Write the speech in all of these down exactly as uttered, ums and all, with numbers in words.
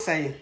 Ça y est.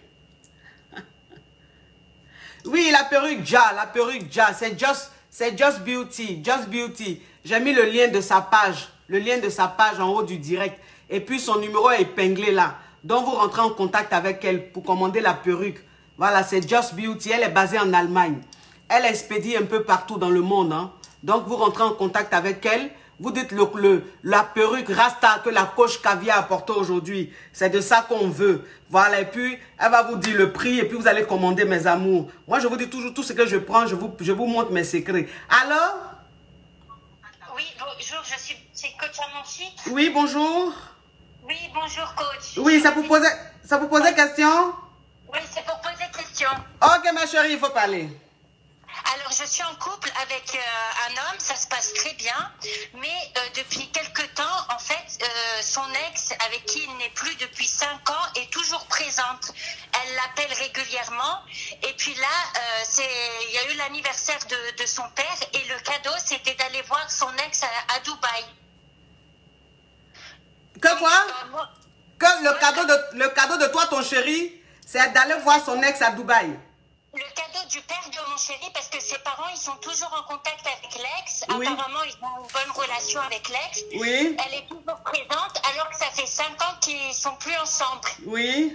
Oui, la perruque Ja, la perruque Ja, c'est Just, c'est Just Beauty, Just Beauty. J'ai mis le lien de sa page, le lien de sa page en haut du direct. Et puis son numéro est épinglé là. Donc vous rentrez en contact avec elle pour commander la perruque. Voilà, c'est Just Beauty. Elle est basée en Allemagne. Elle expédie un peu partout dans le monde. Hein. Donc vous rentrez en contact avec elle. Vous dites le, le, la perruque Rasta que la coach Caviar a apporté aujourd'hui. C'est de ça qu'on veut. Voilà, et puis elle va vous dire le prix et puis vous allez commander mes amours. Moi, je vous dis toujours tout ce que je prends, je vous, je vous montre mes secrets. Alors? Oui, bonjour, je suis c'est coach Amanchi. Oui, bonjour. Oui, bonjour coach. Oui, ça vous posait, ça vous posait question? Oui, c'est pour poser question. Ok, ma chérie, il faut parler. Alors, je suis en couple avec euh, un homme, ça se passe très bien, mais euh, depuis quelque temps, en fait, euh, son ex, avec qui il n'est plus depuis cinq ans, est toujours présente. Elle l'appelle régulièrement, et puis là, euh, c'est, il y a eu l'anniversaire de, de son père, et le cadeau, c'était d'aller voir son ex à, à Dubaï. Que quoi? Euh, moi, Que le moi, cadeau de, le cadeau de toi, ton chéri, c'est d'aller voir son ex à Dubaï. Le cadeau du père de mon chéri, parce que ses parents, ils sont toujours en contact avec l'ex. Oui. Apparemment, ils ont une bonne relation avec l'ex. Oui. Elle est toujours présente, alors que ça fait cinq ans qu'ils sont plus ensemble. Oui.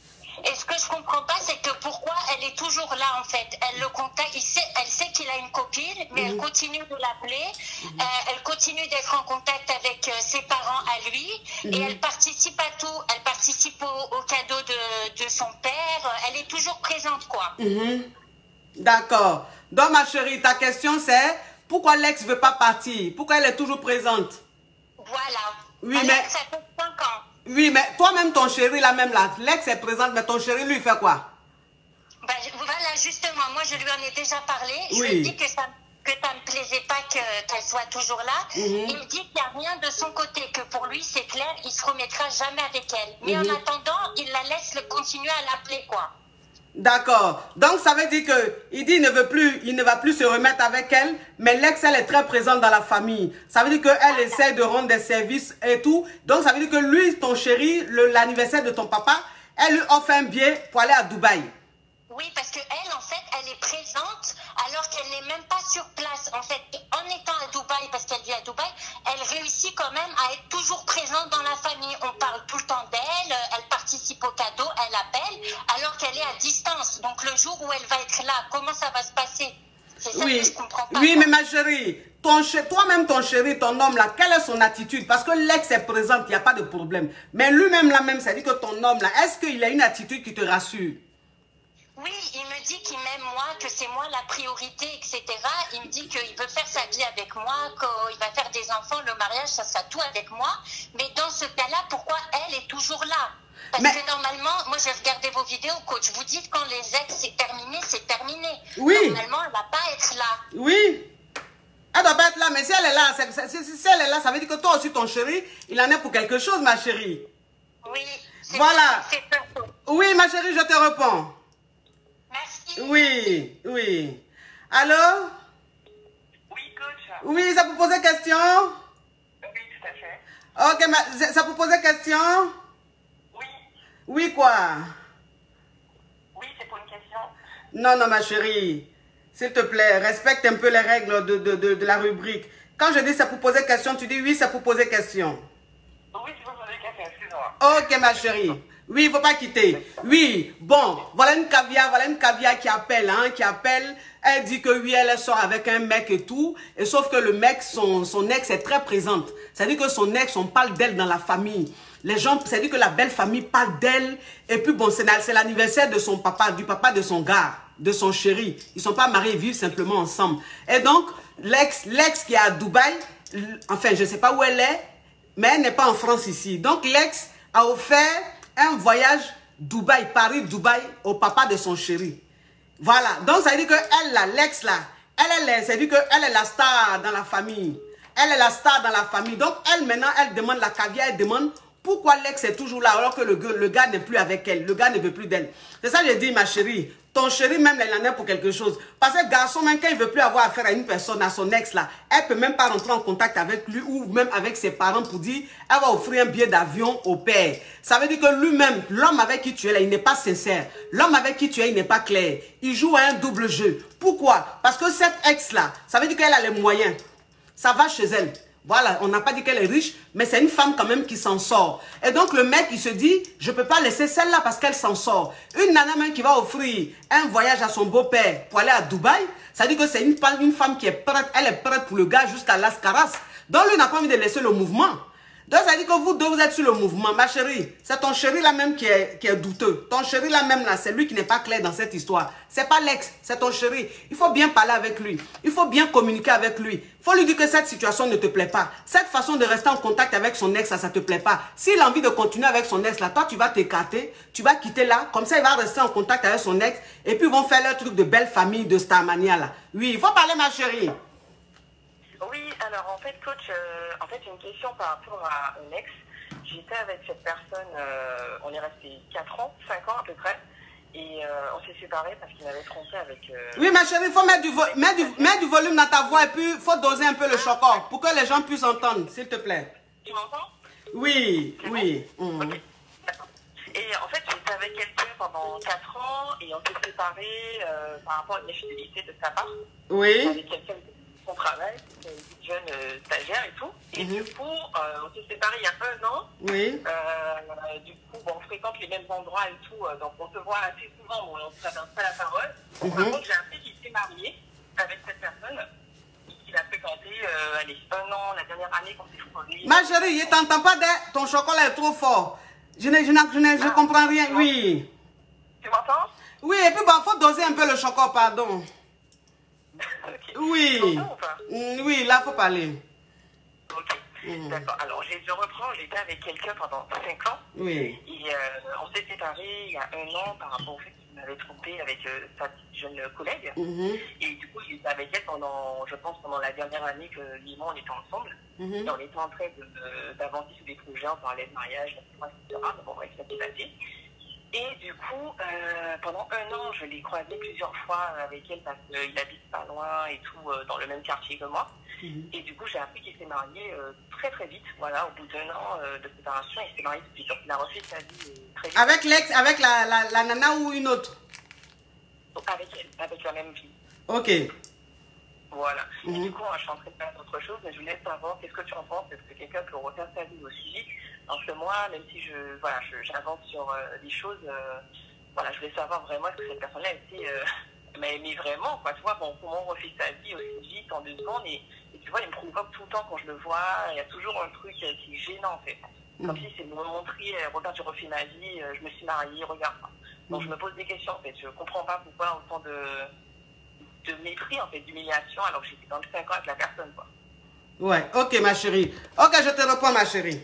Et ce que je comprends pas, c'est que pourquoi elle est toujours là, en fait. Elle le contacte, il sait, elle sait qu'il a une copine, mais Mhm. elle continue de l'appeler. Mhm. Euh, elle continue d'être en contact avec euh, ses parents à lui. Mhm. Et elle participe à tout. Elle participe au, au cadeau de, de son père. Elle est toujours présente, quoi. Mhm. D'accord. Donc, ma chérie, ta question, c'est pourquoi l'ex ne veut pas partir? Pourquoi elle est toujours présente? Voilà. Oui, alors mais... que ça fait cinq ans. Oui, mais toi-même, ton chéri, là même là, l'ex est présente, mais ton chéri, lui, il fait quoi? Ben, je- voilà, justement, moi, je lui en ai déjà parlé. Je Oui. lui ai dit que ça que ça me plaisait pas que- qu'elle soit toujours là. Mhm. Il me dit qu'il n'y a rien de son côté, que pour lui, c'est clair, il se remettra jamais avec elle. Mais Mhm. en attendant, il la laisse le continuer à l'appeler, quoi. D'accord. Donc, ça veut dire que il dit il ne veut plus, il ne va plus se remettre avec elle, mais l'ex, elle est très présente dans la famille. Ça veut dire qu'elle essaie de rendre des services et tout. Donc, ça veut dire que lui, ton chéri, le- l'anniversaire de ton papa, elle lui offre un billet pour aller à Dubaï. Oui, parce que elle, en fait, elle est présente alors qu'elle n'est même pas sur place. En fait, en étant à Dubaï, parce qu'elle vit à Dubaï, elle réussit quand même à être toujours présente dans la famille. On parle tout le temps d'elle, elle participe au cadeau, elle appelle, alors qu'elle est à distance. Donc le jour où elle va être là, comment ça va se passer? C'est ça Oui, que je comprends pas. oui, quoi. mais ma chérie, ton ché- toi-même, ton chéri, ton homme là, quelle est son attitude? Parce que l'ex est présente, il n'y a pas de problème. Mais lui-même là même, ça dit que ton homme là, est-ce qu'il a une attitude qui te rassure? Oui, il me dit qu'il m'aime moi, que c'est moi la priorité, et cetera. Il me dit qu'il veut faire sa vie avec moi, qu'il va faire des enfants, le mariage, ça sera tout avec moi. Mais dans ce cas-là, pourquoi elle est toujours là? Parce Mais... que normalement, moi j'ai regardé vos vidéos, coach. Vous dites quand les ex c'est terminé, c'est terminé. Oui. Normalement, elle va pas être là. Oui. Elle doit pas être là, mais si elle est là, c'est- c'est- si si elle est là, ça veut dire que toi aussi, ton chéri, il en est pour quelque chose, ma chérie. Oui. c'est- Voilà. c'est ça. Oui, ma chérie, je te réponds. Merci. Oui, oui. Alors? Oui, coach. Oui, ça vous posait question? Oui, tout à fait. Ok, ma- ça vous posait question? Oui, Oui, quoi? oui, c'est pour une question. Non, non, ma chérie. S'il te plaît, respecte un peu les règles de, de, de, de la rubrique. Quand je dis ça pour poser question, tu dis oui, ça pour poser question. Oui, c'est pour poser une question, excuse-moi. Ok, ma chérie. Oui, il ne faut pas quitter. Oui, bon, voilà une caviar, voilà une caviar qui appelle, hein, qui appelle. Elle dit que oui, elle sort avec un mec et tout. Et sauf que le mec, son, son ex est très présente. C'est-à-dire que son ex, on parle d'elle dans la famille. Les gens, c'est-à-dire que la belle famille parle d'elle. Et puis bon, c'est l'anniversaire de son papa, du papa de son gars, de son chéri. Ils ne sont pas mariés, ils vivent simplement ensemble. Et donc, l'ex, l'ex qui est à Dubaï, enfin, je ne sais pas où elle est, mais elle n'est pas en France ici. Donc, l'ex a offert un voyage Dubaï, Paris-Dubaï au papa de son chéri. Voilà. Donc, ça veut dire que elle, là, l'ex, là, elle, elle, ça veut dire qu'elle est la star dans la famille. Elle est la star dans la famille. Donc, elle, maintenant, elle demande la caviar, elle demande Pourquoi l'ex est toujours là alors que le, le gars n'est plus avec elle, le gars ne veut plus d'elle? C'est ça que j'ai dit, ma chérie. Ton chéri même, il en est pour quelque chose. Parce que le garçon, même quand il ne veut plus avoir affaire à une personne, à son ex là, elle ne peut même pas rentrer en contact avec lui ou même avec ses parents pour dire, elle va offrir un billet d'avion au père. Ça veut dire que lui-même, l'homme avec qui tu es là, il n'est pas sincère. L'homme avec qui tu es, il n'est pas clair. Il joue à un double jeu. Pourquoi? Parce que cette ex là, ça veut dire qu'elle a les moyens. Ça va chez elle. Voilà, on n'a pas dit qu'elle est riche, mais c'est une femme quand même qui s'en sort. Et donc le mec, il se dit, je ne peux pas laisser celle-là parce qu'elle s'en sort. Une nana même qui va offrir un voyage à son beau-père pour aller à Dubaï, ça dit que c'est une, une femme qui est prête, elle est prête pour le gars jusqu'à Las Caras. Donc lui n'a pas envie de laisser le mouvement. Donc ça dit que vous deux, vous êtes sur le mouvement. Ma chérie, c'est ton chéri là même qui est, qui est douteux. Ton chéri là même là, c'est lui qui n'est pas clair dans cette histoire. C'est pas l'ex, c'est ton chéri. Il faut bien parler avec lui. Il faut bien communiquer avec lui. Il faut lui dire que cette situation ne te plaît pas. Cette façon de rester en contact avec son ex, ça ne te plaît pas. S'il a envie de continuer avec son ex là, toi tu vas t'écarter, tu vas quitter là. Comme ça, il va rester en contact avec son ex. Et puis ils vont faire leur truc de belle famille, de Starmania là. Oui, il faut parler ma chérie. Oui, alors en fait, coach, euh, en fait, j'ai une question par rapport à un ex. J'étais avec cette personne, euh, on est resté quatre ans, cinq ans à peu près, et euh, on s'est séparés parce qu'il m'avait trompé avec... Euh, oui, ma chérie, il faut mettre du, mettre, du, mettre du volume dans ta voix et puis il faut doser un peu le chocor pour que les gens puissent entendre, s'il te plaît. Tu m'entends? Oui, oui. Bon mmh. Okay. Et en fait, j'étais avec quelqu'un pendant quatre ans et on s'est séparés euh, par rapport à une infidélité de sa part. Oui. Avec quelqu'un son travail, une jeune euh, stagiaire et tout. Et mm-hmm. du coup, euh, on s'est séparés il y a un an. Oui. Euh, du coup, bon, on fréquente les mêmes endroits et tout, euh, donc on se voit assez souvent, mais on ne s'adresse pas la parole. Mm-hmm. Par contre, j'ai appris qu'il s'est marié avec cette personne, qu'il a fréquenté, euh, allez, un an, la dernière année qu'on s'est fréquenté. Ma chérie, je t'entends pas, de... ton chocolat est trop fort. Je ne je ne, je ne, je ah, comprends rien, oui. Tu m'entends? Oui, et puis il bon, faut doser un peu le chocolat, pardon. Okay. Oui. Mmh, oui, là, il faut parler. Ok. Mmh. D'accord. Alors, je, je reprends. J'étais avec quelqu'un pendant cinq ans. Oui. Et euh, on s'est séparés il y a un an par rapport au fait qu'il m'avait trompé avec euh, sa petite jeune collègue. Mmh. Et du coup, j'étais avec elle pendant, je pense, pendant la dernière année que lui et moi, on était ensemble. Mmh. Et on était en train d'avancer de, sur des projets, on parlait de mariage, et cetera. Bon, bref, ça s'est passé. Et du coup, euh, pendant un an, je l'ai croisé plusieurs fois avec elle parce qu'il habite pas loin et tout, euh, dans le même quartier que moi. Mmh. Et du coup, j'ai appris qu'il s'est marié euh, très très vite. Voilà, au bout d'un an euh, de séparation, il s'est marié depuis. Donc, il a refait sa vie euh, très vite. Avec l'ex, avec la, la, la nana ou une autre? Avec elle, avec la même fille. Ok. Voilà. Mmh. Et du coup, moi, je suis en train de faire autre chose, mais je voulais savoir, qu'est-ce que tu en penses? Est-ce que quelqu'un peut refaire sa vie aussi vite? Parce que moi, même si je voilà, j'avance sur euh, des choses, euh, voilà, je voulais savoir vraiment est-ce que cette personne-là euh, m'a aimé vraiment, quoi, tu vois, bon, comment on refait sa vie aussi vite en deux secondes, et, et tu vois, il me provoque tout le temps quand je le vois, il y a toujours un truc euh, qui est gênant, en fait. Mmh. Comme si c'est me montrer, euh, regarde, je refais ma vie, euh, je me suis mariée, regarde. Donc mmh. je me pose des questions, en fait, je comprends pas pourquoi autant de, de mépris, en fait, d'humiliation, alors que j'étais dans le cinq ans avec la personne, quoi. Ouais, ok, ma chérie. Ok, je te reprends, ma chérie.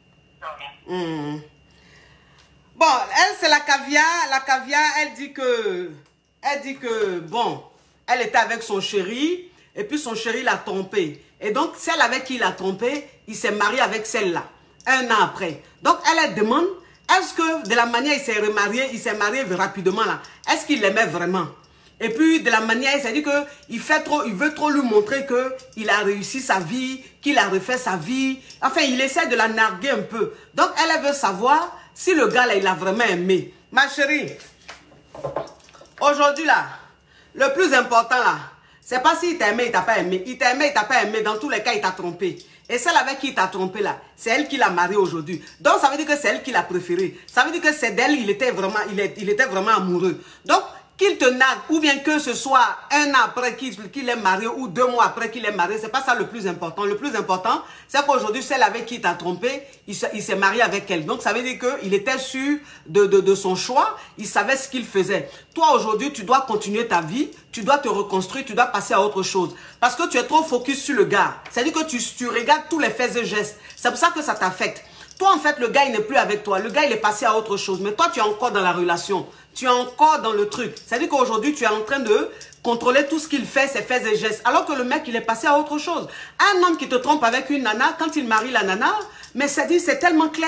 Mmh. Bon, elle c'est la caviar. La caviar, elle dit que, elle dit que bon, elle était avec son chéri et puis son chéri l'a trompé. Et donc celle avec qui il l'a trompé, il s'est marié avec celle-là un an après. Donc elle, elle demande, est-ce que de la manière il s'est remarié, il s'est marié rapidement là, est-ce qu'il l'aimait vraiment? Et puis, de la manière, il s'est dit qu'il fait trop, il veut trop lui montrer qu'il a réussi sa vie, qu'il a refait sa vie. Enfin, il essaie de la narguer un peu. Donc, elle, elle veut savoir si le gars, là, il a vraiment aimé. Ma chérie, aujourd'hui, là, le plus important, là, c'est pas s'il t'a aimé, il t'a pas aimé. Il t'a aimé, il t'a pas aimé. Dans tous les cas, il t'a trompé. Et celle avec qui il t'a trompé, là, c'est elle qui l'a marié aujourd'hui. Donc, ça veut dire que c'est elle qui l'a préféré. Ça veut dire que c'est d'elle, il était vraiment, il, est, il était vraiment amoureux. Donc, qu'il te nargue, ou bien que ce soit un an après qu'il qu'il est marié, ou deux mois après qu'il est marié, c'est pas ça le plus important. Le plus important, c'est qu'aujourd'hui, celle avec qui il t'a trompé, il s'est marié avec elle. Donc, ça veut dire qu'il était sûr de, de, de son choix, il savait ce qu'il faisait. Toi, aujourd'hui, tu dois continuer ta vie, tu dois te reconstruire, tu dois passer à autre chose. Parce que tu es trop focus sur le gars. C'est-à-dire que tu, tu regardes tous les faits et gestes. C'est pour ça que ça t'affecte. Toi, en fait, le gars, il n'est plus avec toi. Le gars, il est passé à autre chose. Mais toi, tu es encore dans la relation. Tu es encore dans le truc. C'est-à-dire qu'aujourd'hui, tu es en train de contrôler tout ce qu'il fait, ses faits et gestes. Alors que le mec, il est passé à autre chose. Un homme qui te trompe avec une nana, quand il marie la nana, mais c'est-à-dire, c'est tellement clair.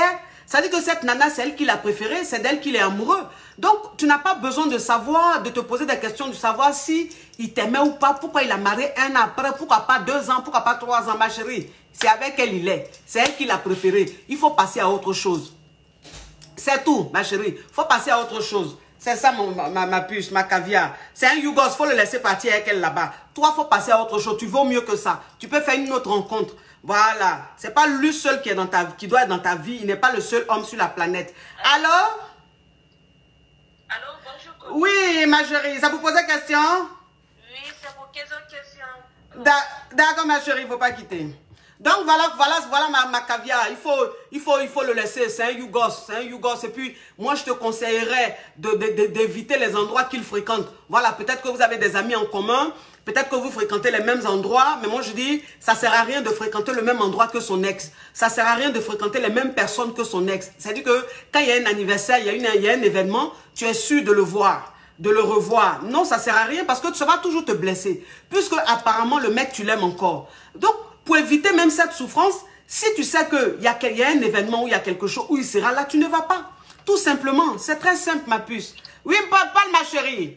Ça dit que cette nana, c'est elle qui l'a préférée, c'est d'elle qu'il est amoureux. Donc, tu n'as pas besoin de savoir, de te poser des questions, de savoir si il t'aimait ou pas, pourquoi il a marié un an après, pourquoi pas deux ans, pourquoi pas trois ans, ma chérie. C'est avec elle il est. C'est elle qui l'a préférée. Il faut passer à autre chose. C'est tout, ma chérie. Il faut passer à autre chose. C'est ça, mon, ma, ma puce, ma caviar. C'est un Yougos, il faut le laisser partir avec elle là-bas. Toi, il faut passer à autre chose. Tu vaux mieux que ça. Tu peux faire une autre rencontre. Voilà. C'est pas lui seul qui, est dans ta, qui doit être dans ta vie. Il n'est pas le seul homme sur la planète. Alors? Allô, bonjour. Oui, ma chérie. Ça vous pose une question? Oui, c'est pour quelle question? D'accord, ma chérie, il ne faut pas quitter. Donc voilà, voilà, voilà ma, ma caviar. Il faut, il, faut, il faut le laisser. C'est un Yougos. C'est un Yougos. Et puis, moi, je te conseillerais d'éviter les endroits qu'il fréquente. Voilà, peut-être que vous avez des amis en commun. Peut-être que vous fréquentez les mêmes endroits. Mais moi, je dis, ça ne sert à rien de fréquenter le même endroit que son ex. Ça ne sert à rien de fréquenter les mêmes personnes que son ex. C'est-à-dire que quand il y a un anniversaire, il y a, une, il y a un événement, tu es sûr de le voir, de le revoir. Non, ça ne sert à rien parce que tu vas toujours te blesser. Puisque apparemment, le mec, tu l'aimes encore. Donc, pour éviter même cette souffrance, si tu sais qu'il y, y a un événement où il y a quelque chose, où il sera là, tu ne vas pas. Tout simplement. C'est très simple, ma puce. Oui, parle, parle ma chérie.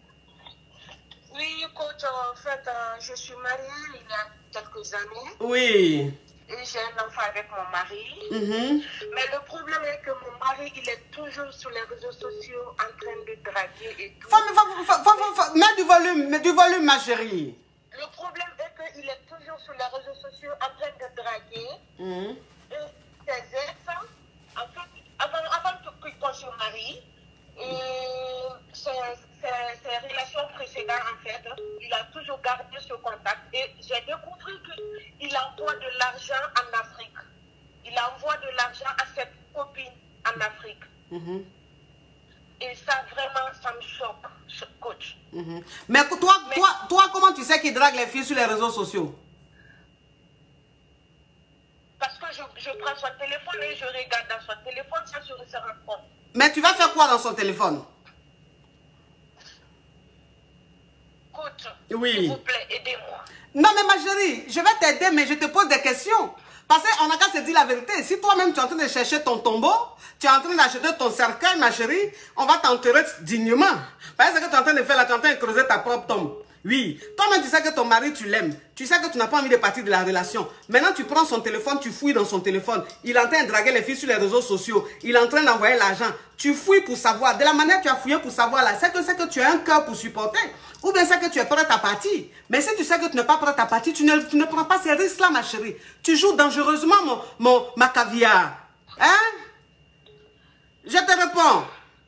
Oui, coach, en fait, euh, je suis mariée il y a quelques années. Oui. Et j'ai un enfant avec mon mari. Mm-hmm. Mais le problème est que mon mari, il est toujours sur les réseaux sociaux en train de draguer et tout. Faut, faut, faut, faut, faut, mets du volume, mets du volume, ma chérie. Le problème est qu'il est toujours sur les réseaux sociaux en train de draguer. Mm. Et ses ex, en fait, avant, avant qu'il soit son mari, et ses, ses, ses relations précédentes, en fait, il a toujours gardé ce contact. Et j'ai découvert qu'il envoie de l'argent en Afrique. Il envoie de l'argent à cette copine en Afrique. Mm-hmm. Et ça, vraiment, ça me choque, ce coach. Mm-hmm. Mais toi, Mais toi, toi, comment tu sais qu'il drague les filles sur les réseaux sociaux? Parce que je, je prends son téléphone et je regarde dans son téléphone, ça se se rend compte. Mais tu vas faire quoi dans son téléphone? Coach, oui. S'il vous plaît, aidez-moi. Non, mais ma chérie, je vais t'aider, mais je te pose des questions. Parce qu'on n'a qu'à se dire la vérité. Si toi-même tu es en train de chercher ton tombeau, tu es en train d'acheter ton cercueil, ma chérie, on va t'enterrer dignement. Parce que ce que tu es en train de faire là, tu es en train de creuser ta propre tombe. Oui, toi-même tu sais que ton mari tu l'aimes. Tu sais que tu n'as pas envie de partir de la relation. Maintenant tu prends son téléphone, tu fouilles dans son téléphone. Il est en train de draguer les filles sur les réseaux sociaux. Il est en train d'envoyer l'argent. Tu fouilles pour savoir. De la manière que tu as fouillé pour savoir là, c'est que, c'est que tu as un cœur pour supporter. Ou bien c'est que tu es prête à partir. Mais si tu sais que tu n'es pas prête à partir, tu ne, tu ne prends pas ces risques-là, ma chérie. Tu joues dangereusement, mon, mon, ma caviar. Hein? Je te réponds.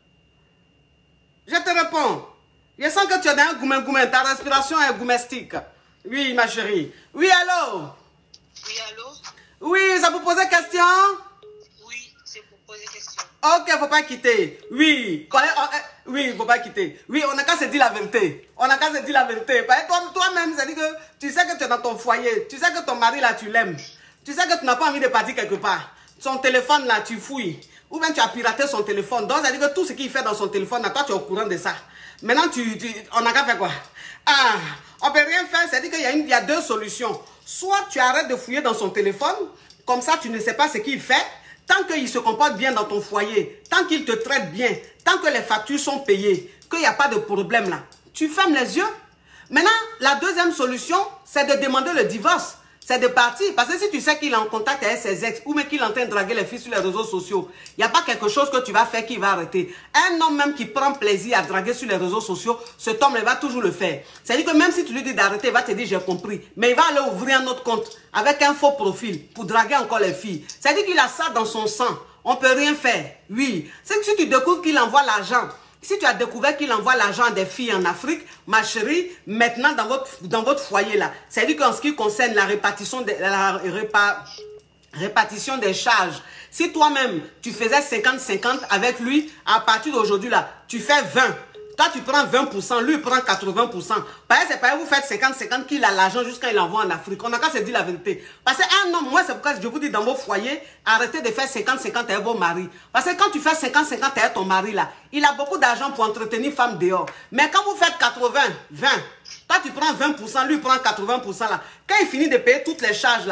Je te réponds. Je sens que tu es dans un gourmet gourmet. Ta respiration est gourmestique. Oui, ma chérie. Oui, allô? Oui, allô? Oui, ça vous pose question? Oui, c'est pour poser question. Ok, faut pas quitter. Oui. Oui, faut pas quitter. Oui, on n'a qu'à se dire la vérité. On n'a qu'à se dire la vérité. Toi-même, ça dit que tu sais que tu es dans ton foyer. Tu sais que ton mari, là, tu l'aimes. Tu sais que tu n'as pas envie de partir quelque part. Son téléphone, là, tu fouilles. Ou bien tu as piraté son téléphone. Donc, ça dit que tout ce qu'il fait dans son téléphone, là, toi, tu es au courant de ça. Maintenant, tu, tu, on n'a qu'à faire quoi? Ah, on ne peut rien faire. C'est-à-dire qu'il y a une, il y a deux solutions. Soit tu arrêtes de fouiller dans son téléphone. Comme ça, tu ne sais pas ce qu'il fait. Tant qu'il se comporte bien dans ton foyer, tant qu'il te traite bien, tant que les factures sont payées, qu'il n'y a pas de problème là, tu fermes les yeux. Maintenant, la deuxième solution, c'est de demander le divorce. C'est de partir. Parce que si tu sais qu'il est en contact avec ses ex, ou même qu'il est en train de draguer les filles sur les réseaux sociaux, il n'y a pas quelque chose que tu vas faire qui va arrêter. Un homme même qui prend plaisir à draguer sur les réseaux sociaux, cet homme va toujours le faire. C'est-à-dire que même si tu lui dis d'arrêter, il va te dire j'ai compris. Mais il va aller ouvrir un autre compte avec un faux profil pour draguer encore les filles. C'est-à-dire qu'il a ça dans son sang. On ne peut rien faire. Oui. C'est que si tu découvres qu'il envoie l'argent, si tu as découvert qu'il envoie l'argent à des filles en Afrique, ma chérie, maintenant dans votre, dans votre foyer là, c'est-à-dire qu'en ce qui concerne la répartition, de, la répa, répartition des charges, si toi-même tu faisais cinquante cinquante avec lui, à partir d'aujourd'hui là, tu fais vingt. Toi, tu prends vingt pour cent, lui, il prend quatre-vingts pour cent. Pareil, c'est pareil, vous faites cinquante cinquante qu'il a l'argent jusqu'à il l'envoie en Afrique. On n'a qu'à se dire la vérité. Parce qu'un homme, moi, c'est pourquoi je vous dis dans vos foyers, arrêtez de faire cinquante cinquante avec vos maris. Parce que quand tu fais cinquante cinquante avec ton mari, là, il a beaucoup d'argent pour entretenir femme dehors. Mais quand vous faites quatre-vingts vingt, toi, tu prends vingt pour cent, lui, il prend quatre-vingts pour cent, là. Quand il finit de payer toutes les charges, là,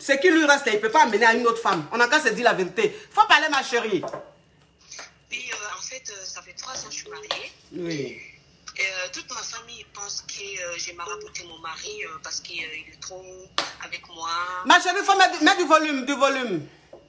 Ce qui lui reste, là, il ne peut pas amener à une autre femme. On a qu'à se dire la vérité. Il faut parler, ma chérie. Oui, euh, en fait, euh, ça fait trois ans que je suis mariée. Oui. Et, euh, toute ma famille pense que euh, j'ai marabouté mon mari euh, parce qu'il euh, est trop avec moi. Ma chérie, il faut mettre, mettre du volume, du volume.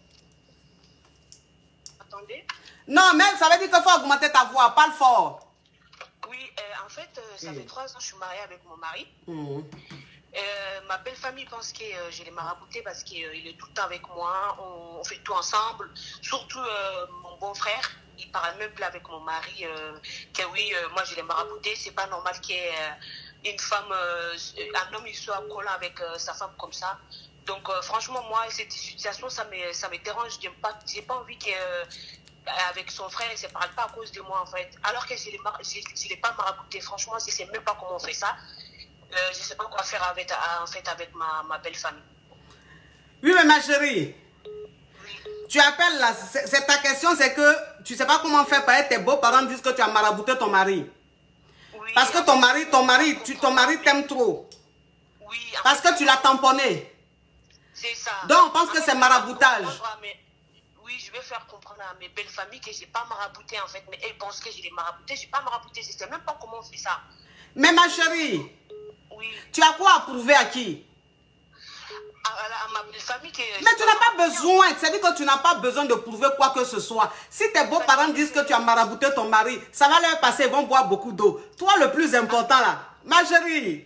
Attendez. Non, mais ça veut dire qu'il faut augmenter ta voix. Parle fort. Oui, euh, en fait, euh, ça Oui. fait trois ans que je suis mariée avec mon mari. Mmh. Euh, ma belle famille pense que euh, je l'ai marabouté parce qu'il euh, est tout le temps avec moi, on, on fait tout ensemble. Surtout euh, mon beau-frère, il parle même plus avec mon mari euh, que oui, euh, moi je l'ai marabouté. C'est pas normal qu'il y ait euh, une femme, euh, un homme il soit collant avec euh, sa femme comme ça. Donc euh, franchement, moi, cette situation, ça me, ça me dérange. J'aime pas, j'ai pas envie qu'avec euh, son frère, il ne se parle pas à cause de moi en fait. Alors que je ne l'ai pas marabouté. Franchement, je ne sais même pas comment on fait ça. Euh, je ne sais pas quoi faire avec, en fait, avec ma, ma belle famille. Oui, mais ma chérie, Oui. tu appelles là, c'est ta question, c'est que tu ne sais pas comment faire parce que tes beaux-parents disent que tu as marabouté ton mari. Oui, Parce que ton mari, ton mari, tu, ton mari t'aime trop. Oui. Parce que tu l'as tamponné. C'est ça. Donc, on pense que c'est maraboutage. Mais, oui, je vais faire comprendre à mes belles familles que je n'ai pas marabouté en fait. Mais elles pensent que je l'ai marabouté. Je n'ai pas marabouté. Je ne sais même pas comment on fait ça. Mais ma chérie, oui. Tu as quoi à prouver à qui? À, à, à ma belle famille que... Mais tu n'as pas besoin. C'est-à-dire que tu n'as pas besoin de prouver quoi que ce soit. Si tes beaux-parents disent que tu as marabouté ton mari, ça va leur passer. Ils vont boire beaucoup d'eau. Toi, le plus important là, ma chérie,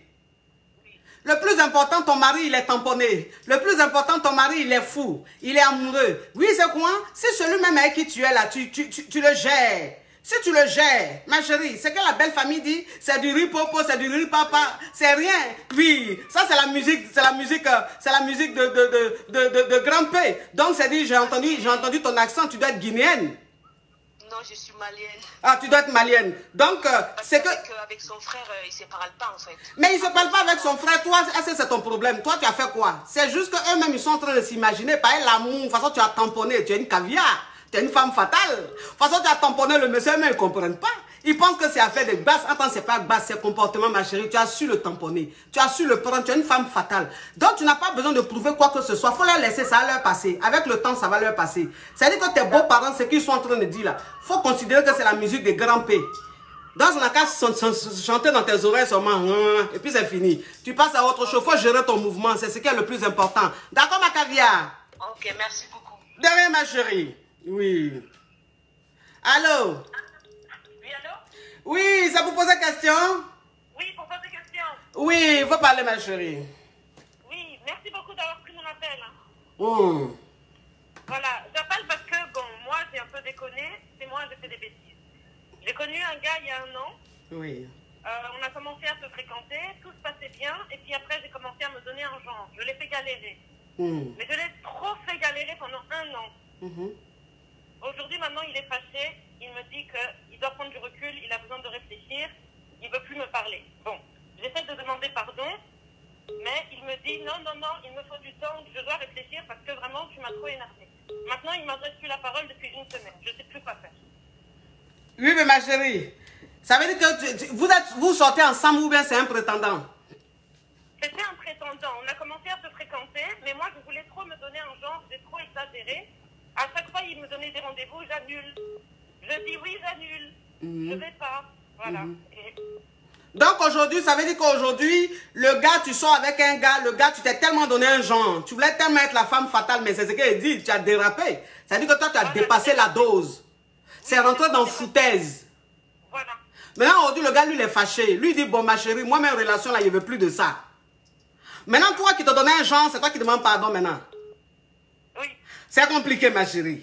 le plus important, ton mari, il est tamponné. Le plus important, ton mari, il est fou. Il est amoureux. Oui, c'est quoi? Si celui-même avec qui tu es là, tu, tu, tu, tu le gères. Si tu le gères, ma chérie, c'est que la belle famille dit, c'est du ripopo, c'est du ripapa, c'est rien. Oui, ça c'est la musique, c'est la musique, c'est la musique de, de, de, de, de, de Grand P. Donc c'est dit, j'ai entendu, j'ai entendu ton accent, tu dois être guinéenne. Non, je suis malienne. Ah, tu dois être malienne. Donc, euh, c'est que... Avec, avec son frère, euh, il ne se parle pas en fait. Mais il ne se parle pas avec son frère. Toi, c'est ton problème. Toi, tu as fait quoi? C'est juste qu'eux-mêmes, ils sont en train de s'imaginer. Par l'amour, de toute façon, tu as tamponné. Tu es une caviar. Tu es une femme fatale. De toute façon, tu as tamponné le monsieur, mais ils ne comprennent pas. Ils pensent que c'est affaire de basse. Attends, c'est pas basse, c'est comportement, ma chérie. Tu as su le tamponner. Tu as su le prendre. Tu es une femme fatale. Donc, tu n'as pas besoin de prouver quoi que ce soit. Il faut leur laisser, ça va leur passer. Avec le temps, ça va leur passer. C'est-à-dire que tes beaux-parents, ce qu'ils sont en train de dire là, il faut considérer que c'est la musique des grands P. Donc, on n'a qu'à chanter dans tes oreilles seulement. Et puis, c'est fini. Tu passes à autre chose. Il faut gérer ton mouvement. C'est ce qui est le plus important. D'accord, ma caviar? Ok, merci beaucoup. De rien, ma chérie. Oui. Allô? Oui, allô? Oui, ça vous pose une question? Oui, pour poser question. Oui, il faut parler, ma chérie. Oui, merci beaucoup d'avoir pris mon appel. Mmh. Voilà, j'appelle parce que, bon, moi, j'ai un peu déconné. C'est moi, j'ai fait des bêtises. J'ai connu un gars il y a un an. Oui. Euh, on a commencé à se fréquenter. Tout se passait bien. Et puis après, j'ai commencé à me donner un genre. Je l'ai fait galérer. Mmh. Mais je l'ai trop fait galérer pendant un an. Mmh. Aujourd'hui, maintenant, il est fâché. Il me dit qu'il doit prendre du recul. Il a besoin de réfléchir. Il ne veut plus me parler. Bon, j'essaie de demander pardon. Mais il me dit non, non, non, il me faut du temps. Je dois réfléchir parce que vraiment, tu m'as trop énervé. Maintenant, il ne m'adresse plus la parole depuis une semaine. Je ne sais plus quoi faire. Oui, mais ma chérie, ça veut dire que tu, tu, vous, êtes, vous sortez ensemble ou bien c'est un prétendant? C'était un prétendant. On a commencé à se fréquenter. Mais moi, je voulais trop me donner un genre. J'ai trop exagéré. À chaque fois, il me donnait des rendez-vous, j'annule. Je dis oui, j'annule. Mmh. Je ne vais pas. Voilà. Mmh. Et... Donc aujourd'hui, ça veut dire qu'aujourd'hui, le gars, tu sors avec un gars, le gars, tu t'es tellement donné un genre. Tu voulais tellement être la femme fatale, mais c'est ce qu'il dit, tu as dérapé. Ça veut dire que toi, tu as voilà, dépassé la dose. C'est oui, rentré dans foutaise. Voilà. Maintenant, aujourd'hui, le gars, lui, il est fâché. Lui, il dit, bon, ma chérie, moi, mes relations, là, il ne veut plus de ça. Maintenant, toi qui te donnais un genre, c'est toi qui demandes pardon maintenant. Oui. C'est compliqué, ma chérie.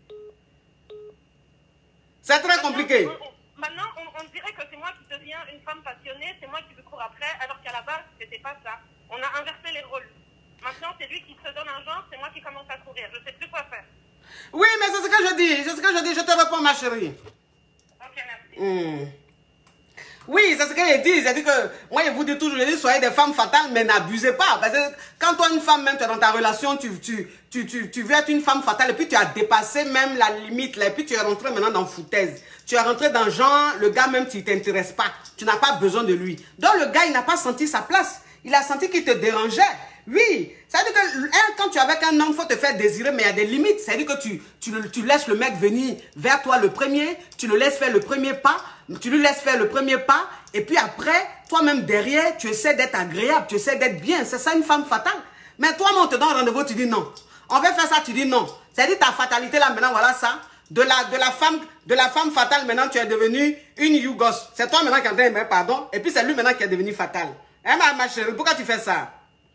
C'est très maintenant, compliqué. On, on, maintenant, on, on dirait que c'est moi qui deviens une femme passionnée, c'est moi qui lui cours après, alors qu'à la base, c'était pas ça. On a inversé les rôles. Maintenant, c'est lui qui se donne un genre, c'est moi qui commence à courir. Je sais plus quoi faire. Oui, mais c'est ce que je dis. C'est ce que je dis. Je te réponds, ma chérie. Ok, merci. Mmh. Oui, c'est ce que je dis. C'est-à-dire que moi, je vous dis toujours, je dis, soyez des femmes fatales, mais n'abusez pas. Parce que quand toi, une femme, même, tu es dans ta relation, tu, tu, tu, tu, tu veux être une femme fatale, et puis tu as dépassé même la limite, là, et puis tu es rentré maintenant dans foutaise. Tu es rentré dans genre, le gars même, tu ne t'intéresses pas. Tu n'as pas besoin de lui. Donc, le gars, il n'a pas senti sa place. Il a senti qu'il te dérangeait. Oui, c'est-à-dire que quand tu es avec un homme, il faut te faire désirer, mais il y a des limites. C'est-à-dire que tu, tu, tu laisses le mec venir vers toi le premier, tu le laisses faire le premier pas, tu lui laisses faire le premier pas, et puis après, toi-même derrière, tu essaies d'être agréable, tu essaies d'être bien. C'est ça une femme fatale. Mais toi-même, on te donne rendez-vous, tu dis non. On va faire ça, tu dis non. C'est-à-dire ta fatalité là, maintenant, voilà ça. De la, de la femme, de la femme fatale, maintenant, tu es devenue une Yougos. C'est toi maintenant qui as dit pardon, et puis c'est lui maintenant qui est devenu fatal. Hein, ma, ma chérie, pourquoi tu fais ça?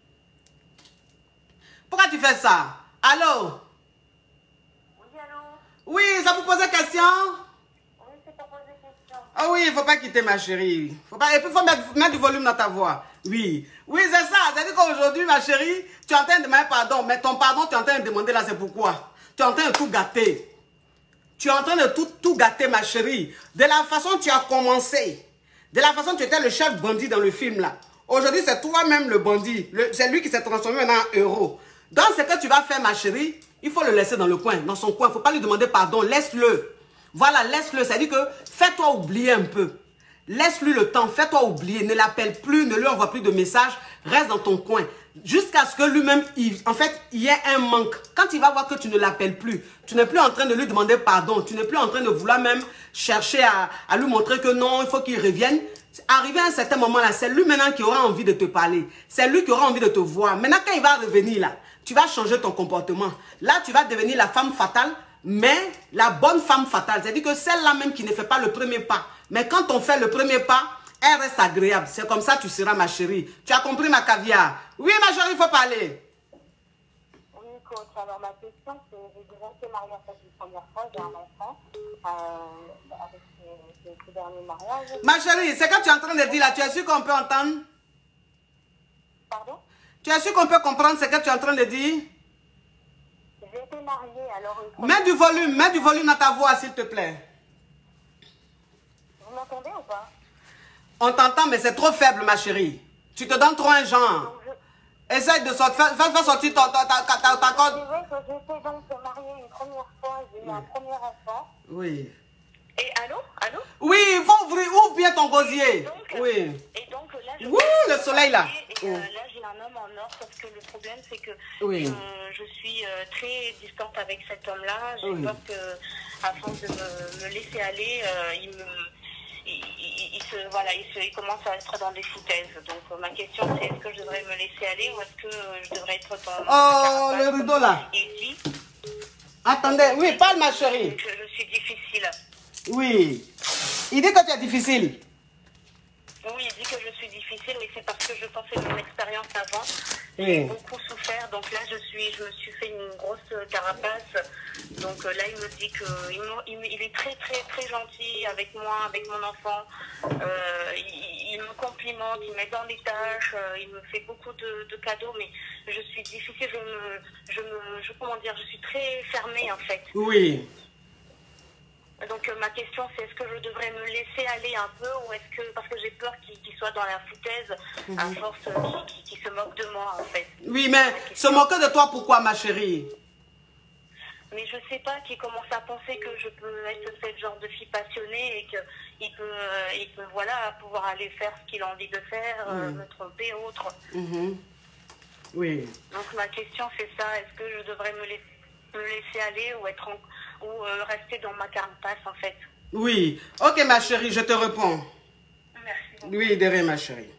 Pourquoi tu fais ça? Allô? Oui, allô? Oui, ça vous pose question? Oui, c'est pour poser question. Ah oui, il ne faut pas quitter ma chérie. Faut pas... Et puis il faut mettre, mettre du volume dans ta voix. Oui. Oui, c'est ça. C'est-à-dire qu'aujourd'hui, ma chérie, tu es en train de demander pardon. Mais ton pardon, tu es en train de demander là, c'est pourquoi? Tu es en train de tout gâter. Tu es en train de tout, tout gâter, ma chérie. De la façon dont tu as commencé. De la façon dont tu étais le chef bandit dans le film là. Aujourd'hui, c'est toi-même le bandit. C'est lui qui s'est transformé maintenant en héros. Donc, ce que tu vas faire, ma chérie, il faut le laisser dans le coin, dans son coin. Il ne faut pas lui demander pardon. Laisse-le. Voilà, laisse-le. C'est-à-dire que fais-toi oublier un peu. Laisse-lui le temps. Fais-toi oublier. Ne l'appelle plus. Ne lui envoie plus de messages. Reste dans ton coin. Jusqu'à ce que lui-même, en fait, il y ait un manque. Quand il va voir que tu ne l'appelles plus, tu n'es plus en train de lui demander pardon. Tu n'es plus en train de vouloir même chercher à, à lui montrer que non, il faut qu'il revienne. Arrivé à un certain moment là, c'est lui maintenant qui aura envie de te parler. C'est lui qui aura envie de te voir. Maintenant, quand il va revenir là, tu vas changer ton comportement. Là, tu vas devenir la femme fatale, mais la bonne femme fatale. C'est-à-dire que celle-là même qui ne fait pas le premier pas. Mais quand on fait le premier pas, elle reste agréable. C'est comme ça que tu seras ma chérie. Tu as compris ma caviar? Oui, ma chérie, il faut parler. Oui, coach. Alors, ma question, c'est, j'ai déjà été mariée en fait une première fois, j'ai un enfant, euh, avec ce, ce, ce dernier mariage. Ma chérie, c'est quand tu es en train de dire là, tu es sûr qu'on peut entendre? Pardon? Tu es sûr qu'on peut comprendre ce que tu es en train de dire? J'ai été mariée, alors... Une Mets du volume, mets du volume dans ta voix, s'il te plaît. Vous m'entendez ou pas? On t'entend, mais c'est trop faible, ma chérie. Tu te donnes trop un genre. Je... Essaye de sortir, fais, fais sortir ta, ta, ta, ta, ta corde. Je disais que j'étais donc mariée une première fois, j'ai eu oui. un premier enfant. Oui. Et allô? Allô? Oui, il faut ouvrir, ouvre bien ton gosier. Et donc, oui. Et donc là, je Ouh, le soleil là. Et, euh, là, j'ai un homme en or, parce que le problème, c'est que oui. je, je suis euh, très distante avec cet homme-là. J'ai oui. peur qu'à force de me, me laisser aller, euh, il me... Il, il, il, se, voilà, il, se, il commence à être dans des foutaises. Donc euh, ma question c'est est-ce que je devrais me laisser aller ou est-ce que euh, je devrais être dans... Oh, le rideau là. Ici. Attendez, oui, parle ma chérie. Que je suis difficile. Oui. Il dit que tu es difficile. Oui, il dit que je suis difficile, mais c'est parce que je pensais mon expérience avant. J'ai oui. beaucoup souffert, donc là je suis, je me suis fait une grosse carapace. Donc là il me dit que il, il, il est très très très gentil avec moi, avec mon enfant. Euh, il, il me complimente, il m'aide dans les tâches, euh, il me fait beaucoup de, de cadeaux, mais je suis difficile, je me, je me, je, comment dire, je suis très fermée en fait. Oui. Donc euh, ma question c'est est-ce que je devrais me laisser aller un peu ou est-ce que, parce que j'ai peur qu'il qu'il soit dans la foutaise mmh. à force euh, qu'il qu'il se moque de moi en fait. Oui, mais se moquer de toi pourquoi ma chérie? Mais je sais pas, qu'il commence à penser que je peux être ce genre de fille passionnée et qu'il peut, euh, il peut voilà, pouvoir aller faire ce qu'il a envie de faire, mmh. euh, me tromper ou autre. Mmh. Oui. Donc ma question c'est ça, est-ce que je devrais me laisser, me laisser aller ou être en... ou euh, rester dans ma carapace en fait. Oui. Ok ma chérie, je te réponds. Merci beaucoup. Oui, de rien ma chérie.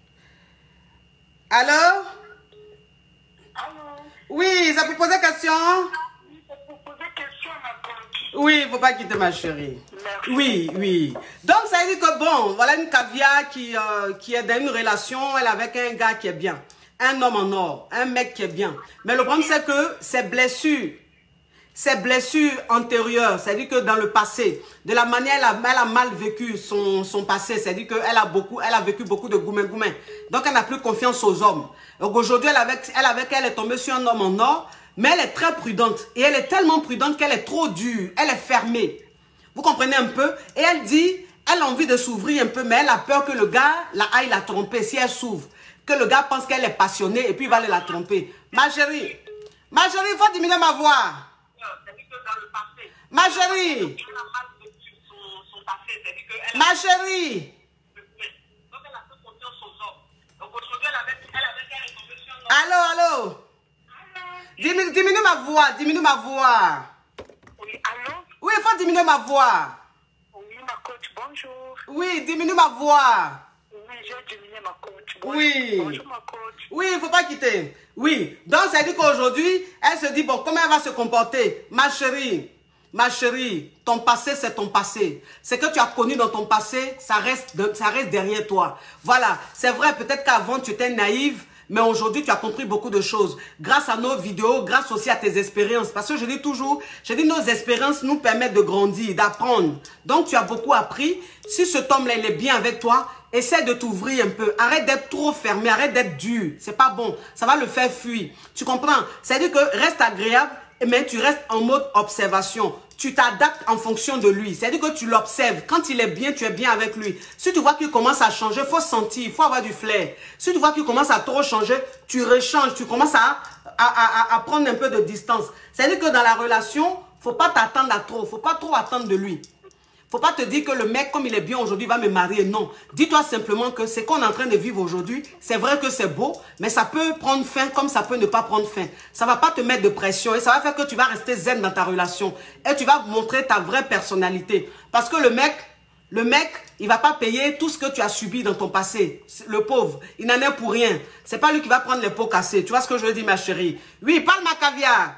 Allô? Allô? Oui, ça peut poser question? Oui, ça peut poser question ma tante. Oui, il ne faut pas quitter ma chérie. Merci. Oui, oui. Donc ça veut dire que bon, voilà une caviar qui, euh, qui est dans une relation, elle avec un gars qui est bien. Un homme en or, un mec qui est bien. Mais le problème c'est que ses blessures, ses blessures antérieures, c'est-à-dire que dans le passé, de la manière elle a, elle a mal vécu son, son passé, c'est-à-dire qu'elle a beaucoup, elle a vécu beaucoup de goumets-goumets. Donc elle n'a plus confiance aux hommes. Donc aujourd'hui, elle avec, elle avec elle est tombée sur un homme en or, mais elle est très prudente. Et elle est tellement prudente qu'elle est trop dure, elle est fermée. Vous comprenez un peu? Et elle dit, elle a envie de s'ouvrir un peu, mais elle a peur que le gars la aille la tromper si elle s'ouvre. Que le gars pense qu'elle est passionnée et puis il va aller la tromper. Ma chérie, ma chérie, il faut diminuer ma voix. Dans le passé. Ma chérie. Elle a mal vécu son, son passé, c'est-à-dire qu'elle Ma chérie. Donc elle a fait confiance aux hommes. Donc aujourd'hui, elle avait, elle avait qu'elle est tombée sur un homme. Allô, allô. Diminue, diminue ma voix, diminue ma voix. Oui, allô? Oui, il faut diminuer ma voix. Oui, ma coach, bonjour. Oui, diminue ma voix. Oui, j'ai diminué ma coach. Bonjour. Oui. Bonjour, ma coach. Oui, il ne faut pas quitter. Oui, donc ça dit qu'aujourd'hui, elle se dit, bon, comment elle va se comporter? Ma chérie, ma chérie, ton passé, c'est ton passé. Ce que tu as connu dans ton passé, ça reste, de, ça reste derrière toi. Voilà, c'est vrai, peut-être qu'avant, tu étais naïve, mais aujourd'hui, tu as compris beaucoup de choses. Grâce à nos vidéos, grâce aussi à tes expériences. Parce que je dis toujours, je dis nos expériences nous permettent de grandir, d'apprendre. Donc, tu as beaucoup appris. Si cet homme-là, il est bien avec toi, essaie de t'ouvrir un peu. Arrête d'être trop fermé, arrête d'être dur. C'est pas bon. Ça va le faire fuir. Tu comprends? C'est-à-dire que reste agréable, mais tu restes en mode observation. Tu t'adaptes en fonction de lui. C'est-à-dire que tu l'observes. Quand il est bien, tu es bien avec lui. Si tu vois qu'il commence à changer, il faut sentir, il faut avoir du flair. Si tu vois qu'il commence à trop changer, tu rechanges, tu commences à, à, à, à prendre un peu de distance. C'est-à-dire que dans la relation, il ne faut pas t'attendre à trop. Il ne faut pas trop attendre de lui. Faut pas te dire que le mec, comme il est bien aujourd'hui, va me marier. Non. Dis-toi simplement que ce qu'on est en train de vivre aujourd'hui, c'est vrai que c'est beau, mais ça peut prendre fin comme ça peut ne pas prendre fin. Ça va pas te mettre de pression et ça va faire que tu vas rester zen dans ta relation. Et tu vas montrer ta vraie personnalité. Parce que le mec, le mec, il va pas payer tout ce que tu as subi dans ton passé. Le pauvre, il n'en est pour rien. C'est pas lui qui va prendre les pots cassés. Tu vois ce que je veux dire, ma chérie? Oui, parle ma caviar.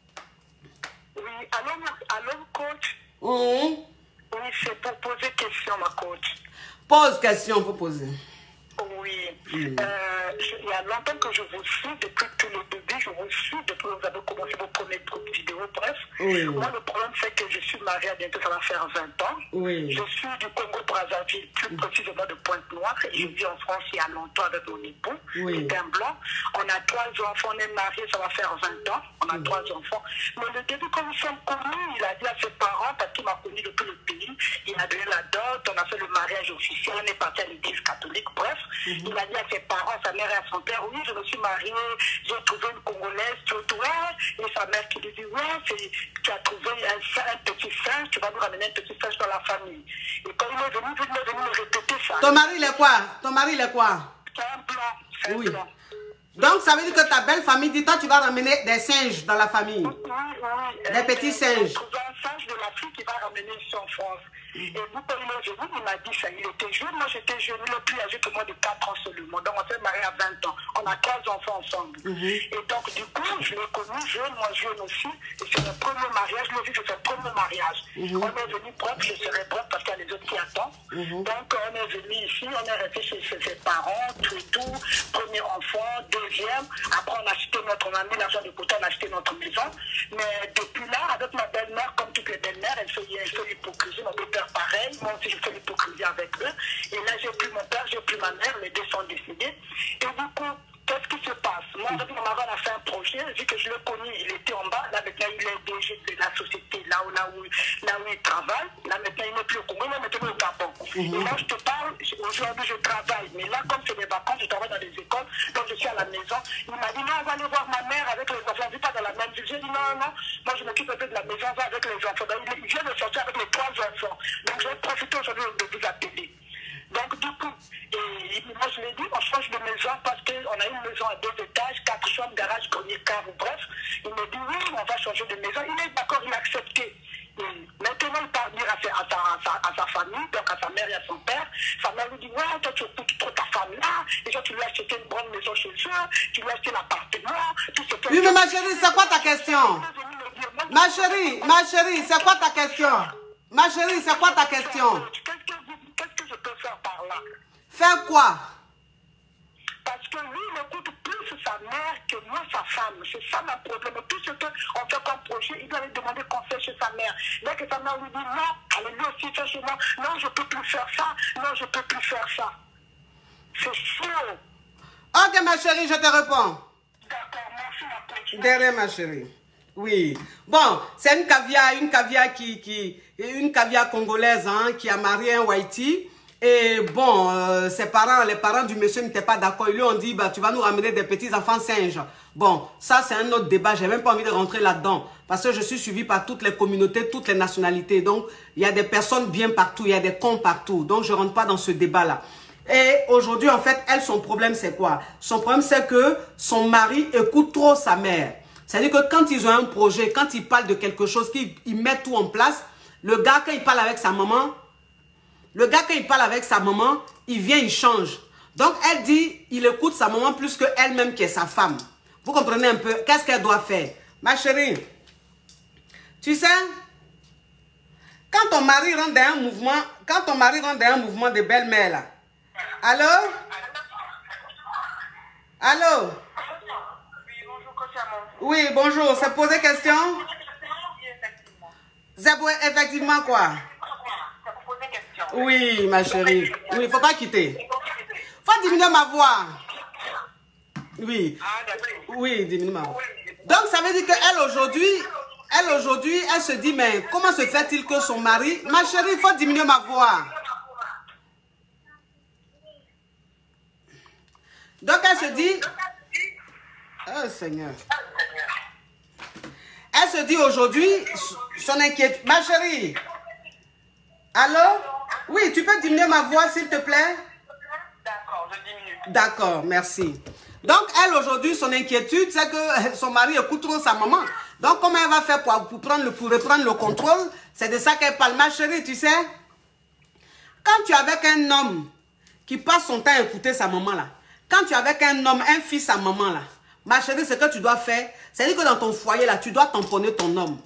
Oui, allô, allô, coach? Mmh. Oui, c'est pour poser question, ma coach. Pose question, faut poser. Oui. Mmh. Euh, je, il y a longtemps que je vous suis, depuis tout le début, je vous suis, depuis que vous avez commencé vos premières vidéos, bref. Oui. Moi, le problème, c'est que je suis mariée, bientôt ça va faire vingt ans. Oui. Je suis du Congo-Brazzaville, plus précisément de Pointe-Noire, et je vis en France il y a longtemps avec mon époux, oui. qui est un blanc. On a trois enfants, on est mariés, ça va faire vingt ans, on a oui. trois enfants. Mais le début, quand nous sommes connus, il a dit à ses parents, parce qu'il m'a connu depuis le pays, il a donné la dot, on a fait le mariage officiel, on est parti à l'église catholique, bref. Mm-hmm. Il a dit à ses parents, à sa mère et à son père, oui, je me suis mariée, j'ai trouvé une Congolaise, tu vois, et sa mère qui lui dit, ouais, tu as trouvé un, un petit singe, tu vas nous ramener un petit singe dans la famille. Et quand il est venu, il est venu me répéter ça. Ton mari, il est quoi? Ton mari, il est quoi? C'est un blanc, c'est oui. un blanc. Donc, ça veut dire que ta belle famille dit, toi, tu vas ramener des singes dans la famille. Oui, oui. Des petits singes. Il a un singe de l'Afrique qui va ramener ici en France. Et vous, quand il est venu, il m'a dit ça. Il était jeune, moi j'étais jeune, il est plus âgé que moi de quatre ans seulement. Donc on s'est mariés à vingt ans. On a trois enfants ensemble. Mm-hmm. Et donc du coup, je l'ai connu jeune, moi jeune aussi. Et c'est mon premier mariage, je l'ai vu, c'est son premier mariage. Mm-hmm. On est venu propre, je serai propre parce qu'il y a les autres qui attendent. Mm-hmm. Donc on est venu ici, on est resté chez, chez ses parents, tout et tout. Premier enfant, deuxième. Après on a acheté notre, on a mis l'argent de côté, on a acheté notre maison. Mais depuis là, avec ma belle-mère, comme toutes les belles-mères, elle fait, elle fait l'hypocrisie, mon père pareil, moi aussi je fais l'hypocrisie avec eux. Et là j'ai plus mon père, j'ai plus ma mère, les deux sont décédés. Et du coup, qu'est-ce qui se passe? Moi avec mon mari on a fait un projet, vu que je l'ai connu, il était en bas, là maintenant il est D G de la société, là où, là où, là où il travaille, là maintenant il n'est plus au Congo, il est maintenant au Gabon. Mm-hmm. Et moi je te parle, aujourd'hui je travaille, mais là comme c'est les vacances, je travaille dans les écoles, donc je suis à la maison. Il m'a dit non, on va aller voir ma mère avec les enfants, on ne vit pas dans la même ville. J'ai dit non, non, moi je m'occupe un peu de la maison, on va avec les enfants. Donc il vient de sortir avec les trois enfants. Donc je vais profiter aujourd'hui de vous appeler. Donc du coup, et moi je l'ai dit, on change de maison parce qu'on a une maison à deux étages, quatre chambres, garage, grenier, car ou bref. Il me dit oui, on va changer de maison. Il est d'accord, il a accepté. Et maintenant il part dire à sa, à, sa, à, sa, à sa famille, donc à sa mère et à son père. Sa mère lui dit ouais, toi tu écoutes trop ta femme là, et toi tu lui as acheté une bonne maison chez eux, tu lui as acheté l'appartement, tout ce que... Oui mais ma chérie, c'est quoi ta question? Ma chérie, ma chérie, c'est quoi ta question? Ma chérie, c'est quoi ta question? Qu'est-ce que je peux faire par là? Faire quoi? Parce que lui, il écoute plus sa mère que moi, sa femme. C'est ça mon problème. Tout ce qu'on fait comme projet, il doit lui demander conseil chez sa mère. Dès que sa mère lui dit non, allez lui aussi faire chez moi. Non, je ne peux plus faire ça. Non, je ne peux plus faire ça. C'est sûr. Ok, ma chérie, je te réponds. D'accord, merci, ma petite. Derrière, ma chérie. Oui. Bon, c'est une caviar, une caviar qui, qui, une caviar congolaise, hein, qui a marié un Whitey. Et bon, euh, ses parents, les parents du monsieur n'étaient pas d'accord. Ils lui ont dit, bah, tu vas nous ramener des petits enfants singes. Bon, ça c'est un autre débat. J'ai même pas envie de rentrer là-dedans. Parce que je suis suivie par toutes les communautés, toutes les nationalités. Donc, il y a des personnes bien partout, il y a des cons partout. Donc, je rentre pas dans ce débat-là. Et aujourd'hui, en fait, elle, son problème, c'est quoi? Son problème, c'est que son mari écoute trop sa mère. C'est-à-dire que quand ils ont un projet, quand ils parlent de quelque chose, qu'ils ils mettent tout en place, le gars, quand il parle avec sa maman, le gars, quand il parle avec sa maman, il vient, il change. Donc, elle dit, il écoute sa maman plus qu'elle-même qui est sa femme. Vous comprenez un peu? Qu'est-ce qu'elle doit faire? Ma chérie, tu sais, quand ton mari rentre dans un mouvement, quand ton mari rentre dans un mouvement de belle-mère, là, allô? Allô? Oui, bonjour, coach Amon. Oui, bonjour. C'est poser question? Oui, effectivement. C'est pour effectivement quoi? C'est pour poser question. Oui, ma chérie. Oui, il ne faut pas quitter. Il faut diminuer ma voix. Oui. Ah, d'accord. Oui, diminue ma voix. Donc, ça veut dire qu'elle aujourd'hui, elle aujourd'hui, elle se dit, mais comment se fait-il que son mari... Ma chérie, il faut diminuer ma voix. Donc, elle se dit... Oh, Seigneur. Elle se dit aujourd'hui, son inquiétude... Ma chérie. Allô? Oui, tu peux diminuer ma voix, s'il te plaît? D'accord, je diminue. D'accord, merci. Donc, elle, aujourd'hui, son inquiétude, c'est que son mari écoute trop sa maman. Donc, comment elle va faire pour, pour, prendre le, pour reprendre le contrôle? C'est de ça qu'elle parle. Ma chérie, tu sais, quand tu es avec un homme qui passe son temps à écouter sa maman, là, quand tu es avec un homme, un fils à maman, là, ma chérie, ce que tu dois faire, c'est-à-dire que dans ton foyer, là, tu dois tamponner ton homme.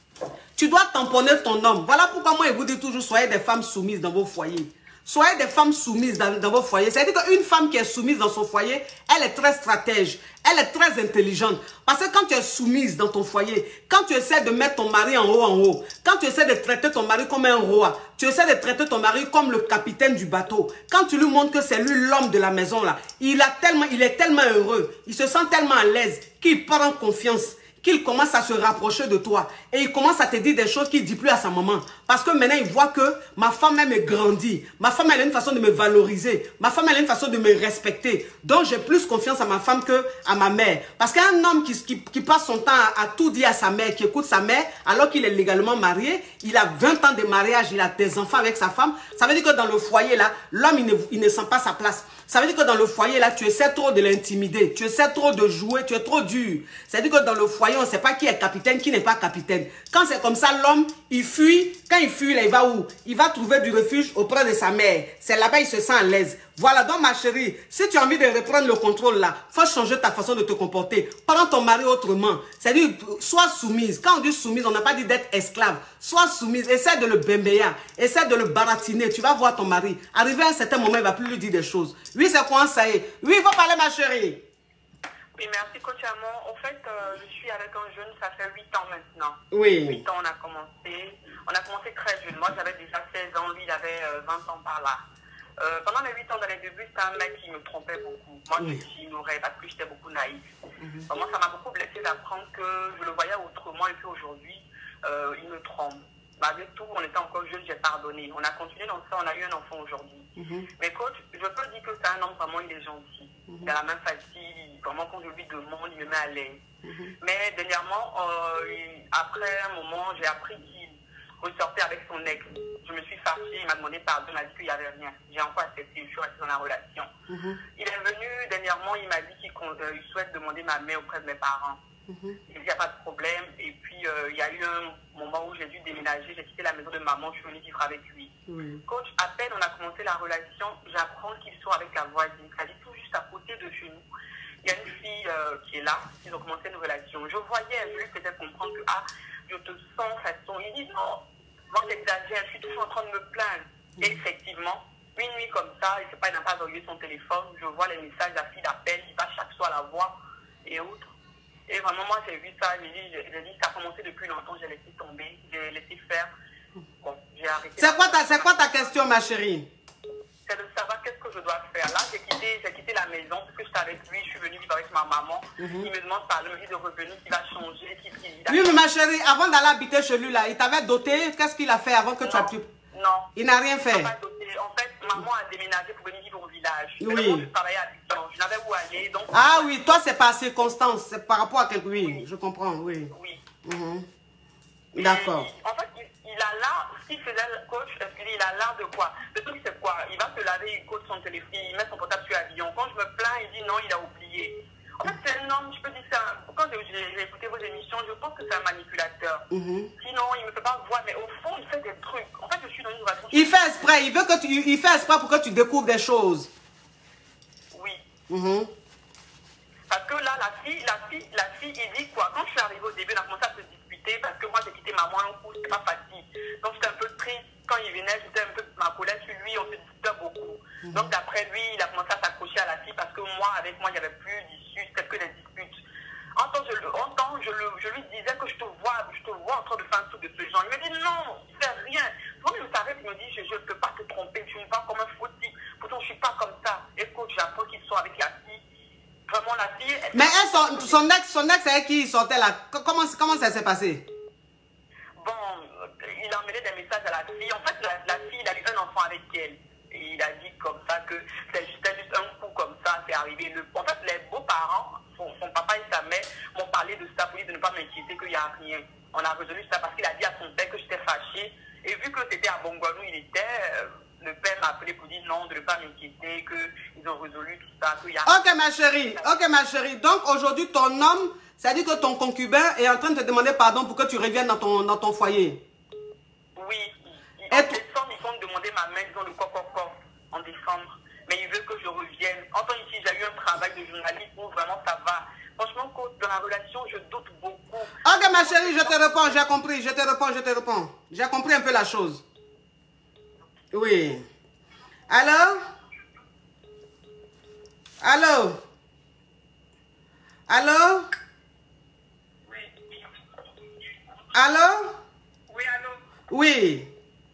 Tu dois tamponner ton homme. Voilà pourquoi moi, je vous dis toujours, soyez des femmes soumises dans vos foyers. Soyez des femmes soumises dans, dans vos foyers. C'est-à-dire qu'une femme qui est soumise dans son foyer, elle est très stratège. Elle est très intelligente. Parce que quand tu es soumise dans ton foyer, quand tu essaies de mettre ton mari en haut, en haut, quand tu essaies de traiter ton mari comme un roi, tu essaies de traiter ton mari comme le capitaine du bateau, quand tu lui montres que c'est lui l'homme de la maison, là, il, a tellement, il est tellement heureux, il se sent tellement à l'aise qu'il prend confiance, qu'il commence à se rapprocher de toi. Et il commence à te dire des choses qu'il ne dit plus à sa maman. Parce que maintenant, il voit que ma femme, elle me grandit. Ma femme, elle a une façon de me valoriser. Ma femme, elle a une façon de me respecter. Donc, j'ai plus confiance à ma femme qu'à ma mère. Parce qu'un homme qui, qui, qui passe son temps à, à tout dire à sa mère, qui écoute sa mère, alors qu'il est légalement marié, il a vingt ans de mariage, il a des enfants avec sa femme. Ça veut dire que dans le foyer, là, l'homme, il ne, il ne sent pas sa place. Ça veut dire que dans le foyer, là, tu essaies trop de l'intimider. Tu essaies trop de jouer. Tu es trop dur. C'est-à-dire que dans le foyer, on ne sait pas qui est capitaine, qui n'est pas capitaine. Quand c'est comme ça, l'homme, il fuit. Quand il fuit, là, il va où? Il va trouver du refuge auprès de sa mère. C'est là-bas, il se sent à l'aise. Voilà, donc ma chérie, si tu as envie de reprendre le contrôle là, il faut changer ta façon de te comporter. Prends ton mari autrement. C'est-à-dire, sois soumise. Quand on dit soumise, on n'a pas dit d'être esclave. Sois soumise. Essaie de le bembéa. Essaie de le baratiner. Tu vas voir ton mari. Arrivé à un certain moment, il ne va plus lui dire des choses. Oui, c'est quoi ça y est? Oui, il faut parler, ma chérie. Oui, merci, coach Amon. En fait, euh, je suis avec un jeune, ça fait huit ans maintenant. Oui. huit ans, on a commencé. On a commencé très jeune. Moi, j'avais déjà seize ans. Lui, il avait euh, vingt ans par là. Euh, pendant mes huit ans dans les débuts, c'était un mec qui me trompait beaucoup. Moi, oui. je j'ignorais parce que j'étais beaucoup naïf. Mm-hmm. Moi, ça m'a beaucoup blessé d'apprendre que je le voyais autrement et qu'aujourd'hui, euh, il me trompe. Malgré tout, on était encore jeunes, j'ai pardonné. On a continué dans ça, on a eu un enfant aujourd'hui. Mm-hmm. Mais coach, je peux dire que c'est un homme vraiment, il est gentil. Mm-hmm. Il a la main facile, vraiment quand je lui demande, il me met à l'aise. Mm-hmm. Mais dernièrement, euh, il, après un moment, j'ai appris qu'il ressortait avec son ex. Je me suis fâchée, il m'a demandé pardon, il m'a dit qu'il n'y avait rien. J'ai encore accepté, je suis restée dans la relation. Mm-hmm. Il est venu dernièrement, il m'a dit qu'il euh, souhaite demander ma mère auprès de mes parents. Mm-hmm. Il dit, il n'y a pas de problème. Et puis, euh, il y a eu un moment où j'ai dû déménager, j'ai quitté la maison de maman, je suis venue vivre avec lui. Mm-hmm. Coach, à peine on a commencé la relation, j'apprends qu'il soit avec la voisine. Ça dit tout juste à côté de chez nous. Il y a une fille euh, qui est là, ils ont commencé une relation. Je voyais, je lui faisais comprendre que, ah, je te sens façon. Il dit, non, moi j'exagère, je suis toujours en train de me plaindre. Mm-hmm. Et effectivement, une nuit comme ça, il ne sait pas, il n'a pas verrouillé son téléphone. Je vois les messages, la fille l'appelle, il va chaque soir la voir et autres. Et vraiment, moi, j'ai vu ça, j'ai dit, j'ai dit, ça a commencé depuis longtemps, j'ai laissé tomber, j'ai laissé faire. Bon, j'ai arrêté. C'est quoi, ta, c'est quoi ta question, ma chérie? C'est de savoir qu'est-ce que je dois faire. Là, j'ai quitté, j'ai quitté la maison, parce que j'étais avec lui, je suis venue vivre avec ma maman. Mm-hmm. Il me demande par le de revenir, qu'il va changer, qu'il qu Oui, mais ma chérie, avant d'aller habiter chez lui, là, il t'avait doté, qu'est-ce qu'il a fait avant que non, tu aies pu... Non. Il n'a rien fait. Il n'a pas doté. En fait, maman a déménagé pour venir vivre au village. Oui. Mais je travaillais à distance, je n'avais où aller. Donc... Ah oui, toi, c'est par circonstance, c'est par rapport à quelque... Oui, oui, je comprends, oui. Oui. Mm-hmm. D'accord. En fait, il, il a l'art, ce qu'il faisait le coach, excusez, il a l'art de quoi? Le truc, c'est quoi? Il va se laver, il coach son téléphone, il met son portable sur l'avion. Quand je me plains, il dit non, il a oublié. En fait, c'est un homme, je peux dire ça. Quand quand j'ai écouté vos émissions, je pense que c'est un manipulateur. Mm-hmm. Sinon, il ne me fait pas voir, mais au fond, il fait des trucs. En fait, je suis dans une relation. Il fait exprès, il veut que tu, il fait exprès pour que tu découvres des choses. Oui. Mm-hmm. Parce que là, la fille, la fille, la fille, il dit quoi? Quand je suis arrivée au début, on a commencé à se disputer parce que moi, j'ai quitté maman un coup, c'était pas facile. Donc, j'étais un peu triste. Quand il venait, j'étais un peu ma colère sur lui, on se disputait beaucoup. Mm-hmm. Donc, d'après lui, il a commencé à s'accrocher à la fille parce que moi, avec moi, il n'y avait plus d'issue, c'était que des disputes. En temps, je, en temps je, le, je lui disais que je te vois, je te vois en train de faire un truc de ce genre. Il me dit non, c'est rien. Quand il s'arrête, il me dit je ne peux pas te tromper, tu me vois comme un fautif. Pourtant, je ne suis pas comme ça. Écoute, j'apprends qu'il soit avec la fille. Vraiment, la fille. Elle... Mais elle, son, son ex, son ex avec qui il sortait là, comment, comment ça s'est passé? Bon, il a emmené des messages à la fille. En fait, la, la fille, il a eu un enfant avec elle. Et il a dit comme ça que c'était juste, juste un coup comme ça, c'est arrivé. Le, en fait, les beaux-parents, son, son papa et sa mère, m'ont parlé de ça pour lui de ne pas m'inquiéter, qu'il n'y a rien. On a résolu ça parce qu'il a dit à son père que j'étais fâchée. Et vu que c'était à Bongoanou, il était, euh, le père m'a appelé pour dire non, de ne pas m'inquiéter, qu'ils ont résolu tout ça, qu'il y a... Ok ma chérie, ok ma chérie. Donc aujourd'hui, ton homme, c'est-à-dire que ton concubin est en train de te demander pardon pour que tu reviennes dans ton, dans ton foyer. Oui. En Et décembre, ils vont me demander ma main, disons le coq-coq en décembre. Mais il veut que je revienne. En tant qu'ici, j'ai eu un travail de journaliste où vraiment ça va. Franchement, dans la relation, je doute beaucoup. Ok, ma chérie, je te réponds, j'ai compris. Je te réponds, je te réponds. J'ai compris un peu la chose. Oui. Allô? Allô? Allô? Oui. Allô? Oui, allô? Oui.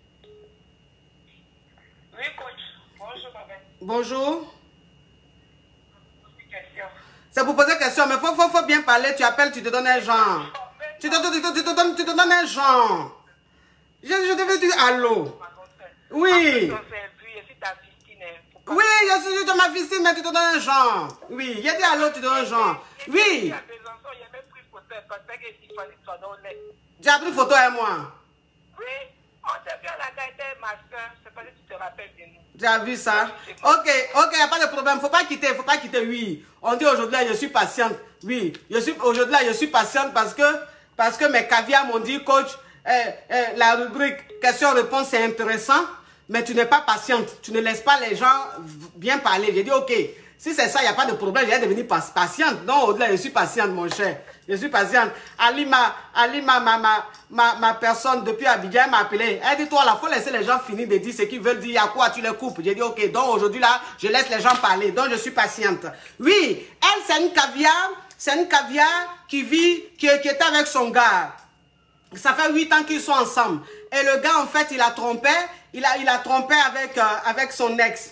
Oui, coach. Bonjour, ma belle. Bonjour. Question. C'est pour poser question, mais il faut, faut, faut bien parler. Tu appelles, tu te donnes un genre. Tu te, tu te, tu te, donnes, tu te donnes un genre. Je, je devais dire allô. Oui. Oui, je suis de ma fistine, mais tu te donnes un genre. Oui, j'ai dit allô, tu te donnes un genre. Oui. Tu as pris photo avec moi. Oui. On t'a vu à la gâte, ma soeur. Je sais pas si tu te rappelles de nous. Tu as vu ça? Ok, ok, il n'y a pas de problème. Faut pas quitter, faut pas quitter, oui. On dit aujourd'hui, je suis patiente. Oui, je suis aujourd'hui, je suis patiente parce que, parce que mes caviars m'ont dit, coach, eh, eh, la rubrique question-réponse, c'est intéressant, mais tu n'es pas patiente. Tu ne laisses pas les gens bien parler. J'ai dit, ok, si c'est ça, il n'y a pas de problème, je vais devenir patiente. Non, au-delà, je suis patiente, mon cher. Je suis patiente. Ali, ma, Ali, ma, ma, ma, ma, ma personne, depuis Abidjan, elle m'a appelé. Elle dit, toi, là, il faut laisser les gens finir de dire ce qu'ils veulent dire. Il y a quoi, tu les coupes. J'ai dit, ok, donc aujourd'hui, là, je laisse les gens parler. Donc, je suis patiente. Oui, elle, c'est une caviar. C'est une caviar qui vit, qui, qui est avec son gars. Ça fait huit ans qu'ils sont ensemble. Et le gars, en fait, il a trompé. Il a, il a trompé avec, euh, avec son ex.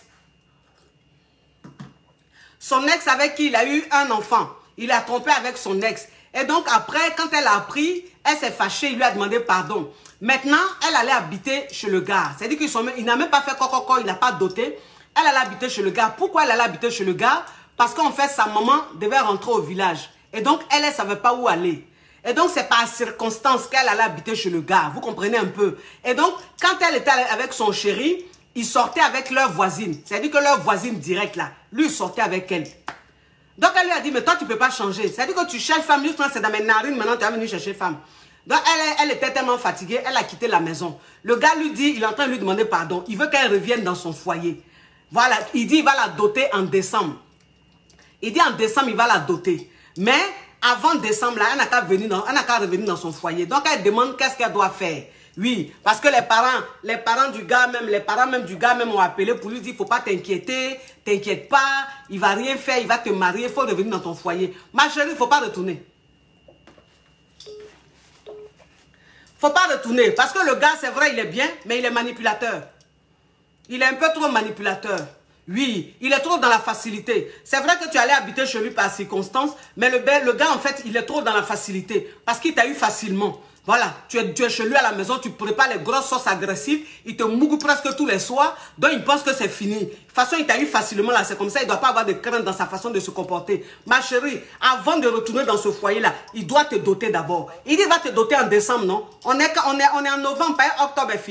Son ex avec qui il a eu un enfant. Il a trompé avec son ex. Et donc après, quand elle a appris, elle s'est fâchée, il lui a demandé pardon. Maintenant, elle allait habiter chez le gars. C'est-à-dire qu'il n'a même pas fait coco, il n'a pas doté. Elle allait habiter chez le gars. Pourquoi elle allait habiter chez le gars? Parce qu'en fait, sa maman devait rentrer au village. Et donc, elle, elle ne savait pas où aller. Et donc, c'est par circonstance qu'elle allait habiter chez le gars. Vous comprenez un peu? Et donc, quand elle était avec son chéri, ils sortaient avec leur voisine. C'est-à-dire que leur voisine directe là, lui, il sortait avec elle. Donc, elle lui a dit, mais toi, tu ne peux pas changer. C'est-à-dire que tu cherches femme, lui, c'est dans mes narines, maintenant, tu es venu chercher femme. Donc, elle, elle était tellement fatiguée, elle a quitté la maison. Le gars lui dit, il est en train de lui demander pardon. Il veut qu'elle revienne dans son foyer. Voilà, il dit, il va la doter en décembre. Il dit, en décembre, il va la doter. Mais, avant décembre, là, elle n'a qu'à venir dans, elle n'a qu'à revenir dans son foyer. Donc, elle demande qu'est-ce qu'elle doit faire. Oui, parce que les parents, les parents du gars même, les parents même du gars même ont appelé pour lui dire, il ne faut pas t'inquiéter, t'inquiète pas, il ne va rien faire, il va te marier, il faut revenir dans ton foyer. Ma chérie, il ne faut pas retourner. Il ne faut pas retourner, parce que le gars, c'est vrai, il est bien, mais il est manipulateur. Il est un peu trop manipulateur. Oui, il est trop dans la facilité. C'est vrai que tu allais habiter chez lui par circonstance, mais le, le gars, en fait, il est trop dans la facilité, parce qu'il t'a eu facilement. Voilà, tu es, tu es chez lui à la maison, tu prépares les grosses sauces agressives, il te mougue presque tous les soirs, donc il pense que c'est fini. De toute façon, il t'a eu facilement là, c'est comme ça, il ne doit pas avoir de crainte dans sa façon de se comporter. Ma chérie, avant de retourner dans ce foyer-là, il doit te doter d'abord. Il dit, va te doter en décembre, non? On est, on est, on est en novembre, pas octobre est fini.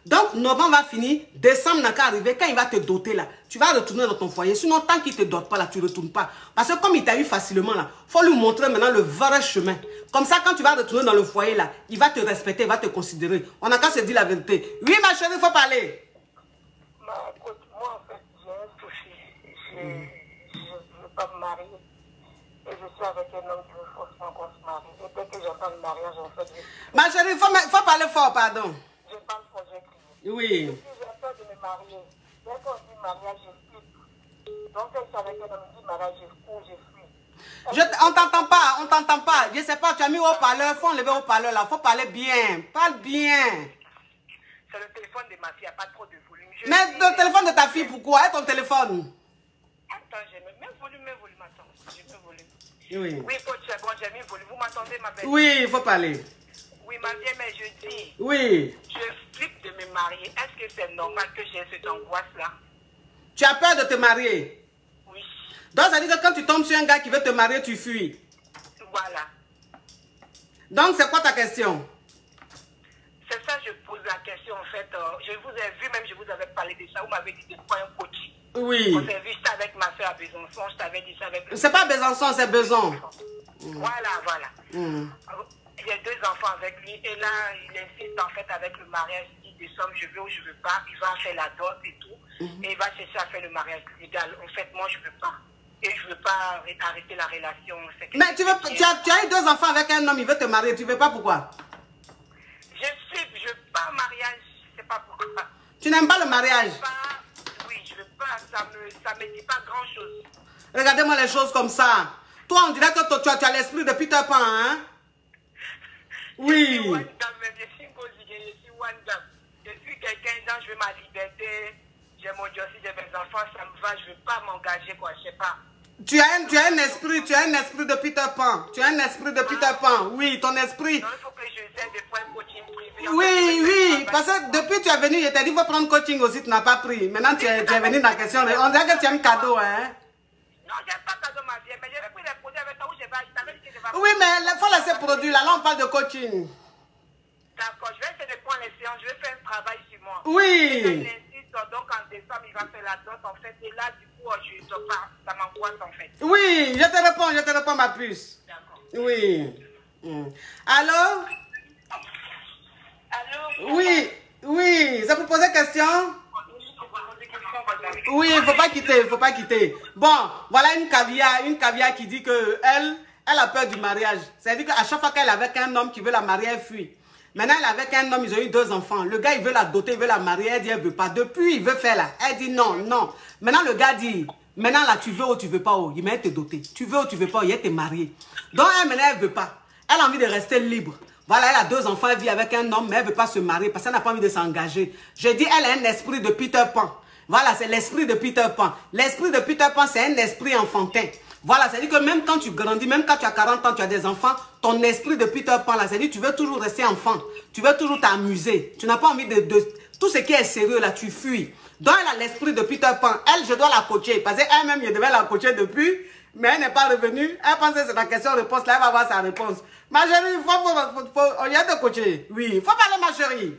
Donc, novembre va finir, décembre n'a qu'à arriver. Quand il va te doter là, tu vas retourner dans ton foyer. Sinon, tant qu'il ne te dote pas là, tu ne retournes pas. Parce que comme il t'a eu facilement là, il faut lui montrer maintenant le vrai chemin. Comme ça, quand tu vas retourner dans le foyer là, il va te respecter, il va te considérer. On n'a qu'à se dire la vérité. Oui, ma chérie, il faut parler. Bah, écoute, moi, en fait, j'ai un souci. Je ne veux pas me marier. Et je suis avec un homme qui veut forcément qu'on se marie. Et dès que j'entends le mariage, en fait, je... Ma chérie, il faut, faut parler fort, pardon. Je parle fort, j'ai crié. Oui. Et puis, j'ai peur de me marier. Dès qu'on dit mariage, je fuis. Donc, quand je suis avec un homme qui dit mariage, je cours, je fuis. Je, on t'entend pas, on t'entend pas. Je sais pas, tu as mis haut-parleur, faut enlever haut-parleur là, faut parler bien, parle bien. C'est le téléphone de ma fille, il n'y a pas trop de volume. Je Mais dis... le téléphone de ta fille, pourquoi? Est ton téléphone? Attends, j'ai mis même volume, même volume, attends. J'ai mis volume. Oui. Oui, coach, c'est bon, j'ai mis volume. Vous m'entendez, ma belle? Oui, il faut parler. Oui, ma vieille, mais je dis... Oui. Je flippe de me marier. Est-ce que c'est normal que j'ai cette angoisse-là? Tu as peur de te marier? Oui. Donc, ça veut dire que quand tu tombes sur un gars qui veut te marier, tu fuis. Voilà. Donc, c'est quoi ta question? C'est ça que je pose la question, en fait. Euh, je vous ai vu, même je vous avais parlé de ça. Vous m'avez dit de prendre un coach. Oui. On s'est vu, j'étais avec ma soeur à Besançon. Je t'avais dit ça avec... C'est pas Besançon, c'est Beson. Mm. Voilà, voilà. Mm. Il y a deux enfants avec lui. Et là, il insiste, en fait, avec le mariage. Il dit, des sommes, je veux ou je veux pas. Il va faire la dot et tout. Mm. Et il va chercher à faire le mariage légal. En fait, moi, je veux pas. Et je veux pas arrêter la relation. Mais tu, veux, tu, as, tu as eu deux enfants avec un homme, il veut te marier. Tu veux pas pourquoi? Je sais, je veux pas mariage. Je sais pas pourquoi. Tu n'aimes pas le mariage? Je veux pas, oui, je veux pas. Ça me, ça me dit pas grand chose. Regardez-moi les choses comme ça. Toi, on dirait que tu as, tu as l'esprit de Peter Pan, hein? Oui. Je suis one dame, je suis Kozige, je suis one dame. Je suis quelqu'un dont je veux ma liberté. J'ai mon Dieu aussi, j'ai mes enfants, ça me va. Je veux pas m'engager, quoi, je sais pas. Tu as, un, tu as un esprit, tu as un esprit de Peter Pan. Tu as un esprit de Peter Pan. Oui, ton esprit. Non, il faut que j'essaie de prendre un coaching privé. Oui, oui, parce que depuis que tu es venu, je t'ai dit, il faut prendre coaching aussi, tu n'as pas pris. Maintenant, tu es, tu es venu dans la question. On dirait que tu aimes cadeau, hein? Non, j'aime pas cadeau, ma vie, mais j'avais pris les produits avec toi où je vais. Je t'avais dit que je vais. Oui, mais il faut laisser produire. Là, là, on parle de coaching. D'accord, je vais essayer de prendre les séances, je vais faire un travail sur moi. Oui. Il insiste, donc en décembre, il va faire la dot, en fait, et là, du coup, je ne sais pas, ça m'angoisse, en fait. Oui, je te réponds, je te réponds, ma puce. D'accord. Oui. Mm. Allô? Allô? Oui, oui, ça peut poser question? Oui, il ne faut pas quitter, il ne faut pas quitter. Bon, voilà une caviar, une caviar qui dit que elle, elle a peur du mariage. C'est-à-dire qu'à chaque fois qu'elle est avec un homme qui veut la marier, elle fuit. Maintenant, elle est avec un homme, ils ont eu deux enfants. Le gars, il veut la doter, il veut la marier, elle dit, elle ne veut pas. Depuis, il veut faire là. Elle dit non, non. Maintenant, le gars dit, maintenant là, tu veux ou tu veux pas, oh, il m'a te doter. Tu veux ou tu veux pas, il est te marier. Donc, elle, maintenant, elle ne veut pas. Elle a envie de rester libre. Voilà, elle a deux enfants, elle vit avec un homme, mais elle ne veut pas se marier parce qu'elle n'a pas envie de s'engager. Je dis, elle a un esprit de Peter Pan. Voilà, c'est l'esprit de Peter Pan. L'esprit de Peter Pan, c'est un esprit enfantin. Voilà, c'est-à-dire que même quand tu grandis, même quand tu as quarante ans, tu as des enfants, ton esprit de Peter Pan, là, c'est-à-dire que tu veux toujours rester enfant. Tu veux toujours t'amuser. Tu n'as pas envie de, de... Tout ce qui est sérieux, là, tu fuis. Donc, elle a l'esprit de Peter Pan. Elle, je dois la coacher. Parce qu'elle-même, je devais la coacher depuis, mais elle n'est pas revenue. Elle pense que c'est la question-réponse. Là, elle va avoir sa réponse. Ma chérie, il faut, faut, faut, faut, on y a de coacher. Oui, il faut parler, ma chérie.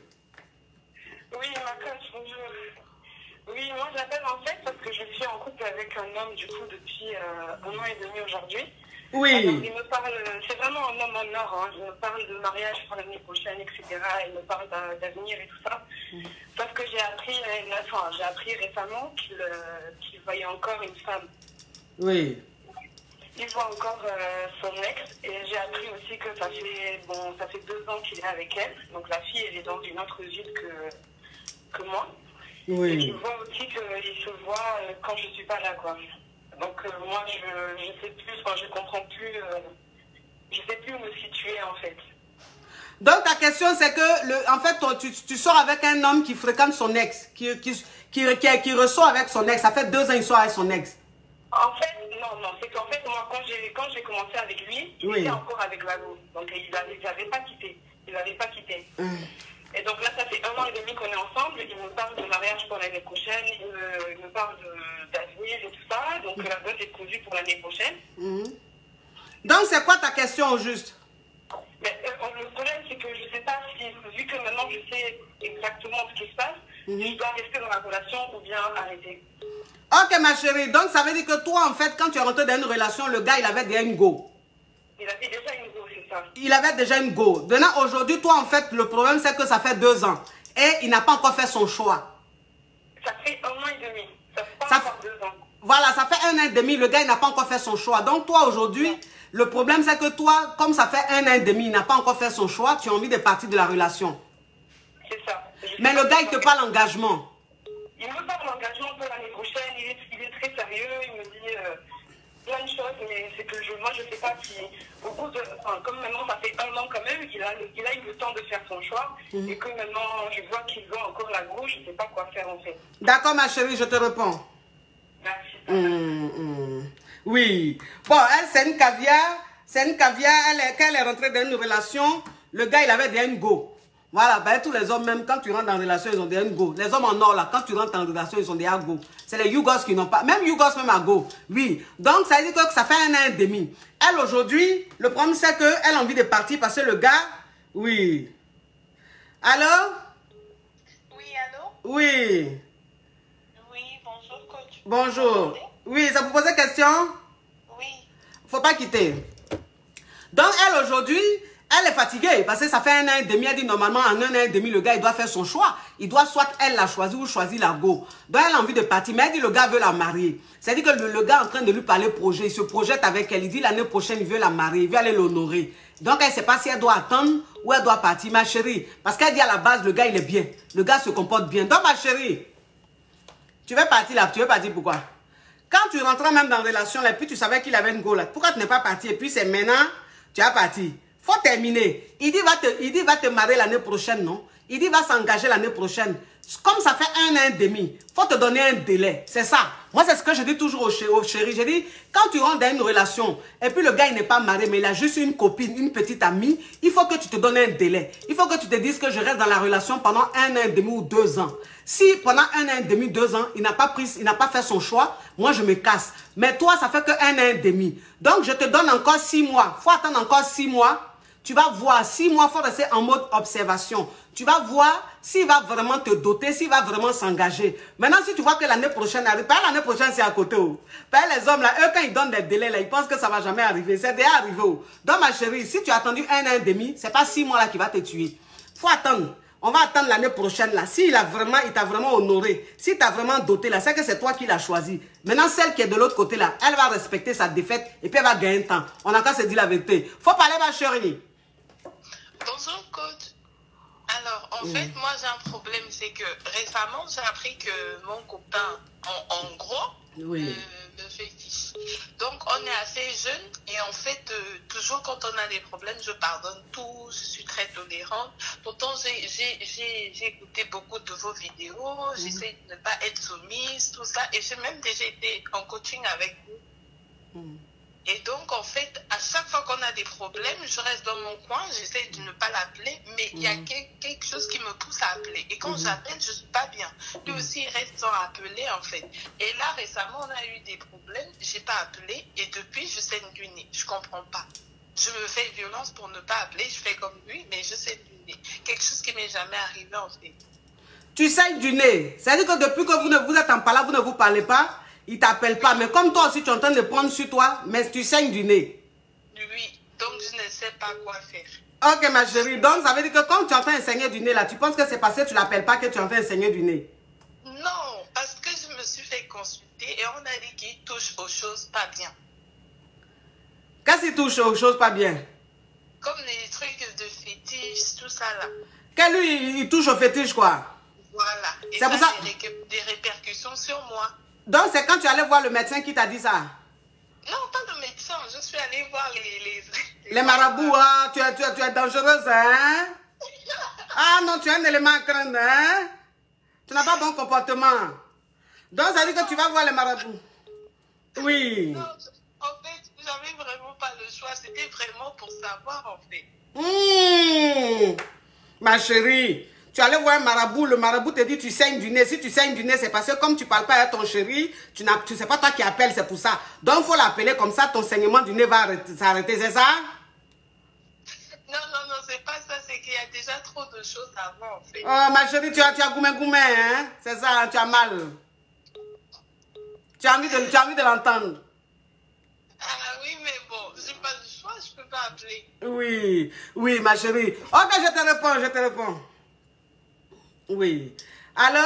Oui, ma coach, bonjour. Oui, moi j'appelle en fait parce que je suis en couple avec un homme du coup depuis euh, un an et demi aujourd'hui. Oui. Alors, il me parle, c'est vraiment un homme en or, hein. Il me parle de mariage pour l'année prochaine, et cetera. Il me parle d'avenir et tout ça. Mm. Parce que j'ai appris, enfin, j'ai appris récemment qu'il euh, qu'il voyait encore une femme. Oui. Il voit encore euh, son ex et j'ai appris aussi que ça fait, bon, ça fait deux ans qu'il est avec elle. Donc la fille, elle est dans une autre ville que, que moi. Oui. Et je vois aussi qu'il se voit euh, quand je ne suis pas là, quoi. Donc euh, moi, je ne sais plus, enfin, je ne comprends plus, euh, je ne sais plus où me situer, en fait. Donc ta question, c'est que, le, en fait, tu, tu sors avec un homme qui fréquente son ex, qui, qui, qui, qui, qui ressort avec son ex. Ça fait deux ans qu'il sort avec son ex. En fait, non, non, c'est qu'en fait, moi, quand j'ai quand j'ai commencé avec lui, il oui. était encore avec Lago. Donc il n'avait il pas quitté. Il n'avait pas quitté. Hum. Et donc là, ça fait un an et demi qu'on est ensemble. Il me parle de mariage pour l'année prochaine. Il me, il me parle d'avenir et tout ça. Donc la dot est prévue pour l'année prochaine. Mmh. Donc c'est quoi ta question au juste? Mais euh, le problème, c'est que je ne sais pas si, vu que maintenant je sais exactement ce qui se passe, mm-hmm. je dois rester dans la relation ou bien arrêter. Ok, ma chérie. Donc, ça veut dire que toi, en fait, quand tu es rentré dans une relation, le gars, il avait déjà une go. Il avait déjà une go, c'est ça. Il avait déjà une go. Maintenant, aujourd'hui, toi, en fait, le problème, c'est que ça fait deux ans. Et il n'a pas encore fait son choix. Ça fait un an et demi. Ça fait pas ça encore deux ans. Voilà, ça fait un an et demi. Le gars, il n'a pas encore fait son choix. Donc, toi, aujourd'hui, le problème, c'est que toi, comme ça fait un an et demi, il n'a pas encore fait son choix, tu as envie de partir de la relation. C'est ça. Mais le gars, il te parle engagement. Il me parle d'engagement pour l'année prochaine, il est, il est très sérieux, il me dit euh, plein de choses, mais c'est que je, moi je ne sais pas si, au bout de, enfin, comme maintenant ça fait un an quand même, il a, il a eu le temps de faire son choix, mmh. et que maintenant je vois qu'il veut encore la gauche, je ne sais pas quoi faire en fait. D'accord ma chérie, je te réponds. Merci. Mmh, mmh. Oui. Bon, elle c'est une caviar, c'est une caviar, elle est, quand elle est rentrée dans une relation, le gars il avait déjà une go. Voilà, ben, tous les hommes, même quand tu rentres en relation, ils ont déjà une go. Les hommes en or, là, quand tu rentres en relation, ils ont déjà go. C'est les Yougos qui n'ont pas. Même Yougos, même à go. Oui. Donc, ça veut dire que ça fait un an et demi. Elle, aujourd'hui, le problème, c'est qu'elle a envie de partir parce que le gars, oui. Allô? Oui, allô? Oui. Oui, bonjour, coach. Bonjour. Oui, ça vous posait question? Oui. Faut pas quitter. Donc, elle, aujourd'hui, elle est fatiguée parce que ça fait un an et demi. Elle dit normalement en un an et demi, le gars il doit faire son choix. Il doit soit elle la choisir ou choisir la go. Donc elle a envie de partir. Mais elle dit le gars veut la marier. C'est-à-dire que le, le gars est en train de lui parler projet. Il se projette avec elle. Il dit l'année prochaine il veut la marier. Il veut aller l'honorer. Donc elle ne sait pas si elle doit attendre ou elle doit partir. Ma chérie. Parce qu'elle dit à la base le gars il est bien. Le gars se comporte bien. Donc ma chérie. Tu veux partir là. Tu veux partir pourquoi? Quand tu rentrais même dans la relation là. Et puis tu savais qu'il avait une go là. Pourquoi tu n'es pas parti? Et puis c'est maintenant tu as parti. Faut terminer. Il dit va te, il dit va te marier l'année prochaine, non? Il dit va s'engager l'année prochaine. Comme ça fait un an et demi, faut te donner un délai. C'est ça. Moi, c'est ce que je dis toujours au chéri. Au chéri. Je dis, quand tu rentres dans une relation, et puis le gars, il n'est pas marié, mais il a juste une copine, une petite amie, il faut que tu te donnes un délai. Il faut que tu te dises que je reste dans la relation pendant un an et demi ou deux ans. Si pendant un an et demi, deux ans, il n'a pas pris, il n'a pas fait son choix, moi, je me casse. Mais toi, ça fait que un an et demi. Donc, je te donne encore six mois. Faut attendre encore six mois. Tu vas voir, six mois, il faut rester en mode observation. Tu vas voir s'il va vraiment te doter, s'il va vraiment s'engager. Maintenant, si tu vois que l'année prochaine arrive, pas l'année prochaine, c'est à côté. Oh. Pas les hommes, là, eux, quand ils donnent des délais, là, ils pensent que ça ne va jamais arriver. C'est déjà arrivé. Oh. Donc, ma chérie, si tu as attendu un an et demi, ce n'est pas six mois là qui va te tuer. Il faut attendre. On va attendre l'année prochaine, là. S'il a vraiment, il t'a vraiment honoré, s'il t'a vraiment doté, là, c'est que c'est toi qui l'as choisi. Maintenant, celle qui est de l'autre côté, là, elle va respecter sa défaite et puis elle va gagner un temps. On a qu'à se dire la vérité. Faut parler, ma chérie. Bonjour, coach. Alors, en mmh. fait, moi, j'ai un problème. C'est que récemment, j'ai appris que mon copain, en, en gros, oui. me, me fétiche. Donc, on est assez jeunes. Et en fait, euh, toujours quand on a des problèmes, je pardonne tout. Je suis très tolérante. Pourtant, j'ai écouté beaucoup de vos vidéos. Mmh. J'essaie de ne pas être soumise, tout ça. Et j'ai même déjà été en coaching avec vous. Mmh. Et donc, en fait, à chaque fois qu'on a des problèmes, je reste dans mon coin, j'essaie de ne pas l'appeler, mais il mmh. y a quelque, quelque chose qui me pousse à appeler. Et quand mmh. j'appelle, je ne suis pas bien. Lui mmh. aussi, il reste sans appeler, en fait. Et là, récemment, on a eu des problèmes, je n'ai pas appelé, et depuis, je saigne du nez. Je ne comprends pas. Je me fais violence pour ne pas appeler, je fais comme lui, mais je saigne du nez. Quelque chose qui ne m'est jamais arrivé, en fait. Tu saignes du nez. C'est-à-dire que depuis que vous, ne, vous êtes en parlant, vous ne vous parlez pas. Il ne t'appelle pas, mais comme toi aussi, tu es en train de prendre sur toi, mais tu saignes du nez. Oui, donc je ne sais pas quoi faire. Ok, ma chérie. Donc, ça veut dire que quand tu es en train de saigner du nez, là, tu penses que c'est parce que tu ne l'appelles pas que tu es en train de saigner du nez? Non, parce que je me suis fait consulter et on a dit qu'il touche aux choses pas bien. Qu'est-ce qu'il touche aux choses pas bien? Comme les trucs de fétiche, tout ça, là. Que lui, il touche aux fétiches, quoi? Voilà. Et ça ça ça... a des, des répercussions sur moi. Donc, c'est quand tu allais voir le médecin qui t'a dit ça? Non, pas le médecin. Je suis allée voir les... Les, les, les marabouts, ah, tu, es, tu, es, tu es dangereuse, hein? Ah non, tu es un élément à craindre, hein? Tu n'as pas bon comportement. Donc, ça dit que tu vas voir les marabouts. Oui. Non, en fait, j'avais vraiment pas le choix. C'était vraiment pour savoir, en fait. Mmh. Ma chérie, tu allais voir un marabout, le marabout te dit tu saignes du nez. Si tu saignes du nez, c'est parce que comme tu ne parles pas à ton chéri, tu ne sais pas toi qui appelles, c'est pour ça. Donc, il faut l'appeler comme ça, ton saignement du nez va s'arrêter, c'est ça? Non, non, non, c'est pas ça, c'est qu'il y a déjà trop de choses avant, en fait. Oh, ma chérie, tu as, tu as goumé goumé, hein? C'est ça, hein, tu as mal. Tu as envie de, tu as envie de l'entendre. Ah oui, mais bon, j'ai pas le choix, je peux pas appeler. Oui, oui, ma chérie. Ok, je te réponds, je te réponds. Oui. Allô?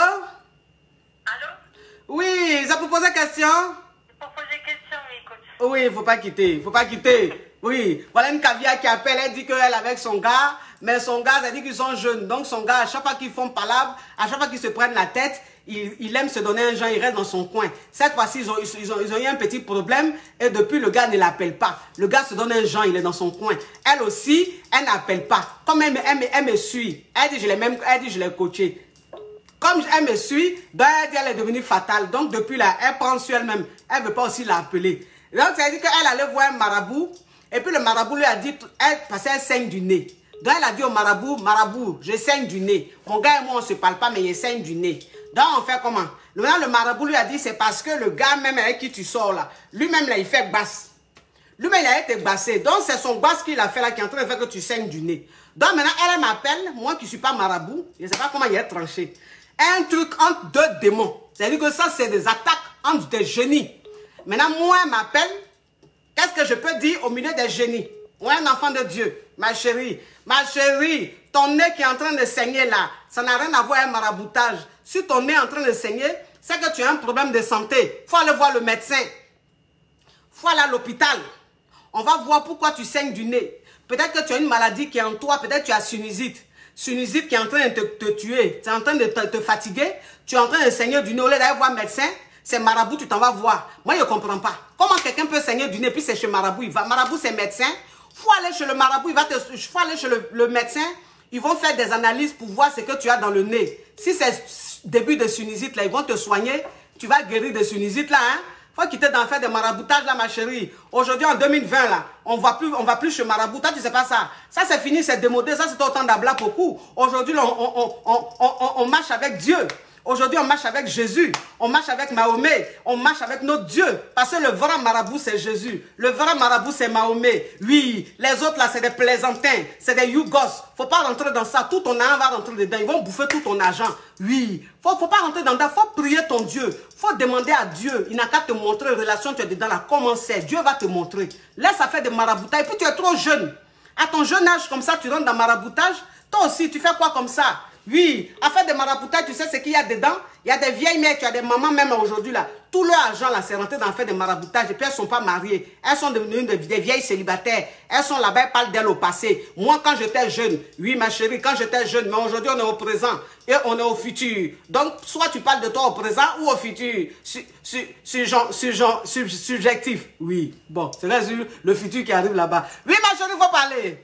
Allô? Oui, ça peut poser question? Pour poser question, oui, coach. Oui, il ne faut pas quitter, il ne faut pas quitter. Oui, voilà une caviar qui appelle, elle dit qu'elle est avec son gars, mais son gars, ça dit qu'ils sont jeunes. Donc son gars, à chaque fois qu'ils font palabre, à chaque fois qu'ils se prennent la tête, il, il aime se donner un genre, il reste dans son coin. Cette fois-ci, ils ont, ils, ont, ils ont eu un petit problème et depuis, le gars ne l'appelle pas. Le gars se donne un genre, il est dans son coin. Elle aussi, elle n'appelle pas. Comme elle, elle, elle, elle me suit, elle dit, je l'ai même, elle dit, je l'ai coaché. Comme elle me suit, donc elle dit, elle est devenue fatale. Donc depuis là, elle prend sur elle-même. Elle ne veut pas aussi l'appeler. Donc ça veut dire qu'elle allait voir un marabout. Et puis le marabout lui a dit, elle, parce qu'elle saigne du nez. Donc elle a dit au marabout, marabout, je saigne du nez. Mon gars et moi, on ne se parle pas, mais il saigne du nez. Donc on fait comment? Maintenant le marabout lui a dit, c'est parce que le gars même avec qui tu sors là, lui-même là, il fait basse. Lui-même, il a été bassé. Donc c'est son basse qu'il a fait là, qui est en train de faire que tu saignes du nez. Donc maintenant, elle m'appelle, moi qui ne suis pas marabout, je ne sais pas comment il est tranché. Un truc entre deux démons. C'est-à-dire que ça, c'est des attaques entre des génies. Maintenant, moi, elle m'appelle. Qu'est-ce que je peux dire au milieu des génies? Moi, un enfant de Dieu, ma chérie, ma chérie, ton nez qui est en train de saigner là, ça n'a rien à voir avec un maraboutage. Si ton nez est en train de saigner, c'est que tu as un problème de santé. Il faut aller voir le médecin. Il faut aller à l'hôpital. On va voir pourquoi tu saignes du nez. Peut-être que tu as une maladie qui est en toi, peut-être que tu as sinusite. Sinusite qui est en train de te, te tuer, tu es en train de te, te fatiguer, tu es en train de saigner du nez. Au lieu d'aller voir un médecin, c'est marabout, tu t'en vas voir. Moi, je ne comprends pas. Comment quelqu'un peut saigner du nez, puis c'est chez marabout, il va. Marabout, c'est médecin. Il faut aller chez le marabout, il va te, faut aller chez le, le médecin. Ils vont faire des analyses pour voir ce que tu as dans le nez. Si c'est début de sinusite, là, ils vont te soigner. Tu vas guérir de sinusite, là, hein. Faut quitter d'en faire des maraboutages là, ma chérie. Aujourd'hui, en deux mille vingt, là, on va plus, on va plus chez marabout. Toi, tu sais pas ça. Ça, c'est fini, c'est démodé. Ça, c'était autant d'abla beaucoup. Aujourd'hui, on, on, on, on, on, on marche avec Dieu. Aujourd'hui, on marche avec Jésus. On marche avec Mahomet. On marche avec notre Dieu. Parce que le vrai marabout, c'est Jésus. Le vrai marabout, c'est Mahomet. Oui, les autres, là, c'est des plaisantins. C'est des yougos. Faut pas rentrer dans ça. Tout ton argent va rentrer dedans. Ils vont bouffer tout ton argent. Oui. Faut, faut pas rentrer dans ça. Faut prier ton Dieu. Faut demander à Dieu. Il n'a qu'à te montrer une relation, tu es dedans là. Comment c'est? Dieu va te montrer. Laisse ça faire des maraboutage. Et puis, tu es trop jeune. À ton jeune âge, comme ça, tu rentres dans maraboutage. Toi aussi, tu fais quoi comme ça? Oui, à faire des maraboutages, tu sais ce qu'il y a dedans? Il y a des vieilles mères, tu as des mamans même aujourd'hui là. Tout leur argent là, c'est rentré dans faire des maraboutages. Et puis elles ne sont pas mariées. Elles sont devenues des, des vieilles célibataires. Elles sont là-bas, elles parlent d'elles au passé. Moi, quand j'étais jeune, oui ma chérie, quand j'étais jeune, mais aujourd'hui on est au présent et on est au futur. Donc, soit tu parles de toi au présent ou au futur. Su, su, su, genre, su, genre, su, subjectif. Oui, bon, c'est là le futur qui arrive là-bas. Oui ma chérie, il faut parler.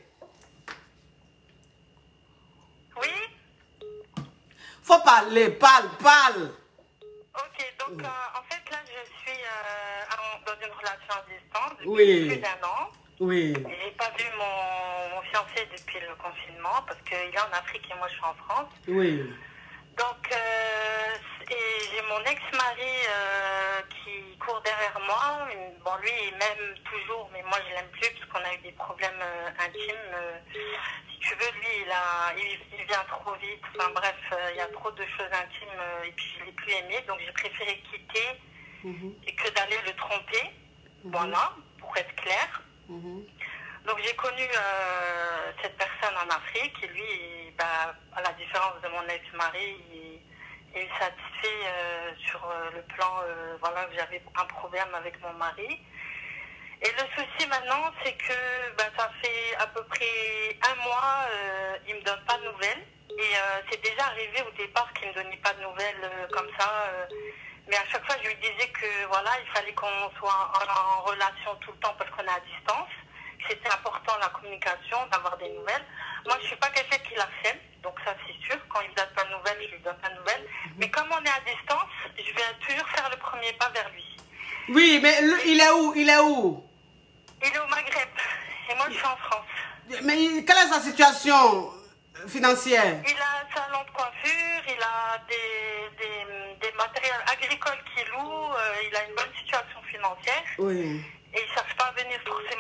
Oui? Faut parler, parle, parle. Ok, donc euh, en fait là je suis euh, dans une relation à distance depuis oui. plus d'un an. Oui. J'ai pas vu mon, mon fiancé depuis le confinement parce qu'il est en Afrique et moi je suis en France. Oui. Donc euh, j'ai mon ex-mari euh, qui court derrière moi. Bon lui il m'aime toujours mais moi je l'aime plus parce qu'on a eu des problèmes euh, intimes. Euh, si tu veux lui il, a, il, il vient trop vite. Enfin bref euh, il y a trop de choses intimes euh, et puis je l'ai plus aimé donc j'ai préféré quitter mm-hmm. et que d'aller le tromper. Mm-hmm. Voilà pour être clair. Mm-hmm. Donc j'ai connu euh, cette personne en Afrique et lui, bah, à la différence de mon ex-mari, il, il est satisfait euh, sur euh, le plan, euh, voilà, que j'avais un problème avec mon mari. Et le souci maintenant, c'est que bah, ça fait à peu près un mois, euh, il ne me donne pas de nouvelles. Et euh, c'est déjà arrivé au départ qu'il ne me donnait pas de nouvelles euh, comme ça. Euh, mais à chaque fois, je lui disais que voilà, il fallait qu'on soit en, en relation tout le temps parce qu'on est à distance. C'était important la communication, d'avoir des nouvelles. Moi, je ne suis pas quelqu'un qui la fait, donc ça c'est sûr. Quand il ne me donne pas de nouvelles, je ne lui donne pas de nouvelles. Mm-hmm. Mais comme on est à distance, je vais toujours faire le premier pas vers lui. Oui, mais le, il est où? Il est où? Il est au Maghreb. Et moi, je suis en France. Mais quelle est sa situation financière? Il a un salon de coiffure, il a des, des, des matériels agricoles qu'il loue, euh, il a une bonne situation financière. Oui. Et il ne cherche pas à venir forcément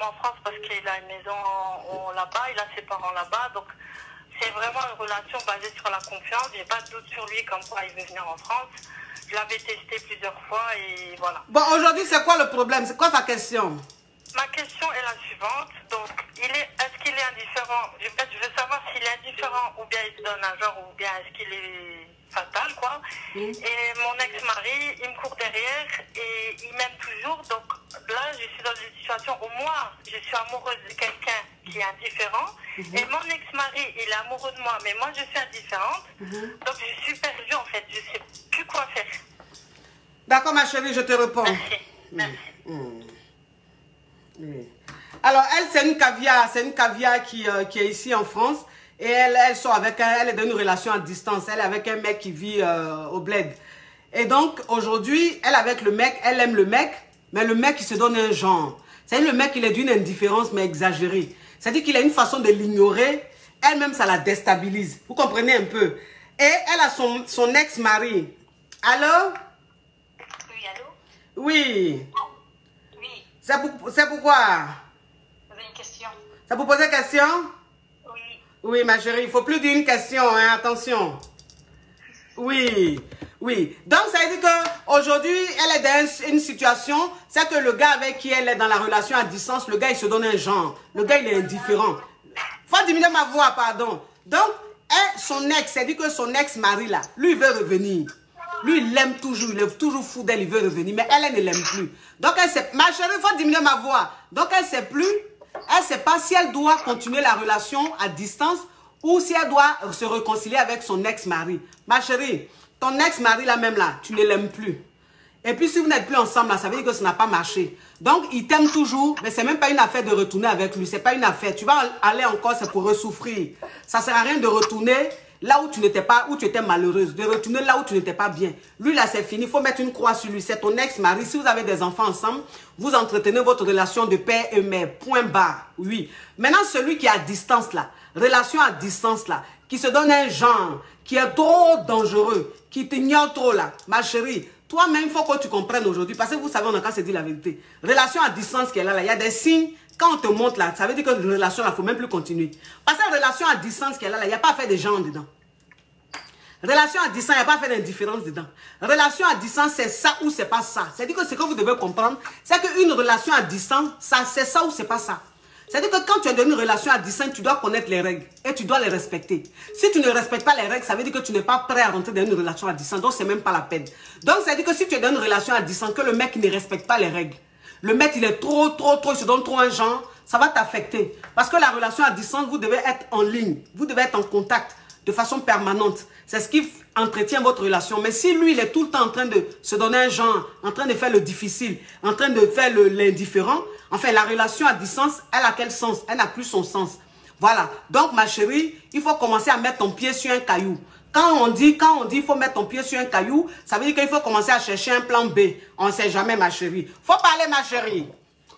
en France parce qu'il a une maison là-bas, il a ses parents là-bas. Donc, c'est vraiment une relation basée sur la confiance. Il n'y a pas de doute sur lui comme quoi il veut venir en France. Je l'avais testé plusieurs fois et voilà. Bon, aujourd'hui, c'est quoi le problème? C'est quoi ta question? Ma question est la suivante. Donc, il est, est-ce qu'il est indifférent? Je, je veux savoir s'il est indifférent ou bien il se donne un genre ou bien est-ce qu'il est fatal, quoi. Mmh. Et mon ex-mari, il me court derrière et il m'aime toujours. Donc là, je suis dans une situation où moi, je suis amoureuse de quelqu'un qui est indifférent. Mmh. Et mon ex-mari, il est amoureux de moi, mais moi, je suis indifférente. Mmh. Donc, je suis perdue, en fait. Je ne sais plus quoi faire. D'accord, ma chérie, je te réponds. Merci. Merci. Mmh. Oui. Alors, elle, c'est une caviar, c'est une caviar qui, euh, qui est ici en France. Et elle, elle sort avec un, elle est dans une relation à distance. Elle est avec un mec qui vit euh, au bled. Et donc, aujourd'hui, elle avec le mec, elle aime le mec, mais le mec, il se donne un genre. C'est-à-dire, le mec, il est d'une indifférence, mais exagérée. C'est-à-dire qu'il a une façon de l'ignorer. Elle-même, ça la déstabilise. Vous comprenez un peu? Et elle a son, son ex-mari. Allô? Oui, allô? Oui. Oui. C'est pour, c'est pourquoi? Vous avez une question? Ça vous posait question? Oui. Oui, ma chérie, il faut plus d'une question, hein, attention. Oui, oui. Donc, ça veut dire qu'aujourd'hui, elle est dans une situation, c'est que le gars avec qui elle est dans la relation à distance, le gars, il se donne un genre. Le gars, il est indifférent. Faut diminuer ma voix, pardon. Donc, elle, son ex, c'est-à-dire que son ex-mari, là, lui, il veut revenir. Lui, il l'aime toujours, il est toujours fou d'elle, il veut revenir, mais elle, elle ne l'aime plus. Donc, elle sait, ma chérie, il faut diminuer ma voix. Donc, elle ne sait plus, elle ne sait pas si elle doit continuer la relation à distance ou si elle doit se réconcilier avec son ex-mari. Ma chérie, ton ex-mari, là même là, tu ne l'aimes plus. Et puis, si vous n'êtes plus ensemble, là, ça veut dire que ça n'a pas marché. Donc, il t'aime toujours, mais ce n'est même pas une affaire de retourner avec lui. Ce n'est pas une affaire. Tu vas aller encore, c'est pour ressouffrir. Ça ne sert à rien de retourner là où tu n'étais pas, où tu étais malheureuse, de retourner là où tu n'étais pas bien. Lui, là, c'est fini. Il faut mettre une croix sur lui. C'est ton ex-mari. Si vous avez des enfants ensemble, vous entretenez votre relation de père et mère. Point barre. Oui. Maintenant, celui qui est à distance, là, relation à distance, là, qui se donne un genre, qui est trop dangereux, qui t'ignore trop, là, ma chérie, toi-même, il faut que tu comprennes aujourd'hui, parce que vous savez, on a qu'à se dire la vérité. Relation à distance qui est là, là, il y a des signes. Quand on te montre là, ça veut dire que la relation là, il ne faut même plus continuer. Parce que la relation à distance qui est là, là, il n'y a pas à faire de genre dedans. Relation à distance, il n'y a pas à faire d'indifférence dedans. Relation à distance, c'est ça ou c'est pas ça. C'est-à-dire que ce que vous devez comprendre, c'est qu'une relation à distance, ça c'est ça ou c'est pas ça. C'est-à-dire que quand tu es dans une relation à distance, tu dois connaître les règles et tu dois les respecter. Si tu ne respectes pas les règles, ça veut dire que tu n'es pas prêt à rentrer dans une relation à distance. Donc, ce n'est même pas la peine. Donc, ça veut dire que si tu es dans une relation à distance, que le mec ne respecte pas les règles, le mec, il est trop, trop, trop, il se donne trop un genre, ça va t'affecter. Parce que la relation à distance, vous devez être en ligne. Vous devez être en contact de façon permanente. C'est ce qui entretient votre relation. Mais si lui, il est tout le temps en train de se donner un genre, en train de faire le difficile, en train de faire l'indifférent, enfin, la relation à distance, elle a quel sens? Elle n'a plus son sens. Voilà. Donc, ma chérie, il faut commencer à mettre ton pied sur un caillou. Quand on dit, quand on dit, il faut mettre ton pied sur un caillou, ça veut dire qu'il faut commencer à chercher un plan B. On ne sait jamais, ma chérie. Faut parler, ma chérie.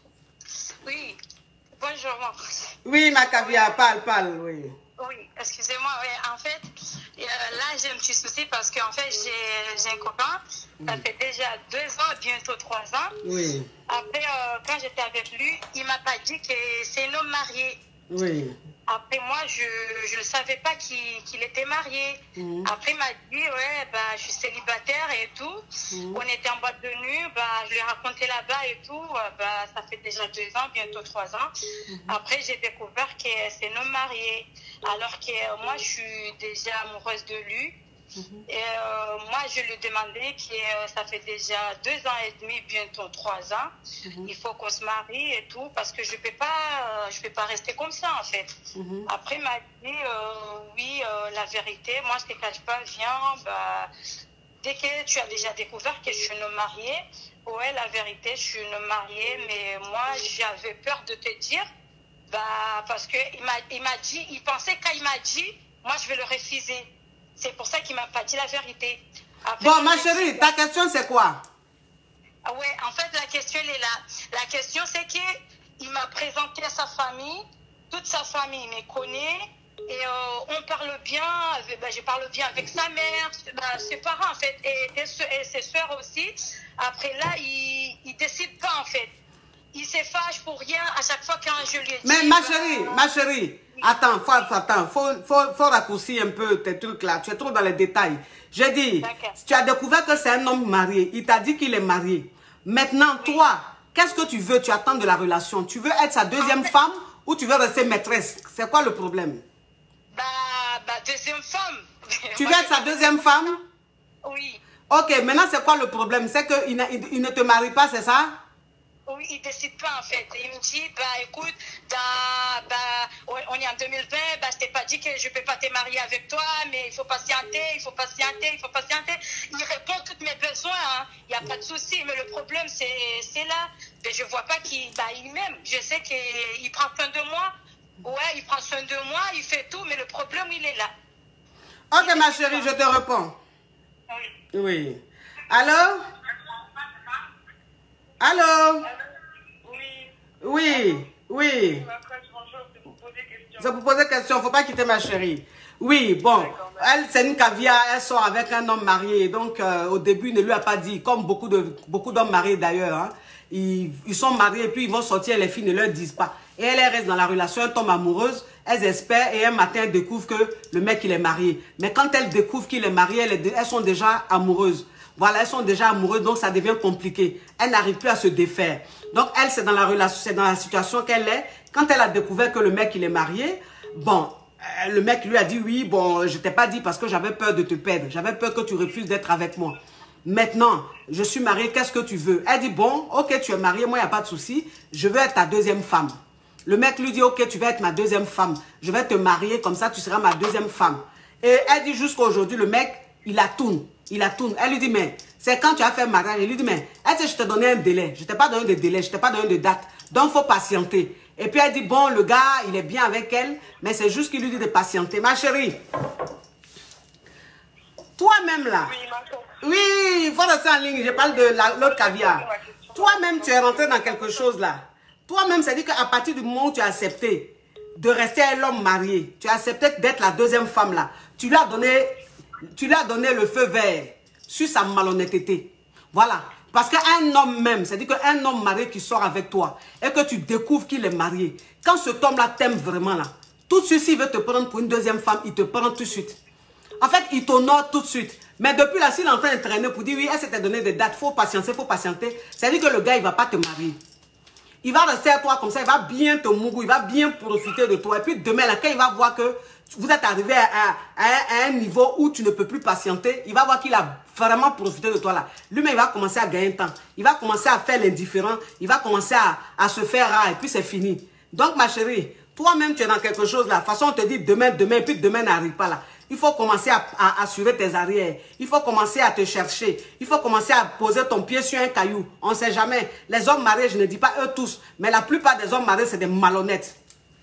Oui. Bonjour, maman. Oui, ma caviar, parle, parle, oui. Oui, excusez-moi. Oui, en fait, euh, là, j'ai un petit souci parce qu'en fait, j'ai un copain. Ça fait déjà deux ans, bientôt trois ans. Oui. Après, euh, quand j'étais avec lui, il m'a pas dit que c'est un homme marié. Oui. Après, moi, je ne savais pas qu'il qu'il était marié. Mmh. Après, il m'a dit, ouais, bah, je suis célibataire et tout. Mmh. On était en boîte de nuit, bah, je lui ai raconté là-bas et tout. Bah, ça fait déjà deux ans, bientôt trois ans. Mmh. Après, j'ai découvert que c'est un homme marié. Alors que euh, moi, je suis déjà amoureuse de lui. Mmh. Et euh, moi, je lui ai demandé que euh, ça fait déjà deux ans et demi, bientôt trois ans. Mmh. Il faut qu'on se marie et tout, parce que je ne peux pas, euh, je peux pas rester comme ça, en fait. Mmh. Après, il m'a dit, euh, oui, euh, la vérité, moi, je ne te cache pas, viens, bah, dès que tu as déjà découvert que je suis une mariée, ouais, la vérité, je suis une mariée, mais moi, j'avais peur de te dire, bah, parce qu'il m'a dit, il pensait quand il m'a dit, moi, je vais le refuser. C'est pour ça qu'il ne m'a pas dit la vérité. Après, bon, ma chérie, dit, ta question, c'est quoi? Ah ouais, en fait, la question, elle est là. La question, c'est qu'il m'a présenté à sa famille. Toute sa famille me connaît. Et euh, on parle bien. Ben, je parle bien avec sa mère, ben, ses parents, en fait, et, et, et ses soeurs aussi. Après, là, il ne décide pas, en fait. il se fâche pour rien à chaque fois quand je lui dis... Mais ma chérie, bah, ma chérie, oui. attends, faut, attends, faut, faut, faut raccourcir un peu tes trucs là. Tu es trop dans les détails. J'ai dit, tu as découvert que c'est un homme marié. Il t'a dit qu'il est marié. Maintenant, oui. toi, qu'est-ce que tu veux? Tu attends de la relation. Tu veux être sa deuxième ah, femme ou tu veux rester maîtresse? C'est quoi le problème? Bah, bah deuxième femme. Tu veux être sa deuxième femme? Oui. Ok, maintenant c'est quoi le problème? C'est qu'il il, il ne te marie pas, c'est ça? Oui, il ne décide pas en fait. Il me dit, bah écoute, dans, bah, on est en deux mille vingt, bah, je t'ai pas dit que je ne peux pas te marier avec toi, mais il faut patienter, il faut patienter, il faut patienter. Il répond à tous mes besoins, hein. Il n'y a pas de souci, mais le problème c'est là. Mais je ne vois pas qu'il bah, il m'aime. Je sais qu'il prend soin de moi. Ouais, il prend soin de moi, il fait tout, mais le problème il est là. Ok ma chérie, je te réponds. Oui. Oui. Allô? Allô? Oui. Oui, oui. C'est pour poser question, il ne faut pas quitter ma chérie. Oui, bon, elle, c'est une caviar, elle sort avec un homme marié. Donc, euh, au début, il ne lui a pas dit, comme beaucoup de beaucoup d'hommes mariés d'ailleurs, hein, ils, ils sont mariés et puis ils vont sortir, les filles ne leur disent pas. Et elle, elle reste dans la relation, elle tombe amoureuse, elles espèrent et un matin, elles découvrent que le mec, il est marié. Mais quand elles découvrent qu'il est marié, elles, elles sont déjà amoureuses. Voilà, elles sont déjà amoureuses, donc ça devient compliqué. Elles n'arrivent plus à se défaire. Donc, elle, c'est dans la relation, c'est dans la situation qu'elle est. Quand elle a découvert que le mec, il est marié, bon, euh, le mec lui a dit, oui, bon, je t'ai pas dit parce que j'avais peur de te perdre. J'avais peur que tu refuses d'être avec moi. Maintenant, je suis mariée, qu'est-ce que tu veux? Elle dit, bon, ok, tu es mariée, moi, il n'y a pas de souci. Je veux être ta deuxième femme. Le mec lui dit, ok, tu vas être ma deuxième femme. Je vais te marier, comme ça, tu seras ma deuxième femme. Et elle dit, jusqu'à aujourd'hui, le mec, il a tourné. Il a tourné. Elle lui dit, mais c'est quand tu as fait le mariage. Il lui dit, mais est-ce que je t'ai donné un délai? Je ne t'ai pas donné de délai, je ne t'ai pas donné de date. Donc, il faut patienter. Et puis, elle dit, bon, le gars, il est bien avec elle, mais c'est juste qu'il lui dit de patienter. Ma chérie, toi-même là, oui, il faut rester en ligne, je parle de l'autre caviar. Toi-même, tu es rentré dans quelque chose là. Toi-même, c'est-à-dire qu'à partir du moment où tu as accepté de rester un homme marié, tu as accepté d'être la deuxième femme là, tu lui as donné... Tu lui as donné le feu vert sur sa malhonnêteté. Voilà. Parce qu'un homme même, c'est-à-dire qu'un homme marié qui sort avec toi et que tu découvres qu'il est marié, quand cet homme-là t'aime vraiment, là, tout de suite, s'il veut te prendre pour une deuxième femme, il te prend tout de suite. En fait, il t'honore tout de suite. Mais depuis là, s'il est en train de traîner pour dire, oui, elle s'était donné des dates, il faut patienter, il faut patienter, c'est-à-dire que le gars, il ne va pas te marier. Il va rester à toi comme ça, il va bien te mourir, il va bien profiter de toi. Et puis demain, là, quand il va voir que vous êtes arrivé à, à, à, à un niveau où tu ne peux plus patienter, il va voir qu'il a vraiment profité de toi là. Lui-même, il va commencer à gagner temps. Il va commencer à faire l'indifférent. Il va commencer à, à se faire rare et puis c'est fini. Donc, ma chérie, toi-même, tu es dans quelque chose là. De toute façon, on te dit demain, demain, et puis demain n'arrive pas là. Il faut commencer à, à assurer tes arrières. Il faut commencer à te chercher. Il faut commencer à poser ton pied sur un caillou. On ne sait jamais. Les hommes mariés, je ne dis pas eux tous, mais la plupart des hommes mariés, c'est des malhonnêtes.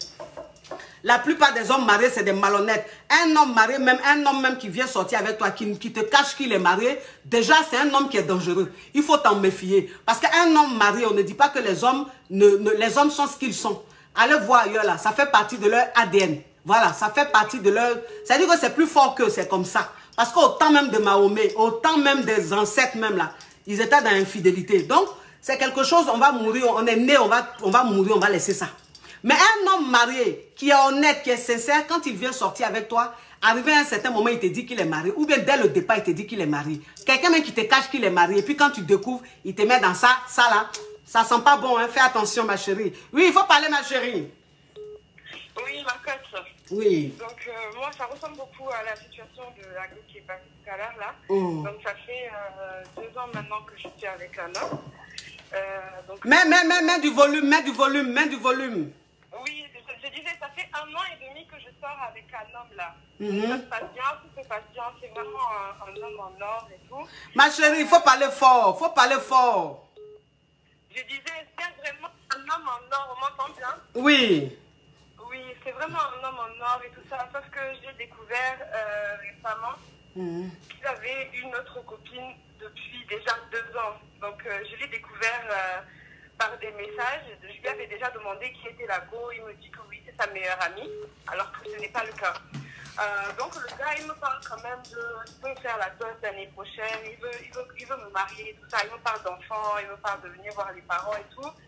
La plupart des hommes mariés, c'est des malhonnêtes. Un homme marié, même un homme même qui vient sortir avec toi, qui, qui te cache qu'il est marié, déjà, c'est un homme qui est dangereux. Il faut t'en méfier. Parce qu'un homme marié, on ne dit pas que les hommes, ne, ne, les hommes sont ce qu'ils sont. Allez voir ailleurs là, ça fait partie de leur A D N. Voilà, ça fait partie de leur... C'est-à-dire que c'est plus fort qu'eux, c'est comme ça. Parce qu'au temps même de Mahomet, au temps même des ancêtres même là, ils étaient dans l'infidélité. Donc, c'est quelque chose, on va mourir, on est né, on va, on va mourir, on va laisser ça. Mais un homme marié, qui est honnête, qui est sincère, quand il vient sortir avec toi, arrivé à un certain moment, il te dit qu'il est marié. Ou bien dès le départ, il te dit qu'il est marié. Quelqu'un même qui te cache qu'il est marié. Et puis quand tu découvres, il te met dans ça, ça là. Ça sent pas bon, hein. Fais attention, ma chérie. Oui, il faut parler, ma chérie. Oui, ma cote. Oui. Donc, euh, moi, ça ressemble beaucoup à la situation de la go qui est passée tout à l'heure, là. Mm. Donc, ça fait euh, deux ans maintenant que je suis avec un homme. Euh, donc, mets, mets, mets, mets du volume, mets du volume, mets du volume. Oui, je, je disais, ça fait un an et demi que je sors avec un homme, là. Mm-hmm. Ça se passe bien, tout se passe bien. C'est vraiment un, un homme en or et tout. Ma chérie, il faut parler fort, il faut parler fort. Je disais, c'est vraiment un homme en or, on m'entend bien? Oui. Oui, c'est vraiment un homme en or et tout ça, sauf que j'ai découvert euh, récemment mmh. qu'il avait une autre copine depuis déjà deux ans. Donc euh, je l'ai découvert euh, par des messages. Je lui avais déjà demandé qui était la go. Il me dit que oui, c'est sa meilleure amie, alors que ce n'est pas le cas. Euh, donc le gars, il me parle quand même de il veut faire la dot l'année prochaine, il veut, il, veut, il veut me marier et tout ça. Il me parle d'enfants, il me parle de venir voir les parents et tout.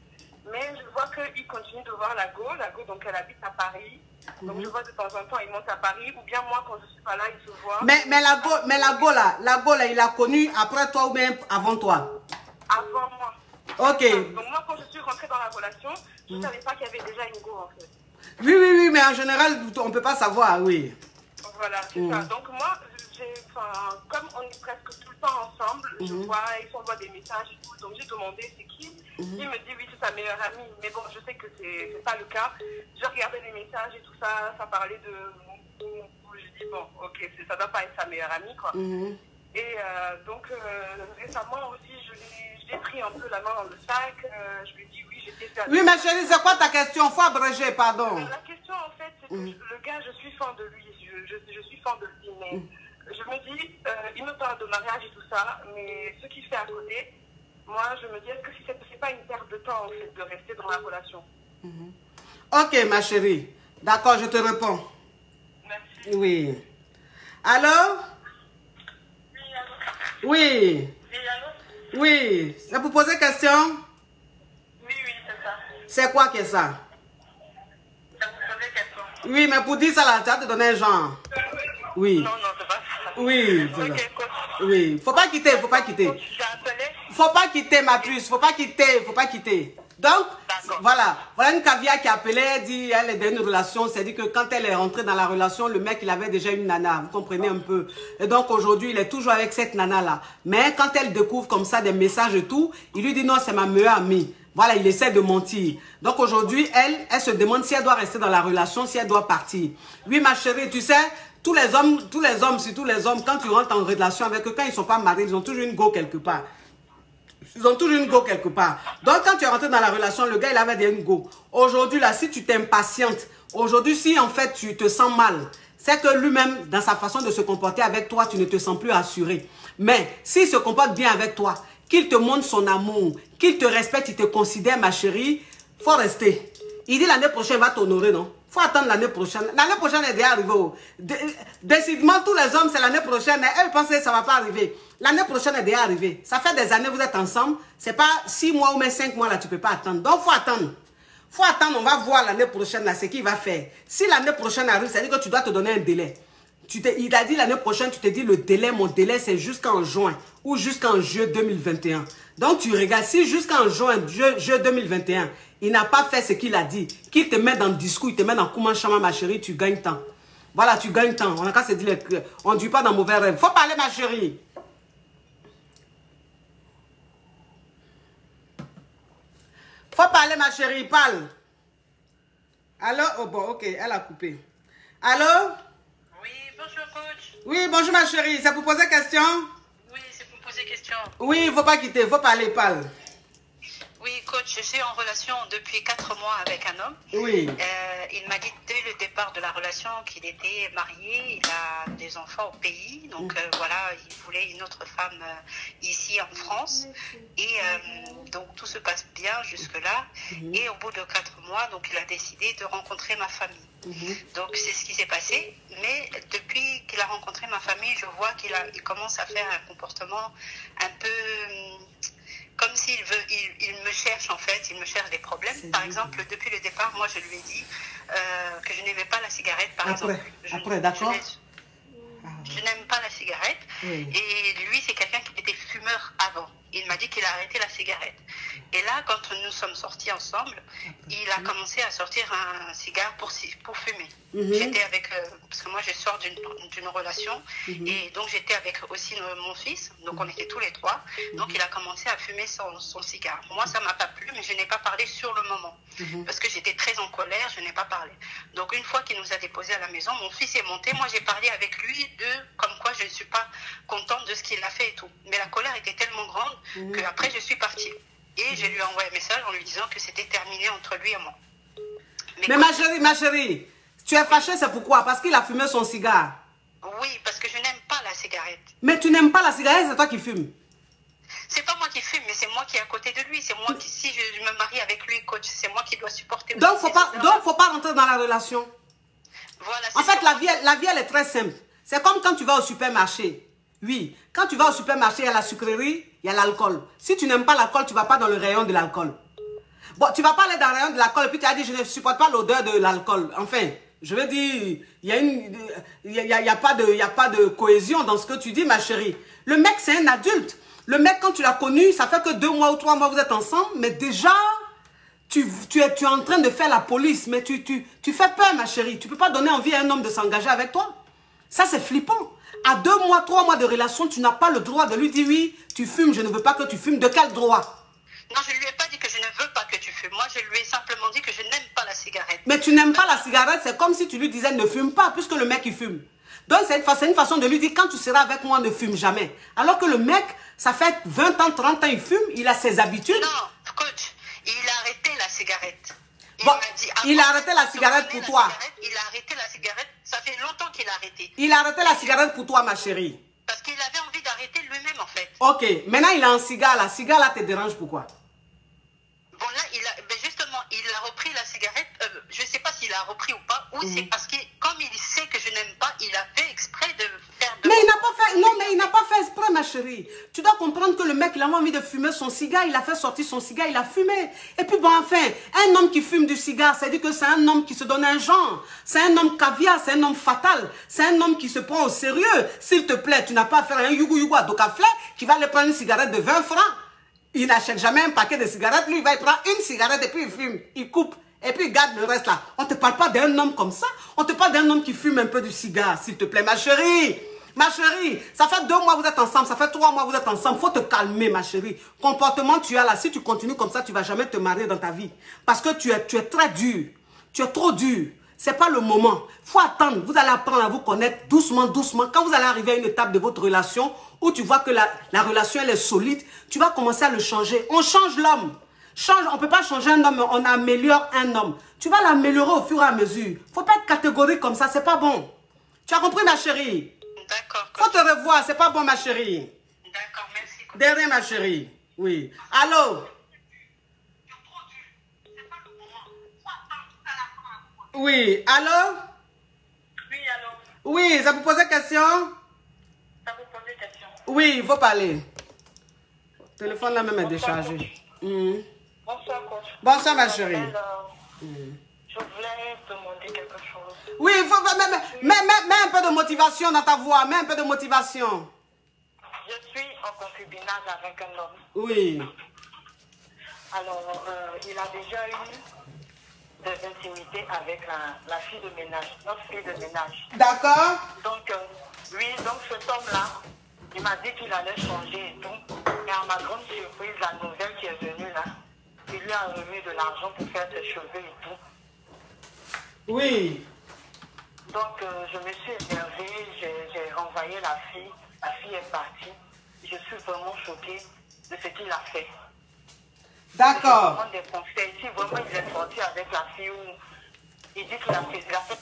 Mais je vois qu'il continue de voir la go. La go, donc elle habite à Paris. Donc, mm-hmm. je vois de temps en temps, il monte à Paris. Ou bien moi, quand je suis pas là, il se voit. Mais, mais, la, go, mais la go, là, la go, là, il a connu après toi ou bien avant toi? Avant moi. Ok. Donc, moi, quand je suis rentrée dans la relation, je ne mm. savais pas qu'il y avait déjà une go, en fait. Oui, oui, oui, mais en général, on ne peut pas savoir, oui. Voilà, c'est mm. ça. Donc, moi, comme on est presque tout le temps ensemble, mm-hmm. je vois, ils s'envoient des messages et tout. Donc, j'ai demandé c'est qui. Mm-hmm. Il me dit oui, c'est sa meilleure amie. Mais bon, je sais que c'est pas le cas. Je regardais les messages et tout ça. Ça parlait de. Je dis bon, ok, ça ne doit pas être sa meilleure amie, quoi. Mm-hmm. Et euh, donc, euh, récemment aussi, je l'ai pris un peu la main dans le sac. Euh, je lui ai dit oui, j'étais fait. Oui, ma chérie, c'est quoi ta question? Faut abréger, pardon. La question, en fait, c'est que mm-hmm. le gars, je suis fan de lui. Je, je, je suis fan de lui, mais. Mm-hmm. Je me dis, euh, il me parle de mariage et tout ça, mais ce qu'il fait à côté, moi, je me dis, est-ce que si c'est pas une perte de temps, en fait, de rester dans la relation? Mm-hmm. Ok, ma chérie. D'accord, je te réponds. Merci. Oui. Allô? Oui, allô? Oui. Oui, allô? Oui. C'est pour poser question? Oui, oui, c'est ça. C'est quoi que ça? C'est pour poser question. Oui, mais pour dire ça, là, tu vas te donner un genre. Oui. Non, non, c'est pas ça. Oui, voilà. Okay, oui, faut pas quitter, faut pas quitter. Faut pas quitter, ma puce, faut pas quitter, faut pas quitter. Donc, voilà, voilà une caviar qui a appelé, elle dit, elle est dans une relation, c'est dit que quand elle est rentrée dans la relation, le mec, il avait déjà une nana, vous comprenez un peu. Et donc, aujourd'hui, il est toujours avec cette nana-là. Mais quand elle découvre comme ça des messages et tout, il lui dit non, c'est ma meilleure amie. Voilà, il essaie de mentir. Donc, aujourd'hui, elle, elle se demande si elle doit rester dans la relation, si elle doit partir. Oui, ma chérie, tu sais, tous les hommes, tous les hommes, surtout les hommes, quand tu rentres en relation avec eux, quand ils ne sont pas mariés, ils ont toujours une go quelque part. Ils ont toujours une go quelque part. Donc, quand tu es rentré dans la relation, le gars, il avait une go. Aujourd'hui, là, si tu t'impatientes, aujourd'hui, si en fait, tu te sens mal, c'est que lui-même, dans sa façon de se comporter avec toi, tu ne te sens plus assuré. Mais, s'il se comporte bien avec toi, qu'il te montre son amour, qu'il te respecte, il te considère, ma chérie, il faut rester. Il dit l'année prochaine, il va t'honorer, non? Il faut attendre l'année prochaine. L'année prochaine est déjà arrivée. Décidément, tous les hommes, c'est l'année prochaine. Elle pense que ça ne va pas arriver. L'année prochaine est déjà arrivée. Ça fait des années que vous êtes ensemble. Ce n'est pas six mois ou même cinq mois, là, tu ne peux pas attendre. Donc, il faut attendre. Il faut attendre, on va voir l'année prochaine, là, ce qu'il va faire. Si l'année prochaine arrive, ça veut dire que tu dois te donner un délai. Tu te, il a dit l'année prochaine, tu te dis le délai, mon délai, c'est jusqu'en juin ou jusqu'en juillet deux mille vingt et un. Donc, tu regardes, si jusqu'en juin, juillet deux mille vingt et un, il n'a pas fait ce qu'il a dit, qu'il te met dans le discours, il te met dans comment chama, ma chérie, tu gagnes temps. Voilà, tu gagnes temps. On n'a qu'à se dire, on ne dit pas dans mauvais rêve. Faut parler, ma chérie. Faut parler, ma chérie, parle. Allô? Oh bon, ok, elle a coupé. Allô? Oui, bonjour, coach. Oui, bonjour, ma chérie. C'est pour poser question? Oui, c'est pour poser question. Oui, il ne faut pas quitter, il faut parler, parle. Oui, coach, je suis en relation depuis quatre mois avec un homme. Oui. Euh, il m'a dit dès le départ de la relation qu'il était marié, il a des enfants au pays. Donc mmh. euh, voilà, il voulait une autre femme euh, ici en France. Et euh, donc tout se passe bien jusque-là. Mmh. Et au bout de quatre mois, donc il a décidé de rencontrer ma famille. Mmh. Donc c'est ce qui s'est passé. Mais depuis qu'il a rencontré ma famille, je vois qu'il il commence à faire un comportement un peu... comme s'il veut, il, il me cherche en fait, il me cherche des problèmes. Par exemple, depuis le départ, moi je lui ai dit euh, que je n'aimais pas la cigarette, par après, exemple. Je, après, d'accord. Je, je n'aime pas la cigarette. Oui. Et lui, c'est quelqu'un qui était fumeur avant. Il m'a dit qu'il a arrêté la cigarette. Et là, quand nous sommes sortis ensemble, il a commencé à sortir un cigare pour, pour fumer. Mm-hmm. J'étais avec, euh, parce que moi je sors d'une relation, mm-hmm. et donc j'étais avec aussi mon fils, donc on était tous les trois. Mm-hmm. Donc il a commencé à fumer son, son cigare. Moi ça m'a pas plu, mais je n'ai pas parlé sur le moment, mm-hmm. parce que j'étais très en colère, je n'ai pas parlé. Donc une fois qu'il nous a déposés à la maison, mon fils est monté, moi j'ai parlé avec lui de comme quoi je ne suis pas contente de ce qu'il a fait et tout. Mais la colère était tellement grande, mm-hmm. qu'après je suis partie. Et je lui ai envoyé un message en lui disant que c'était terminé entre lui et moi. Mais, Mais ma chérie, ma chérie, tu es fâchée, c'est pourquoi? Parce qu'il a fumé son cigare. Oui, parce que je n'aime pas la cigarette. Mais tu n'aimes pas la cigarette, c'est toi qui fumes. C'est pas moi qui fume, mais c'est moi qui est à côté de lui. C'est moi qui, si je me marie avec lui, coach, c'est moi qui dois supporter. Donc, faut pas, donc, faut pas rentrer dans la relation. Voilà. En fait, la vie, la vie, elle est très simple. C'est comme quand tu vas au supermarché. Oui, quand tu vas au supermarché, il y a la sucrerie, il y a l'alcool. Si tu n'aimes pas l'alcool, tu ne vas pas dans le rayon de l'alcool. Bon, tu vas pas aller dans le rayon de l'alcool et puis tu as dit, je ne supporte pas l'odeur de l'alcool. Enfin, je veux dire, il y a une, il y a, il y a, il y a pas de, il y a pas de cohésion dans ce que tu dis, ma chérie. Le mec, c'est un adulte. Le mec, quand tu l'as connu, ça fait que deux mois ou trois mois vous êtes ensemble, mais déjà, tu, tu, es, tu es en train de faire la police, mais tu, tu, tu fais peur, ma chérie. Tu peux pas donner envie à un homme de s'engager avec toi. Ça, c'est flippant. À deux mois, trois mois de relation, tu n'as pas le droit de lui dire, oui, tu fumes, je ne veux pas que tu fumes. De quel droit? Non, je ne lui ai pas dit que je ne veux pas que tu fumes. Moi, je lui ai simplement dit que je n'aime pas la cigarette. Mais tu n'aimes pas la cigarette, c'est comme si tu lui disais ne fume pas, puisque le mec, il fume. Donc, c'est une, une façon de lui dire, quand tu seras avec moi, ne fume jamais. Alors que le mec, ça fait vingt ans, trente ans, il fume, il a ses habitudes. Non, coach, il a arrêté la cigarette. Il, bon, dit, il a arrêté la cigarette pour toi. Il a arrêté la cigarette, ça fait longtemps qu'il a arrêté. Il a arrêté la cigarette pour toi, ma chérie. Parce qu'il avait envie d'arrêter lui-même, en fait. Ok, maintenant il a un cigare, la cigare là te dérange pourquoi? Bon là, il a, ben justement, il a repris la cigarette, euh, je ne sais pas s'il a repris ou pas, ou mmh. c'est parce que comme il sait que je n'aime pas, il a fait exprès de faire... De mais il n'a pas fait, non mais il n'a pas fait exprès ma chérie. Tu dois comprendre que le mec, il a envie de fumer son cigare, il a fait sortir son cigare, il a fumé. Et puis bon enfin, un homme qui fume du cigare, ça dit que c'est un homme qui se donne un genre. C'est un homme caviar, c'est un homme fatal. C'est un homme qui se prend au sérieux. S'il te plaît, tu n'as pas à faire un yougou yougou à Docaflé qui va aller prendre une cigarette de vingt francs. Il n'achète jamais un paquet de cigarettes. Lui, il va y prendre une cigarette et puis il fume. Il coupe. Et puis il garde le reste là. On ne te parle pas d'un homme comme ça. On te parle d'un homme qui fume un peu du cigare, s'il te plaît. Ma chérie, ma chérie, ça fait deux mois que vous êtes ensemble. Ça fait trois mois que vous êtes ensemble. Il faut te calmer, ma chérie. Comportement tu as là. Si tu continues comme ça, tu ne vas jamais te marier dans ta vie. Parce que tu es, tu es très dur. Tu es trop dur. Ce n'est pas le moment. Il faut attendre. Vous allez apprendre à vous connaître doucement, doucement. Quand vous allez arriver à une étape de votre relation où tu vois que la, la relation elle est solide, tu vas commencer à le changer. On change l'homme. Change, on ne peut pas changer un homme, on améliore un homme. Tu vas l'améliorer au fur et à mesure. Il ne faut pas être catégorique comme ça, c'est pas bon. Tu as compris, ma chérie? D'accord. Il faut te revoir, c'est pas bon, ma chérie. D'accord, merci. Derrière, ma chérie. Oui. Allô? Oui, allô? Oui, allô? Oui, ça vous pose question? Ça vous pose question? Oui, il faut parler. Le téléphone là même est déchargé. Mmh. Bonsoir, coach. Bonsoir, ma chérie. Euh, mmh. Je voulais demander quelque chose. Oui, il faut mettre mets, mets, mets un peu de motivation dans ta voix. Mets un peu de motivation. Je suis en concubinage avec un homme. Oui. Alors, euh, il a déjà eu des intimités avec la, la fille de ménage, notre fille de ménage. D'accord. Donc, euh, oui, donc cet homme-là, il m'a dit qu'il allait changer et tout. Et à ma grande surprise, la nouvelle qui est venue là, il lui a remis de l'argent pour faire ses cheveux et tout. Oui. Donc, euh, je me suis énervée, j'ai renvoyé la fille. La fille est partie. Je suis vraiment choquée de ce qu'il a fait. D'accord. Je demande des conseils. Si vraiment il est sorti avec la fille ou il dit qu'il a fait la fête.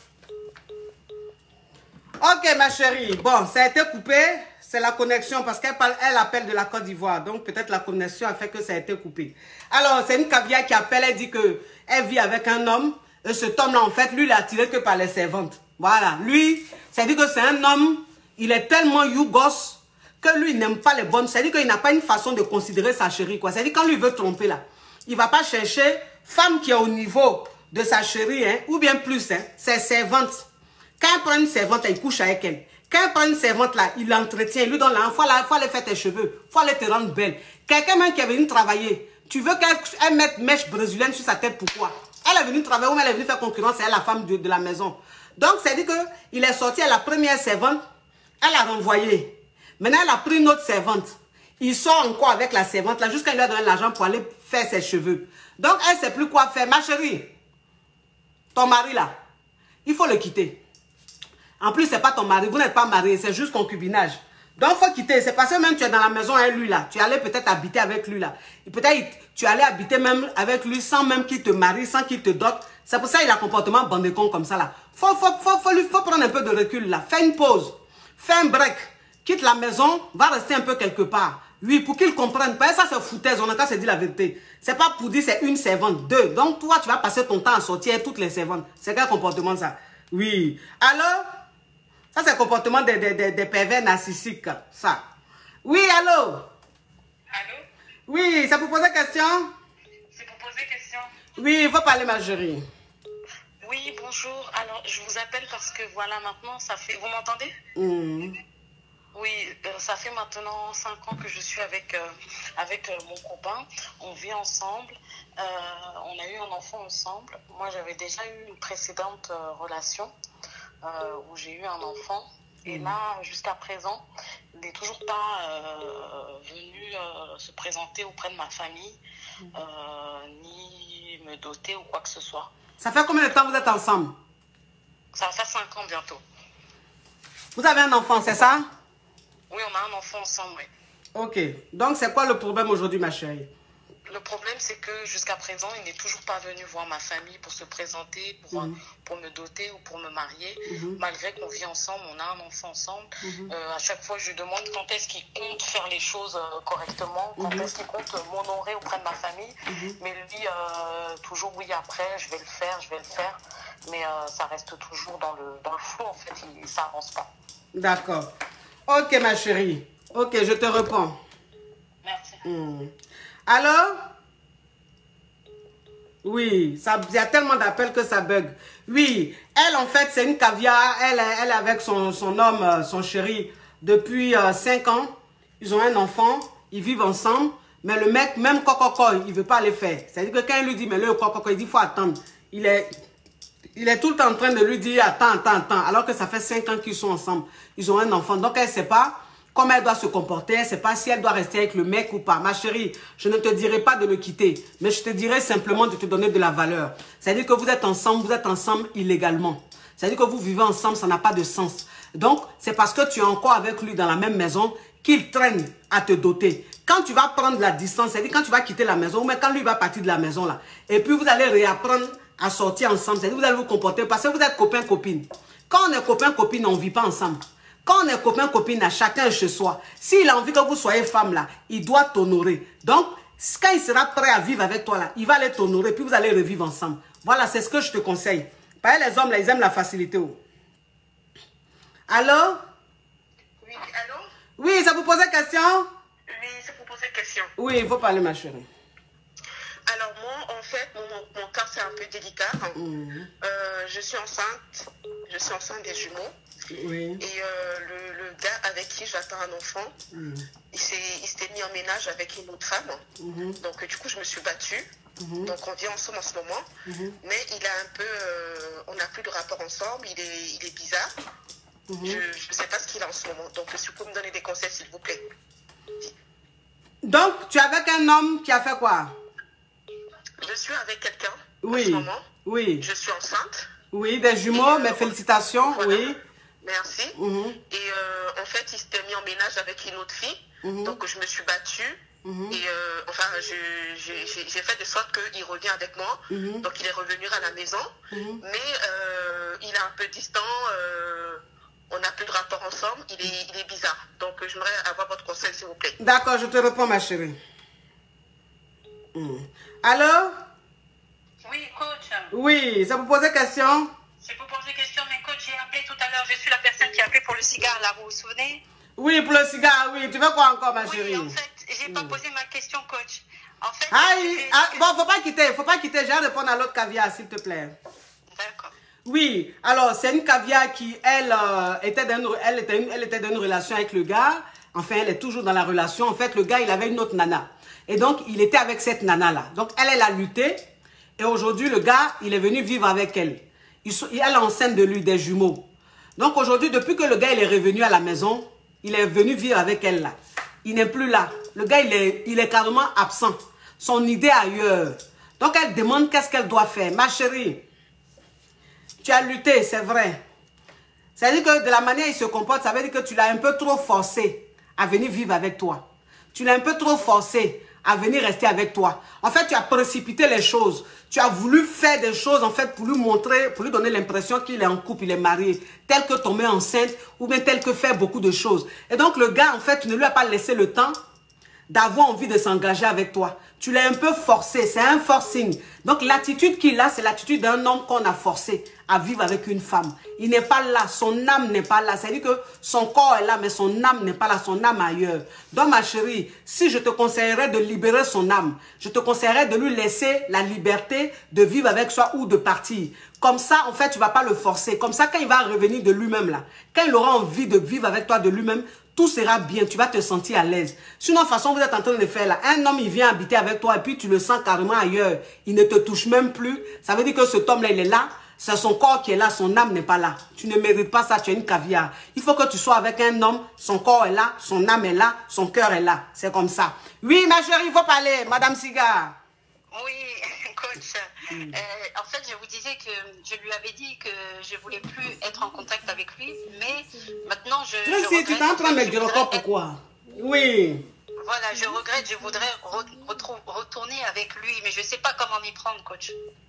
Ok, ma chérie. Bon, ça a été coupé. C'est la connexion parce qu'elle elle appelle de la Côte d'Ivoire. Donc, peut-être la connexion a fait que ça a été coupé. Alors, c'est une caviar qui appelle. Elle dit qu'elle vit avec un homme. Et cet homme-là, en fait, lui, il est attiré que par les servantes. Voilà. Lui, c'est-à-dire que c'est un homme, il est tellement yougos que lui, il n'aime pas les bonnes. C'est-à-dire qu'il n'a pas une façon de considérer sa chérie, quoi. C'est-à-dire quand lui veut tromper, là, il ne va pas chercher femme qui est au niveau de sa chérie, hein, ou bien plus, hein, c'est servante. Quand il prend une servante, il couche avec elle. Quand il prend une servante, là, il l'entretient, il lui donne l'argent. Il faut aller faire tes cheveux, il faut aller te rendre belle. Quelqu'un même qui est venu travailler, tu veux qu'elle mette mèche brésilienne sur sa tête, pourquoi? Elle est venue travailler ou elle est venue faire concurrence, c'est elle la femme de, de la maison. Donc, c'est-à-dire qu'il est sorti à la première servante, elle a renvoyé. Maintenant, elle a pris une autre servante. Il sort encore avec la servante là, jusqu'à lui a donné l'argent pour aller faire ses cheveux. Donc, elle ne sait plus quoi faire. Ma chérie, ton mari là, il faut le quitter. En plus, ce n'est pas ton mari, vous n'êtes pas marié, c'est juste concubinage. Donc, il faut quitter. C'est parce que même tu es dans la maison avec lui là. Tu allais peut-être habiter avec lui là. Peut-être tu allais habiter même avec lui sans même qu'il te marie, sans qu'il te dote. C'est pour ça qu'il a un comportement bandécon comme ça là. Il faut, faut, faut, faut, faut prendre un peu de recul là. Fais une pause. Fais un break. Quitte la maison, va rester un peu quelque part. Oui, pour qu'il comprenne. Pas ça, c'est foutaise. On a qu'à se dire la vérité. C'est pas pour dire c'est une servante. Deux. Donc, toi, tu vas passer ton temps à sortir toutes les servantes. C'est quel comportement ça? Oui. Alors, ça, c'est le comportement des, des, des, des pervers narcissiques. Ça. Oui, allô? Allô? Oui, ça vous pose question? C'est pour poser question. Oui, il faut parler, ma chérie. Oui, bonjour. Alors, je vous appelle parce que voilà, maintenant, ça fait... Vous m'entendez? Mmh. Oui, euh, ça fait maintenant cinq ans que je suis avec, euh, avec euh, mon copain. On vit ensemble. Euh, on a eu un enfant ensemble. Moi, j'avais déjà eu une précédente euh, relation euh, où j'ai eu un enfant. Et là, jusqu'à présent, il n'est toujours pas euh, venu euh, se présenter auprès de ma famille, euh, ni me doter ou quoi que ce soit. Ça fait combien de temps vous êtes ensemble? Ça va faire cinq ans bientôt. Vous avez un enfant, c'est ça? Oui, on a un enfant ensemble, oui. Ok. Donc, c'est quoi le problème aujourd'hui, ma chérie? Le problème, c'est que jusqu'à présent, il n'est toujours pas venu voir ma famille pour se présenter, pour, mmh. pour me doter ou pour me marier. Mmh. Malgré qu'on vit ensemble, on a un enfant ensemble. Mmh. Euh, à chaque fois, je lui demande quand est-ce qu'il compte faire les choses euh, correctement, quand mmh. est-ce qu'il compte m'honorer auprès de ma famille. Mmh. Mais lui, euh, toujours oui, après, je vais le faire, je vais le faire. Mais euh, ça reste toujours dans le, dans le flou, en fait, il, ça n'avance pas. D'accord. Ok, ma chérie. Ok, je te réponds. Merci. Mmh. Alors? Oui, ça, il y a tellement d'appels que ça bug. Oui, elle en fait c'est une caviar, elle, elle est avec son, son homme, son chéri, depuis euh, cinq ans. Ils ont un enfant, ils vivent ensemble, mais le mec, même cococo, il ne veut pas les faire. C'est-à-dire que quand il lui dit, mais le cococo, il dit, il faut attendre. Il est, il est tout le temps en train de lui dire, attends, attends, attends, alors que ça fait cinq ans qu'ils sont ensemble. Ils ont un enfant, donc elle ne sait pas comment elle doit se comporter, elle ne sait pas si elle doit rester avec le mec ou pas. Ma chérie, je ne te dirai pas de le quitter, mais je te dirai simplement de te donner de la valeur. C'est-à-dire que vous êtes ensemble, vous êtes ensemble illégalement. C'est-à-dire que vous vivez ensemble, ça n'a pas de sens. Donc, c'est parce que tu es encore avec lui dans la même maison qu'il traîne à te doter. Quand tu vas prendre la distance, c'est-à-dire quand tu vas quitter la maison, ou même quand lui va partir de la maison là, et puis vous allez réapprendre à sortir ensemble, c'est-à-dire vous allez vous comporter, parce que vous êtes copain-copine. Quand on est copain-copine, on ne vit pas ensemble. Quand on est copain-copine, à chacun chez soi, s'il a envie que vous soyez femme là, il doit t'honorer. Donc, quand il sera prêt à vivre avec toi là, il va aller t'honorer, puis vous allez revivre ensemble. Voilà, c'est ce que je te conseille. Parce que les hommes là, ils aiment la facilité. Oh. Allô? Oui, allô? Oui, ça vous posait question? Oui, ça vous posait question. Oui, il faut parler, ma chérie. Alors moi, en fait, mon, mon cas, c'est un peu délicat. Mmh. Euh, je suis enceinte. Je suis enceinte des jumeaux. Oui. Et euh, le, le gars avec qui j'attends un enfant, mmh. il s'était mis en ménage avec une autre femme. Mmh. Donc du coup, je me suis battue. Mmh. Donc on vit ensemble en ce moment. Mmh. Mais il a un peu... Euh, on n'a plus de rapport ensemble. Il est, il est bizarre. Mmh. Je ne sais pas ce qu'il a en ce moment. Donc si vous pouvez me donner des conseils, s'il vous plaît. Donc, tu es avec un homme qui a fait quoi? Je suis avec quelqu'un oui. en ce moment. Oui. Je suis enceinte. Oui, des jumeaux, mes félicitations. Voilà. Oui. Merci. Mm-hmm. Et euh, en fait, il s'était mis en ménage avec une autre fille. Mm-hmm. Donc, je me suis battue. Mm-hmm. Et euh, enfin, j'ai fait de sorte qu'il revient avec moi. Mm-hmm. Donc, il est revenu à la maison. Mm-hmm. Mais euh, il est un peu distant. Euh, on n'a plus de rapport ensemble. Il est, il est bizarre. Donc, j'aimerais avoir votre conseil, s'il vous plaît. D'accord, je te réponds, ma chérie. Mm. Allô? Oui, coach. Oui, ça vous posait question? Je vous posais question, mais coach, j'ai appelé tout à l'heure. Je suis la personne qui a appelé pour le cigare, là, vous vous souvenez? Oui, pour le cigare, oui. Tu veux quoi encore, ma oui, chérie? En fait, j'ai mm. pas posé ma question, coach. En fait, Aïe, ah, bon, faut pas quitter, faut pas quitter. Je vais répondre à l'autre caviar, s'il te plaît. D'accord. Oui, alors c'est une caviar qui, elle, euh, était dans une, elle, était une, elle était dans une relation avec le gars. Enfin, elle est toujours dans la relation. En fait, le gars, il avait une autre nana. Et donc, il était avec cette nana-là. Donc, elle, elle a lutté. Et aujourd'hui, le gars, il est venu vivre avec elle. Il, elle est enceinte de lui, des jumeaux. Donc, aujourd'hui, depuis que le gars, il est revenu à la maison, il est venu vivre avec elle là. Il n'est plus là. Le gars, il est, il est carrément absent. Son idée ailleurs. Donc, elle demande qu'est-ce qu'elle doit faire. Ma chérie, tu as lutté, c'est vrai. C'est-à-dire que de la manière il se comporte, ça veut dire que tu l'as un peu trop forcé à venir vivre avec toi. Tu l'as un peu trop forcé à venir rester avec toi. En fait, tu as précipité les choses. Tu as voulu faire des choses, en fait, pour lui montrer, pour lui donner l'impression qu'il est en couple, il est marié, tel que tomber enceinte, ou bien tel que faire beaucoup de choses. Et donc, le gars, en fait, tu ne lui as pas laissé le temps d'avoir envie de s'engager avec toi. Tu l'as un peu forcé, c'est un forcing. Donc l'attitude qu'il a, c'est l'attitude d'un homme qu'on a forcé à vivre avec une femme. Il n'est pas là, son âme n'est pas là. C'est-à-dire que son corps est là, mais son âme n'est pas là, son âme ailleurs. Donc ma chérie, si je te conseillerais de libérer son âme, je te conseillerais de lui laisser la liberté de vivre avec soi ou de partir. Comme ça, en fait, tu ne vas pas le forcer. Comme ça, quand il va revenir de lui-même là, quand il aura envie de vivre avec toi de lui-même, tout sera bien, tu vas te sentir à l'aise. Sinon, de toute façon, vous êtes en train de faire là. Un homme, il vient habiter avec toi et puis tu le sens carrément ailleurs. Il ne te touche même plus. Ça veut dire que cet homme-là, il est là. C'est son corps qui est là, son âme n'est pas là. Tu ne mérites pas ça, tu es une caviar. Il faut que tu sois avec un homme, son corps est là, son âme est là, son cœur est là. C'est comme ça. Oui, ma chérie, il faut parler, Madame Siga. Oui, coach. Mm. Euh, en fait, je vous disais que je lui avais dit que je voulais plus être en contact avec lui, mais maintenant je. je si, regrette, tu t'es en train de mettre du record, pourquoi? Oui. Voilà, je regrette, je voudrais re retourner avec lui, mais je ne sais pas comment m'y prendre, coach.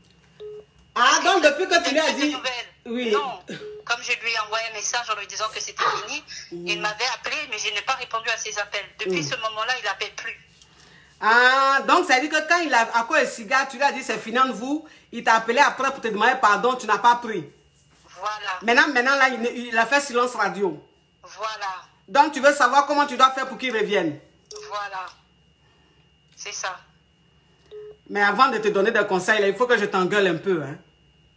Ah, donc depuis que tu lui as dit. Oui. Non, comme je lui ai envoyé un message en lui disant que c'était fini, mm. il m'avait appelé, mais je n'ai pas répondu à ses appels. Depuis mm. ce moment-là, il n'appelle plus. Ah, donc ça veut dire que quand il a à quoi le cigare, tu lui as dit c'est fini entre vous, il t'a appelé après pour te demander pardon, tu n'as pas pris. Voilà. Maintenant, maintenant là, il, il a fait silence radio. Voilà. Donc tu veux savoir comment tu dois faire pour qu'il revienne. Voilà. C'est ça. Mais avant de te donner des conseils, là, il faut que je t'engueule un peu. Hein.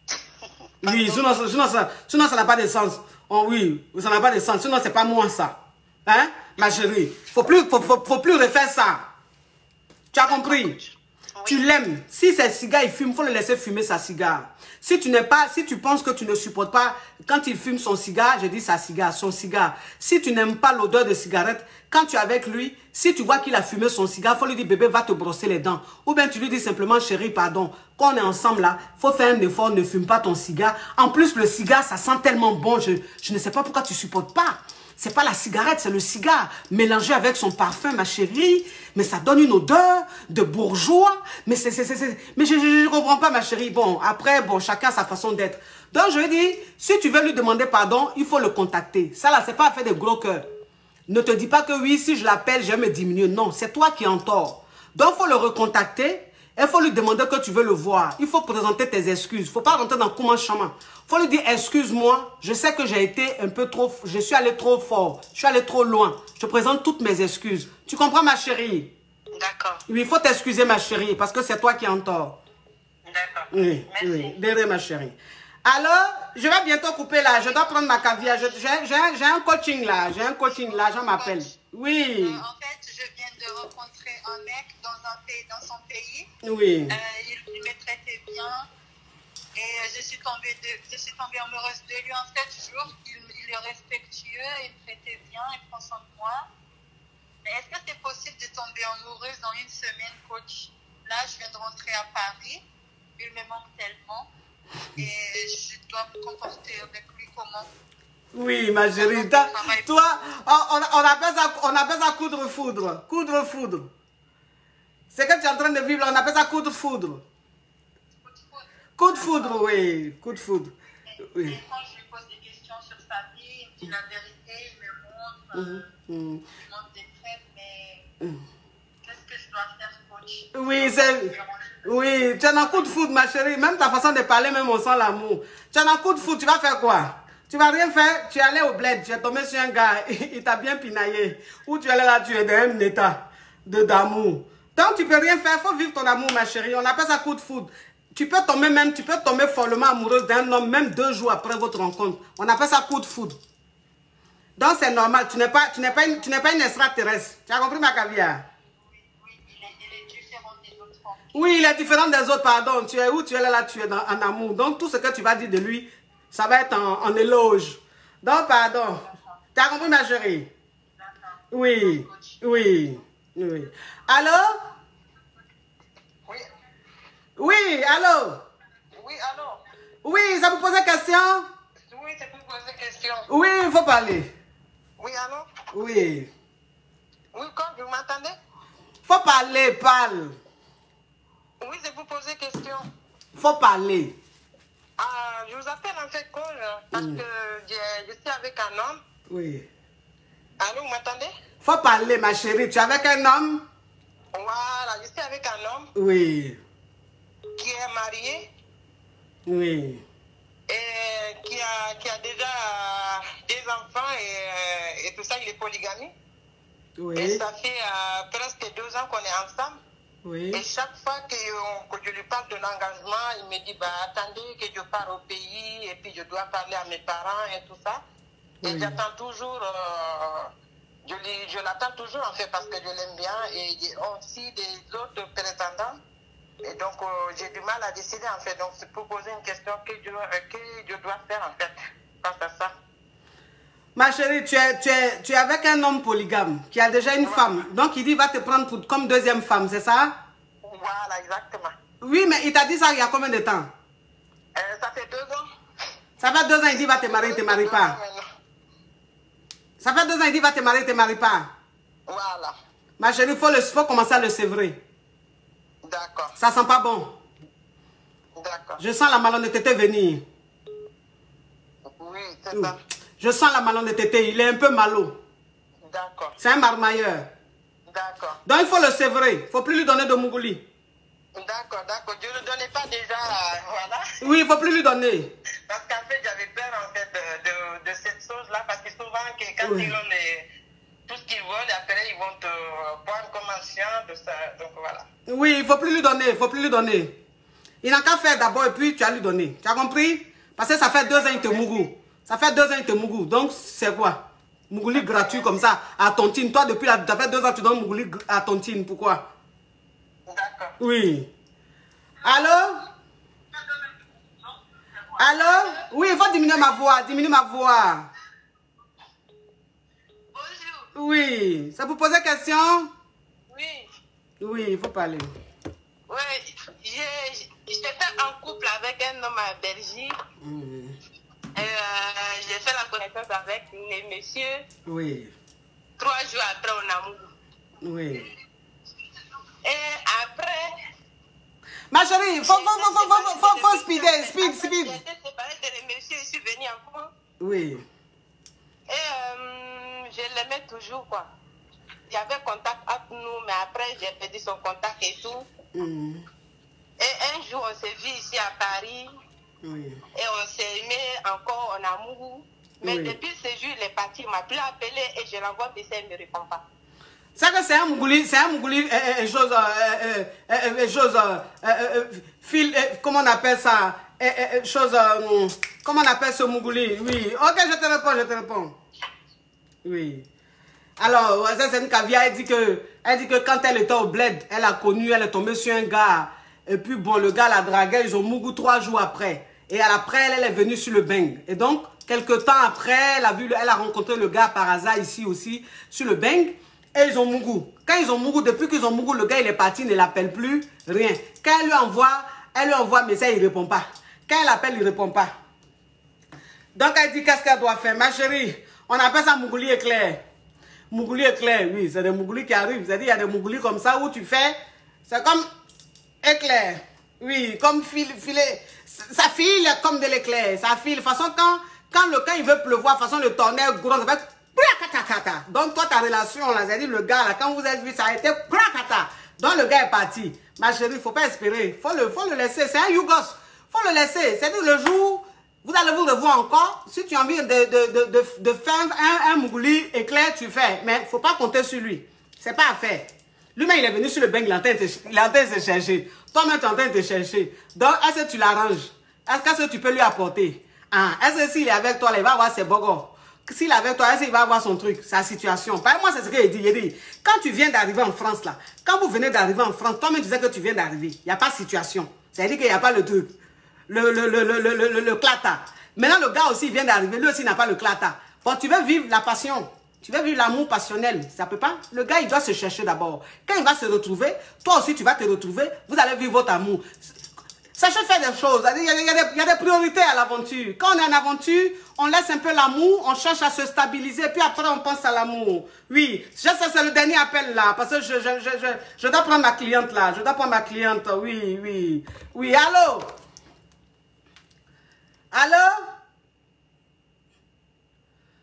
Oui, sinon, sinon, ça sinon, ça n'a pas de sens. Oh oui, ça n'a pas de sens. Sinon, c'est pas moi ça. Hein, ma chérie. Faut plus, faut, faut, faut plus refaire ça. Tu as compris? Oui. Tu l'aimes. Si c'est cigare, il fume, il faut le laisser fumer sa cigare. Si tu n'es pas, si tu penses que tu ne supportes pas, quand il fume son cigare, je dis sa cigare, son cigare. Si tu n'aimes pas l'odeur de cigarette, quand tu es avec lui, si tu vois qu'il a fumé son cigare, il faut lui dire, bébé, va te brosser les dents. Ou bien tu lui dis simplement, chérie, pardon, quand on est ensemble là, il faut faire un effort, ne fume pas ton cigare. En plus, le cigare, ça sent tellement bon, je, je ne sais pas pourquoi tu ne supportes pas. C'est pas la cigarette, c'est le cigare. Mélangé avec son parfum, ma chérie. Mais ça donne une odeur de bourgeois. Mais c'est, c'est, c'est, mais je ne comprends pas, ma chérie. Bon, après, bon, chacun a sa façon d'être. Donc, je lui dis, si tu veux lui demander pardon, il faut le contacter. Ça, là, c'est pas faire des gros cœurs. Ne te dis pas que oui, si je l'appelle, je vais me diminuer. Non, c'est toi qui es en tort. Donc, il faut le recontacter. Il faut lui demander que tu veux le voir. Il faut présenter tes excuses. Il ne faut pas rentrer dans comment chemin. Il faut lui dire, excuse-moi, je sais que j'ai été un peu trop, je suis allé trop fort, je suis allé trop loin. Je te présente toutes mes excuses. Tu comprends, ma chérie? D'accord. Oui, il faut t'excuser, ma chérie, parce que c'est toi qui es en tort. D'accord. Oui, merci. Oui, désolé, ma chérie. Alors, je vais bientôt couper là. Je dois prendre ma caviar. J'ai un coaching là. J'ai un coaching là. J'en m'appelle. Oui. Euh, en fait, je viens de rencontrer un mec dans, un pays, dans son pays. Oui. Euh, il, il me traitait bien. Et je suis, tombée de, je suis tombée amoureuse de lui en sept jours. Il, il est respectueux, il me traitait bien, il prend soin de moi. Mais est-ce que c'est possible de tomber amoureuse dans une semaine, coach? Là, je viens de rentrer à Paris. Il me manque tellement. Et je dois me comporter avec lui comment? Oui, ma chérie. Toi, toi on, on, appelle ça, on appelle ça coup de foudre. Coup de foudre. C'est que tu es en train de vivre là, on appelle ça coup de foudre. Coup de foudre, oui. Coup de foudre. Oui. Et quand je lui pose des questions sur sa vie, il me dit la vérité, il me montre, mmh. Mmh. il montre des traits, mais mmh. qu'est-ce que je dois faire, coach? Oui, c'est... Oui, tu as un coup de foudre, ma chérie. Même ta façon de parler, même on sent l'amour. Tu as un coup de foudre, tu vas faire quoi? Tu vas rien faire. Tu es allé au bled, tu es tombé sur un gars, il t'a bien pinaillé. Ou tu es allé là, tu es dans un état d'amour. Donc, tu peux rien faire. Il faut vivre ton amour, ma chérie. On appelle ça coup de foudre. Tu peux tomber même, tu peux tomber follement amoureuse d'un homme, même deux jours après votre rencontre. On appelle ça coup de foudre. Donc, c'est normal. Tu n'es pas, tu n'es pas une, tu n'es pas une extraterrestre. Tu as compris, ma caviar? Oui, il est différent des autres, pardon. Tu es où tu es là, là, tu es dans, en amour. Donc, tout ce que tu vas dire de lui, ça va être en, en éloge. Donc, pardon. Tu as compris, ma chérie? Oui, oui, oui. Allô? Oui. Oui, allô? Oui, allô? Oui, ça vous pose une question? Oui, c'est pour poser une question. Oui, il faut parler. Oui, allô? Oui. Oui, quand vous m'entendez? Faut parler, parle. Oui, c'est pour poser une question. Faut parler. Ah, je vous appelle en fait call parce mm. que je, je suis avec un homme. Oui. Allô, vous m'entendez? Faut parler, ma chérie. Tu es avec un homme? Voilà, je suis avec un homme. Oui. Qui est marié. Oui. Et qui a, qui a déjà des enfants et, et tout ça, il est polygamie. Oui. Et ça fait euh, presque deux ans qu'on est ensemble. Oui. Et chaque fois que, on, que je lui parle de l'engagement, il me dit, bah, attendez que je pars au pays et puis je dois parler à mes parents et tout ça. Et oui. J'attends toujours, euh, je, je l'attends toujours en fait parce que je l'aime bien et aussi des autres prétendants. Et donc, euh, j'ai du mal à décider en fait. Donc, c'est pour poser une question que je, que je dois faire en fait face à ça. Ma chérie, tu es, tu, es, tu es avec un homme polygame qui a déjà une voilà. femme. Donc, il dit va te prendre pour, comme deuxième femme, c'est ça? Voilà, exactement. Oui, mais il t'a dit ça il y a combien de temps? euh, Ça fait deux ans. Ça fait deux ans, il dit va te marier, il ne te marie pas. Ça fait deux ans, il dit va te marier, il ne te marie pas. Voilà. Ma chérie, il faut, faut commencer à le sévrer. D'accord. Ça sent pas bon. D'accord. Je sens la malhonnêteté venir. Oui, c'est ça. Je sens la malhonnêteté, il est un peu malo. D'accord. C'est un marmailleur. D'accord. Donc il faut le sévrer, il ne faut plus lui donner de mougouli. D'accord, d'accord. Je ne le donnais pas déjà, euh, voilà. Oui, il ne faut plus lui donner. Parce qu'en fait, j'avais peur en fait de, de, de cette chose-là, parce que souvent, que quand oui. ils ont les, tout ce qu'ils veulent, après ils vont te prendre comme un chien de ça. Donc voilà. Oui, il ne faut plus lui donner, il ne faut plus lui donner. Il n'a qu'à faire d'abord et puis tu as lui donné. Tu as compris? Parce que ça fait deux ans il te mougou. Ça fait deux ans il te mougou. Donc c'est quoi? Mougouli gratuit comme ça, à tontine. Toi, depuis la, ça fait deux ans tu donnes mougouli à tontine. Pourquoi? D'accord. Oui. Allô? Allô? Oui, il faut diminuer ma voix. Diminuer ma voix. Bonjour. Oui. Ça vous poser question? Oui. Oui, il faut parler. Oui, j'étais en couple avec un homme à Belgique. Mmh. Euh, j'ai fait la connaissance avec les messieurs. Oui. Trois jours après, on a mouru. Oui. Et après... Ma chérie, il faut, faut, faut, faut, faut, faut, faut speeder, speed, speed. J'étais séparée de les messieurs, je suis venue en France. Oui. Et euh, je l'aimais toujours, quoi. Il y avait contact entre nous, mais après, j'ai perdu son contact et tout. Mmh. Et un jour, on s'est vu ici à Paris. Oui. Et on s'est aimé encore, on a mouru. Mais oui. Depuis ce jour, il est parti, il m'a plus appelé et je l'envoie, mais ça, il ne me répond pas. C'est que c'est un mougouli, c'est un mougouli, euh, euh, chose, euh, euh, euh, chose, euh, euh, fil, euh, comment on appelle ça, euh, euh, chose, euh, comment on appelle ce mougouli? Oui, ok, je te réponds, je te réponds. Oui. Alors, ça c'est une cavia, elle dit que, elle dit que quand elle était au bled, elle a connu, elle est tombée sur un gars, et puis bon, le gars la dragué, ils ont mougou trois jours après. Et après, elle, elle est venue sur le bang. Et donc, quelques temps après, elle a vu, elle a rencontré le gars par hasard ici aussi, sur le bang. Et ils ont mougou. Quand ils ont mougou, depuis qu'ils ont mougou, le gars il est parti, il ne l'appelle plus, rien. Quand elle lui envoie, elle lui envoie un message, il ne répond pas. Quand elle appelle, il ne répond pas. Donc elle dit qu'est-ce qu'elle doit faire. Ma chérie, on appelle ça mougouli éclair. Mougouli éclair, oui, c'est des mougoulis qui arrivent. C'est-à-dire il y a des mougoulis comme ça où tu fais, c'est comme éclair. Oui, comme fil, filet. Ça file comme de l'éclair. Ça file. De toute façon, quand, quand le quand il veut pleuvoir, de toute façon, le tonnerre gros, ça fait... Donc, toi, ta relation, là, c'est-à-dire le gars, là, quand vous êtes vu, ça a été... Donc, le gars est parti. Ma chérie, il ne faut pas espérer. Il faut le, faut le laisser. C'est un Yougos. Il faut le laisser. C'est-à-dire le jour, vous allez vous revoir encore. Si tu as envie de, de, de, de, de faire un, un mougouli éclair, tu fais. Mais il ne faut pas compter sur lui. Ce n'est pas à faire. Lui-même, il est venu sur le bang, il est en train de te chercher. Toi-même, tu es en train de te chercher. Donc, est-ce que tu l'arranges? Est-ce que tu peux lui apporter? Ah, est-ce que s'il est avec toi, là, il va avoir ses bogos? S'il est avec toi, est-ce qu'il va avoir son truc, sa situation? Par moi, c'est ce qu'il dit. Il dit, quand tu viens d'arriver en France, là, quand vous venez d'arriver en France, toi-même, tu sais que tu viens d'arriver. Il n'y a pas de situation. C'est-à-dire qu'il n'y a pas le truc. Le, le, le, le, le, le, le clata. Maintenant, le gars aussi, il vient d'arriver. Lui aussi, il n'a pas le clata. Bon, tu veux vivre la passion. Tu veux vivre l'amour passionnel. Ça peut pas. Le gars, il doit se chercher d'abord. Quand il va se retrouver, toi aussi, tu vas te retrouver. Vous allez vivre votre amour. Sachez faire des choses. Il y a, il y a, des, il y a des priorités à l'aventure. Quand on est en aventure, on laisse un peu l'amour, on cherche à se stabiliser, puis après on pense à l'amour. Oui, c'est le dernier appel là, parce que je, je, je, je, je dois prendre ma cliente là. Je dois prendre ma cliente, oui, oui. Oui, allô? Allô?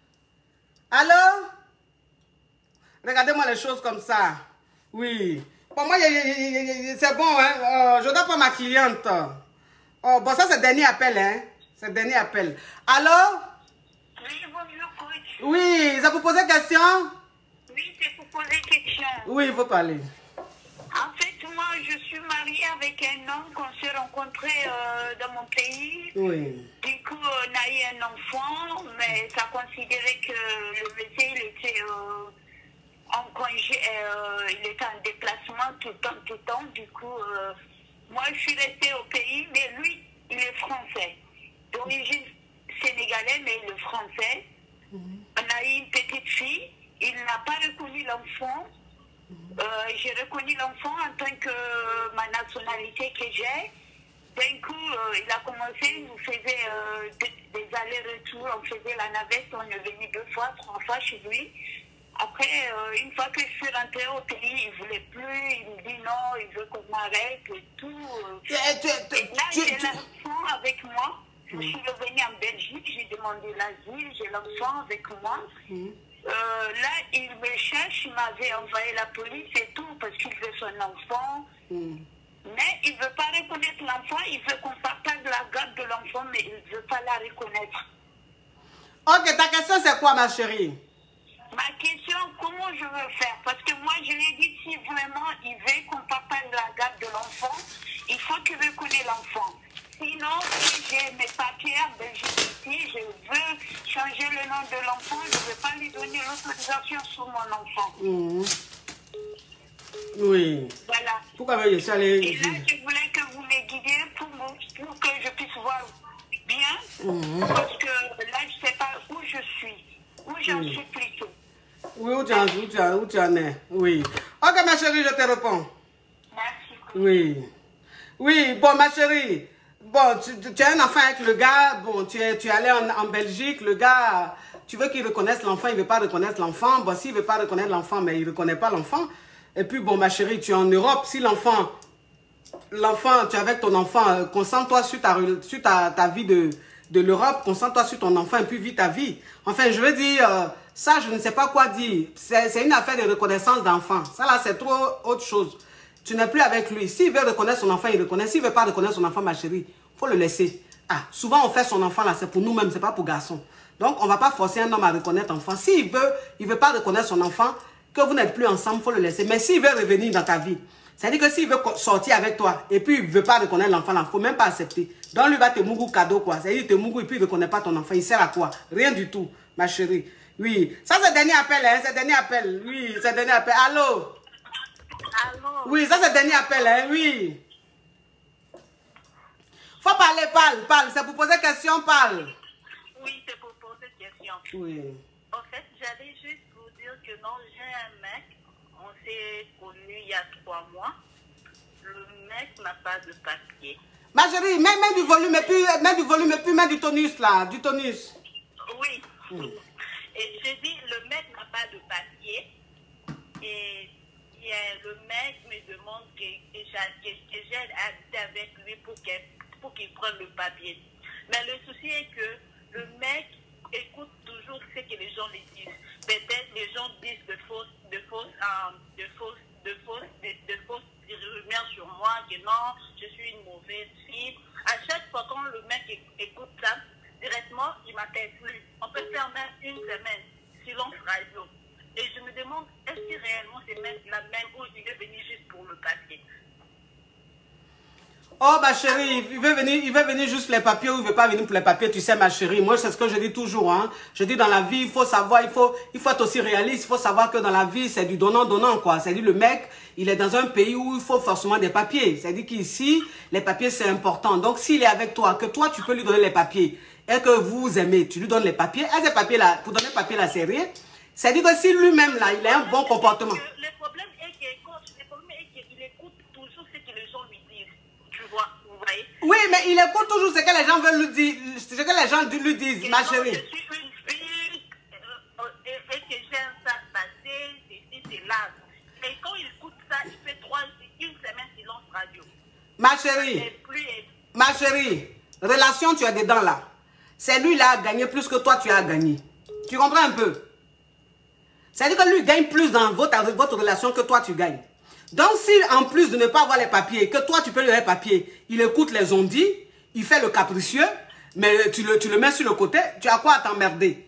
Allô? Regardez-moi les choses comme ça. Oui. Pour moi, c'est bon, hein. Euh, je dois pas ma cliente. Oh, bon, ça, c'est le dernier appel, hein. C'est le dernier appel. Alors? Oui, bonjour, coach. Oui, ça vous posait question? Oui, c'est pour poser question. Oui, il faut parler. En fait, moi, je suis mariée avec un homme qu'on s'est rencontré euh, dans mon pays. Oui. Du coup, on a eu un enfant, mais ça considérait que le monsieur, il était euh, en congé, euh, il était en déplacement tout le temps, tout le temps. Du coup, euh, moi, je suis restée au pays, mais lui, il est français. D'origine sénégalaise, mais il est français. Mm-hmm. On a eu une petite fille. Il n'a pas reconnu l'enfant. Euh, j'ai reconnu l'enfant en tant que euh, ma nationalité que j'ai. D'un coup, euh, il a commencé, il nous faisait euh, des, des allers-retours, on faisait la navette, on est venu deux fois, trois fois chez lui. Après, euh, une fois que je suis rentrée au pays, il ne voulait plus, il me dit non, il veut qu'on m'arrête et tout. Et là, j'ai l'enfant avec moi. Je suis revenue en Belgique, j'ai demandé l'asile, j'ai l'enfant avec moi. Euh, là, il me cherche, il m'avait envoyé la police et tout parce qu'il veut son enfant. Mm. Mais il ne veut pas reconnaître l'enfant, il veut qu'on partage la garde de l'enfant, mais il ne veut pas la reconnaître. Ok, ta question c'est quoi, ma chérie? Ma question, comment je veux faire? Parce que moi, je lui ai dit, si vraiment il veut qu'on partage la garde de l'enfant, il faut qu'il reconnaisse l'enfant. Sinon, si j'ai mes papiers en Belgique ici, je veux changer le nom de l'enfant, je ne veux pas lui donner l'autorisation sur mon enfant. Mmh. Oui. Voilà. Pourquoi je suis allée... Et là, je voulais que vous me guidiez pour, pour que je puisse voir bien. Mmh. Parce que là, je ne sais pas où je suis. Où j'en mmh. suis plutôt. Oui, où tu, en, où, tu en, où tu en es. Oui. Ok, ma chérie, je te réponds. Merci. Oui. Oui, bon, ma chérie. Bon, tu, tu as un enfant avec le gars, bon, tu es, tu es allé en, en Belgique, le gars, tu veux qu'il reconnaisse l'enfant, il ne veut pas reconnaître l'enfant. Bon, s'il ne veut pas reconnaître l'enfant, mais il ne reconnaît pas l'enfant. Et puis, bon, ma chérie, tu es en Europe, si l'enfant, l'enfant, tu es avec ton enfant, euh, concentre-toi sur, ta, sur ta, ta vie de, de l'Europe, concentre-toi sur ton enfant et puis vis ta vie. Enfin, je veux dire, euh, ça, je ne sais pas quoi dire. C'est une affaire de reconnaissance d'enfant. Ça, là, c'est trop autre chose. Tu n'es plus avec lui. S'il veut reconnaître son enfant, il reconnaît. S'il ne veut pas reconnaître son enfant, ma chérie, il faut le laisser. Ah, souvent, on fait son enfant, là, c'est pour nous-mêmes, c'est pas pour garçon. Donc, on ne va pas forcer un homme à reconnaître l'enfant. S'il veut, il ne veut pas reconnaître son enfant, que vous n'êtes plus ensemble, il faut le laisser. Mais s'il veut revenir dans ta vie, c'est-à-dire que s'il veut sortir avec toi, et puis il ne veut pas reconnaître l'enfant, il ne faut même pas accepter. Donc, lui va te mougou cadeau, quoi. C'est-à-dire qu'il te mougou et puis il ne reconnaît pas ton enfant. Il sert à quoi? Rien du tout, ma chérie. Oui. Ça, c'est le dernier appel, hein. C'est le dernier appel. Oui, c'est le dernier appel. Allô? Allô? Oui, ça c'est le dernier appel, hein, oui. Faut parler, parle, parle. C'est pour poser question, parle. Oui, c'est pour poser question. Oui. En fait, j'allais juste vous dire que non, j'ai un mec, on s'est connu il y a trois mois. Le mec n'a pas de papier. Ma chérie, mets, mets du volume et puis, mets du volume et puis mets du tonus là, du tonus. Oui. Mm. Et je dis, le mec n'a pas de papier. Et... Et le mec me demande que, que j'aide à habiter avec lui pour qu'il pour qu'il prenne le papier. Mais le souci est que le mec écoute toujours ce que les gens lui disent. Peut-être les gens disent de fausses, de fausses, euh, de fausses, de fausses, de, de fausses rumeurs sur moi, que non, je suis une mauvaise fille. À chaque fois quand le mec écoute ça, directement, il m'appelle plus. On peut faire même une semaine, silence radio. Et je me demande, est-ce que réellement c'est même la même ou il veut venir juste pour le papier? Oh ma chérie, il veut venir, il veut venir juste pour les papiers ou il veut pas venir pour les papiers, tu sais ma chérie. Moi c'est ce que je dis toujours, hein. Je dis dans la vie, il faut savoir, il faut, il faut être aussi réaliste, il faut savoir que dans la vie c'est du donnant-donnant quoi. C'est-à-dire le mec, il est dans un pays où il faut forcément des papiers. C'est-à-dire qu'ici, les papiers c'est important. Donc s'il est avec toi, que toi tu peux lui donner les papiers et que vous aimez, tu lui donnes les papiers, et ces papiers là, pour donner les papiers là c'est rien. C'est-à-dire que si lui-même, là, il a un bon comportement. Le problème est qu'il écoute toujours ce que les gens lui disent. Tu vois, vous voyez? Oui, mais il écoute toujours ce que les gens veulent lui dire, ce que les gens lui disent, et ma non, chérie. Je suis une fille, euh, et, et que j'ai un sac passé, c'est c'est là. Et quand il écoute ça, il fait trois, une semaine silence radio. Ma chérie, et plus, et... ma chérie, relation, tu es dedans là. C'est lui là a gagné plus que toi tu as gagné. Tu comprends un peu? C'est-à-dire que lui gagne plus dans votre, votre relation que toi tu gagnes. Donc, si en plus de ne pas avoir les papiers, que toi tu peux lui donner les papiers, il écoute les ondits, il fait le capricieux, mais tu le, tu le mets sur le côté, tu as quoi à t'emmerder?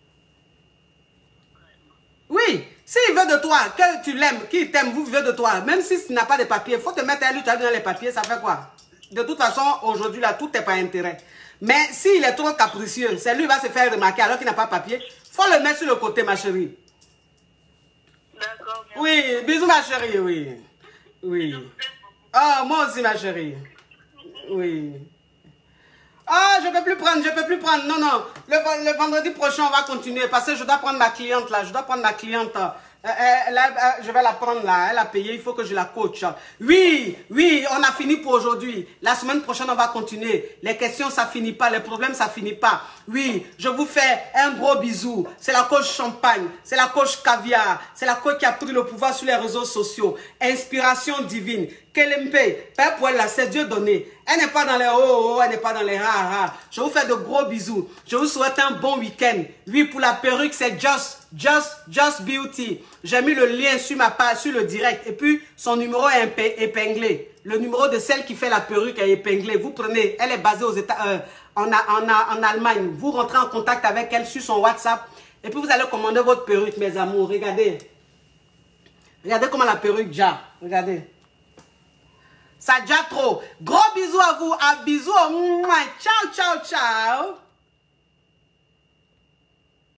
Oui, s'il veut de toi, que tu l'aimes, qu'il t'aime, vous vivez de toi, même si tu n'as pas de papiers, il faut te mettre à lui, tu as donné les papiers, ça fait quoi? De toute façon, aujourd'hui, là, tout n'est pas intérêt. Mais s'il est trop capricieux, c'est lui qui va se faire remarquer alors qu'il n'a pas de papier, il faut le mettre sur le côté, ma chérie. D'accord. Oui, bisous, ma chérie, oui. Oui. Ah, oh, moi aussi, ma chérie. Oui. Ah, oh, je ne peux plus prendre, je ne peux plus prendre. Non, non. Le, le vendredi prochain, on va continuer parce que je dois prendre ma cliente là. Je dois prendre ma cliente. Euh, euh, là, euh, je vais la prendre là. Elle a payé, il faut que je la coach. Oui, oui, on a fini pour aujourd'hui. La semaine prochaine, on va continuer. Les questions, ça finit pas. Les problèmes, ça finit pas. Oui, je vous fais un gros bisou. C'est la coach Champagne. C'est la coach Caviar. C'est la coach qui a pris le pouvoir sur les réseaux sociaux. Inspiration divine. Kelempe, Père pour elle, c'est Dieu donné. Elle n'est pas dans les oh, oh, elle n'est pas dans les ha, ha. Je vous fais de gros bisous. Je vous souhaite un bon week-end. Oui, pour la perruque, c'est Just, Just, Just Beauty. J'ai mis le lien sur ma page, sur le direct. Et puis, son numéro est épinglé. Le numéro de celle qui fait la perruque est épinglé. Vous prenez, elle est basée aux États, euh, en, en, en Allemagne. Vous rentrez en contact avec elle sur son WhatsApp. Et puis, vous allez commander votre perruque, mes amours. Regardez. Regardez comment la perruque déjà. Regardez. Ça déjà trop. Gros bisous à vous. À bisous. Ciao, ciao, ciao.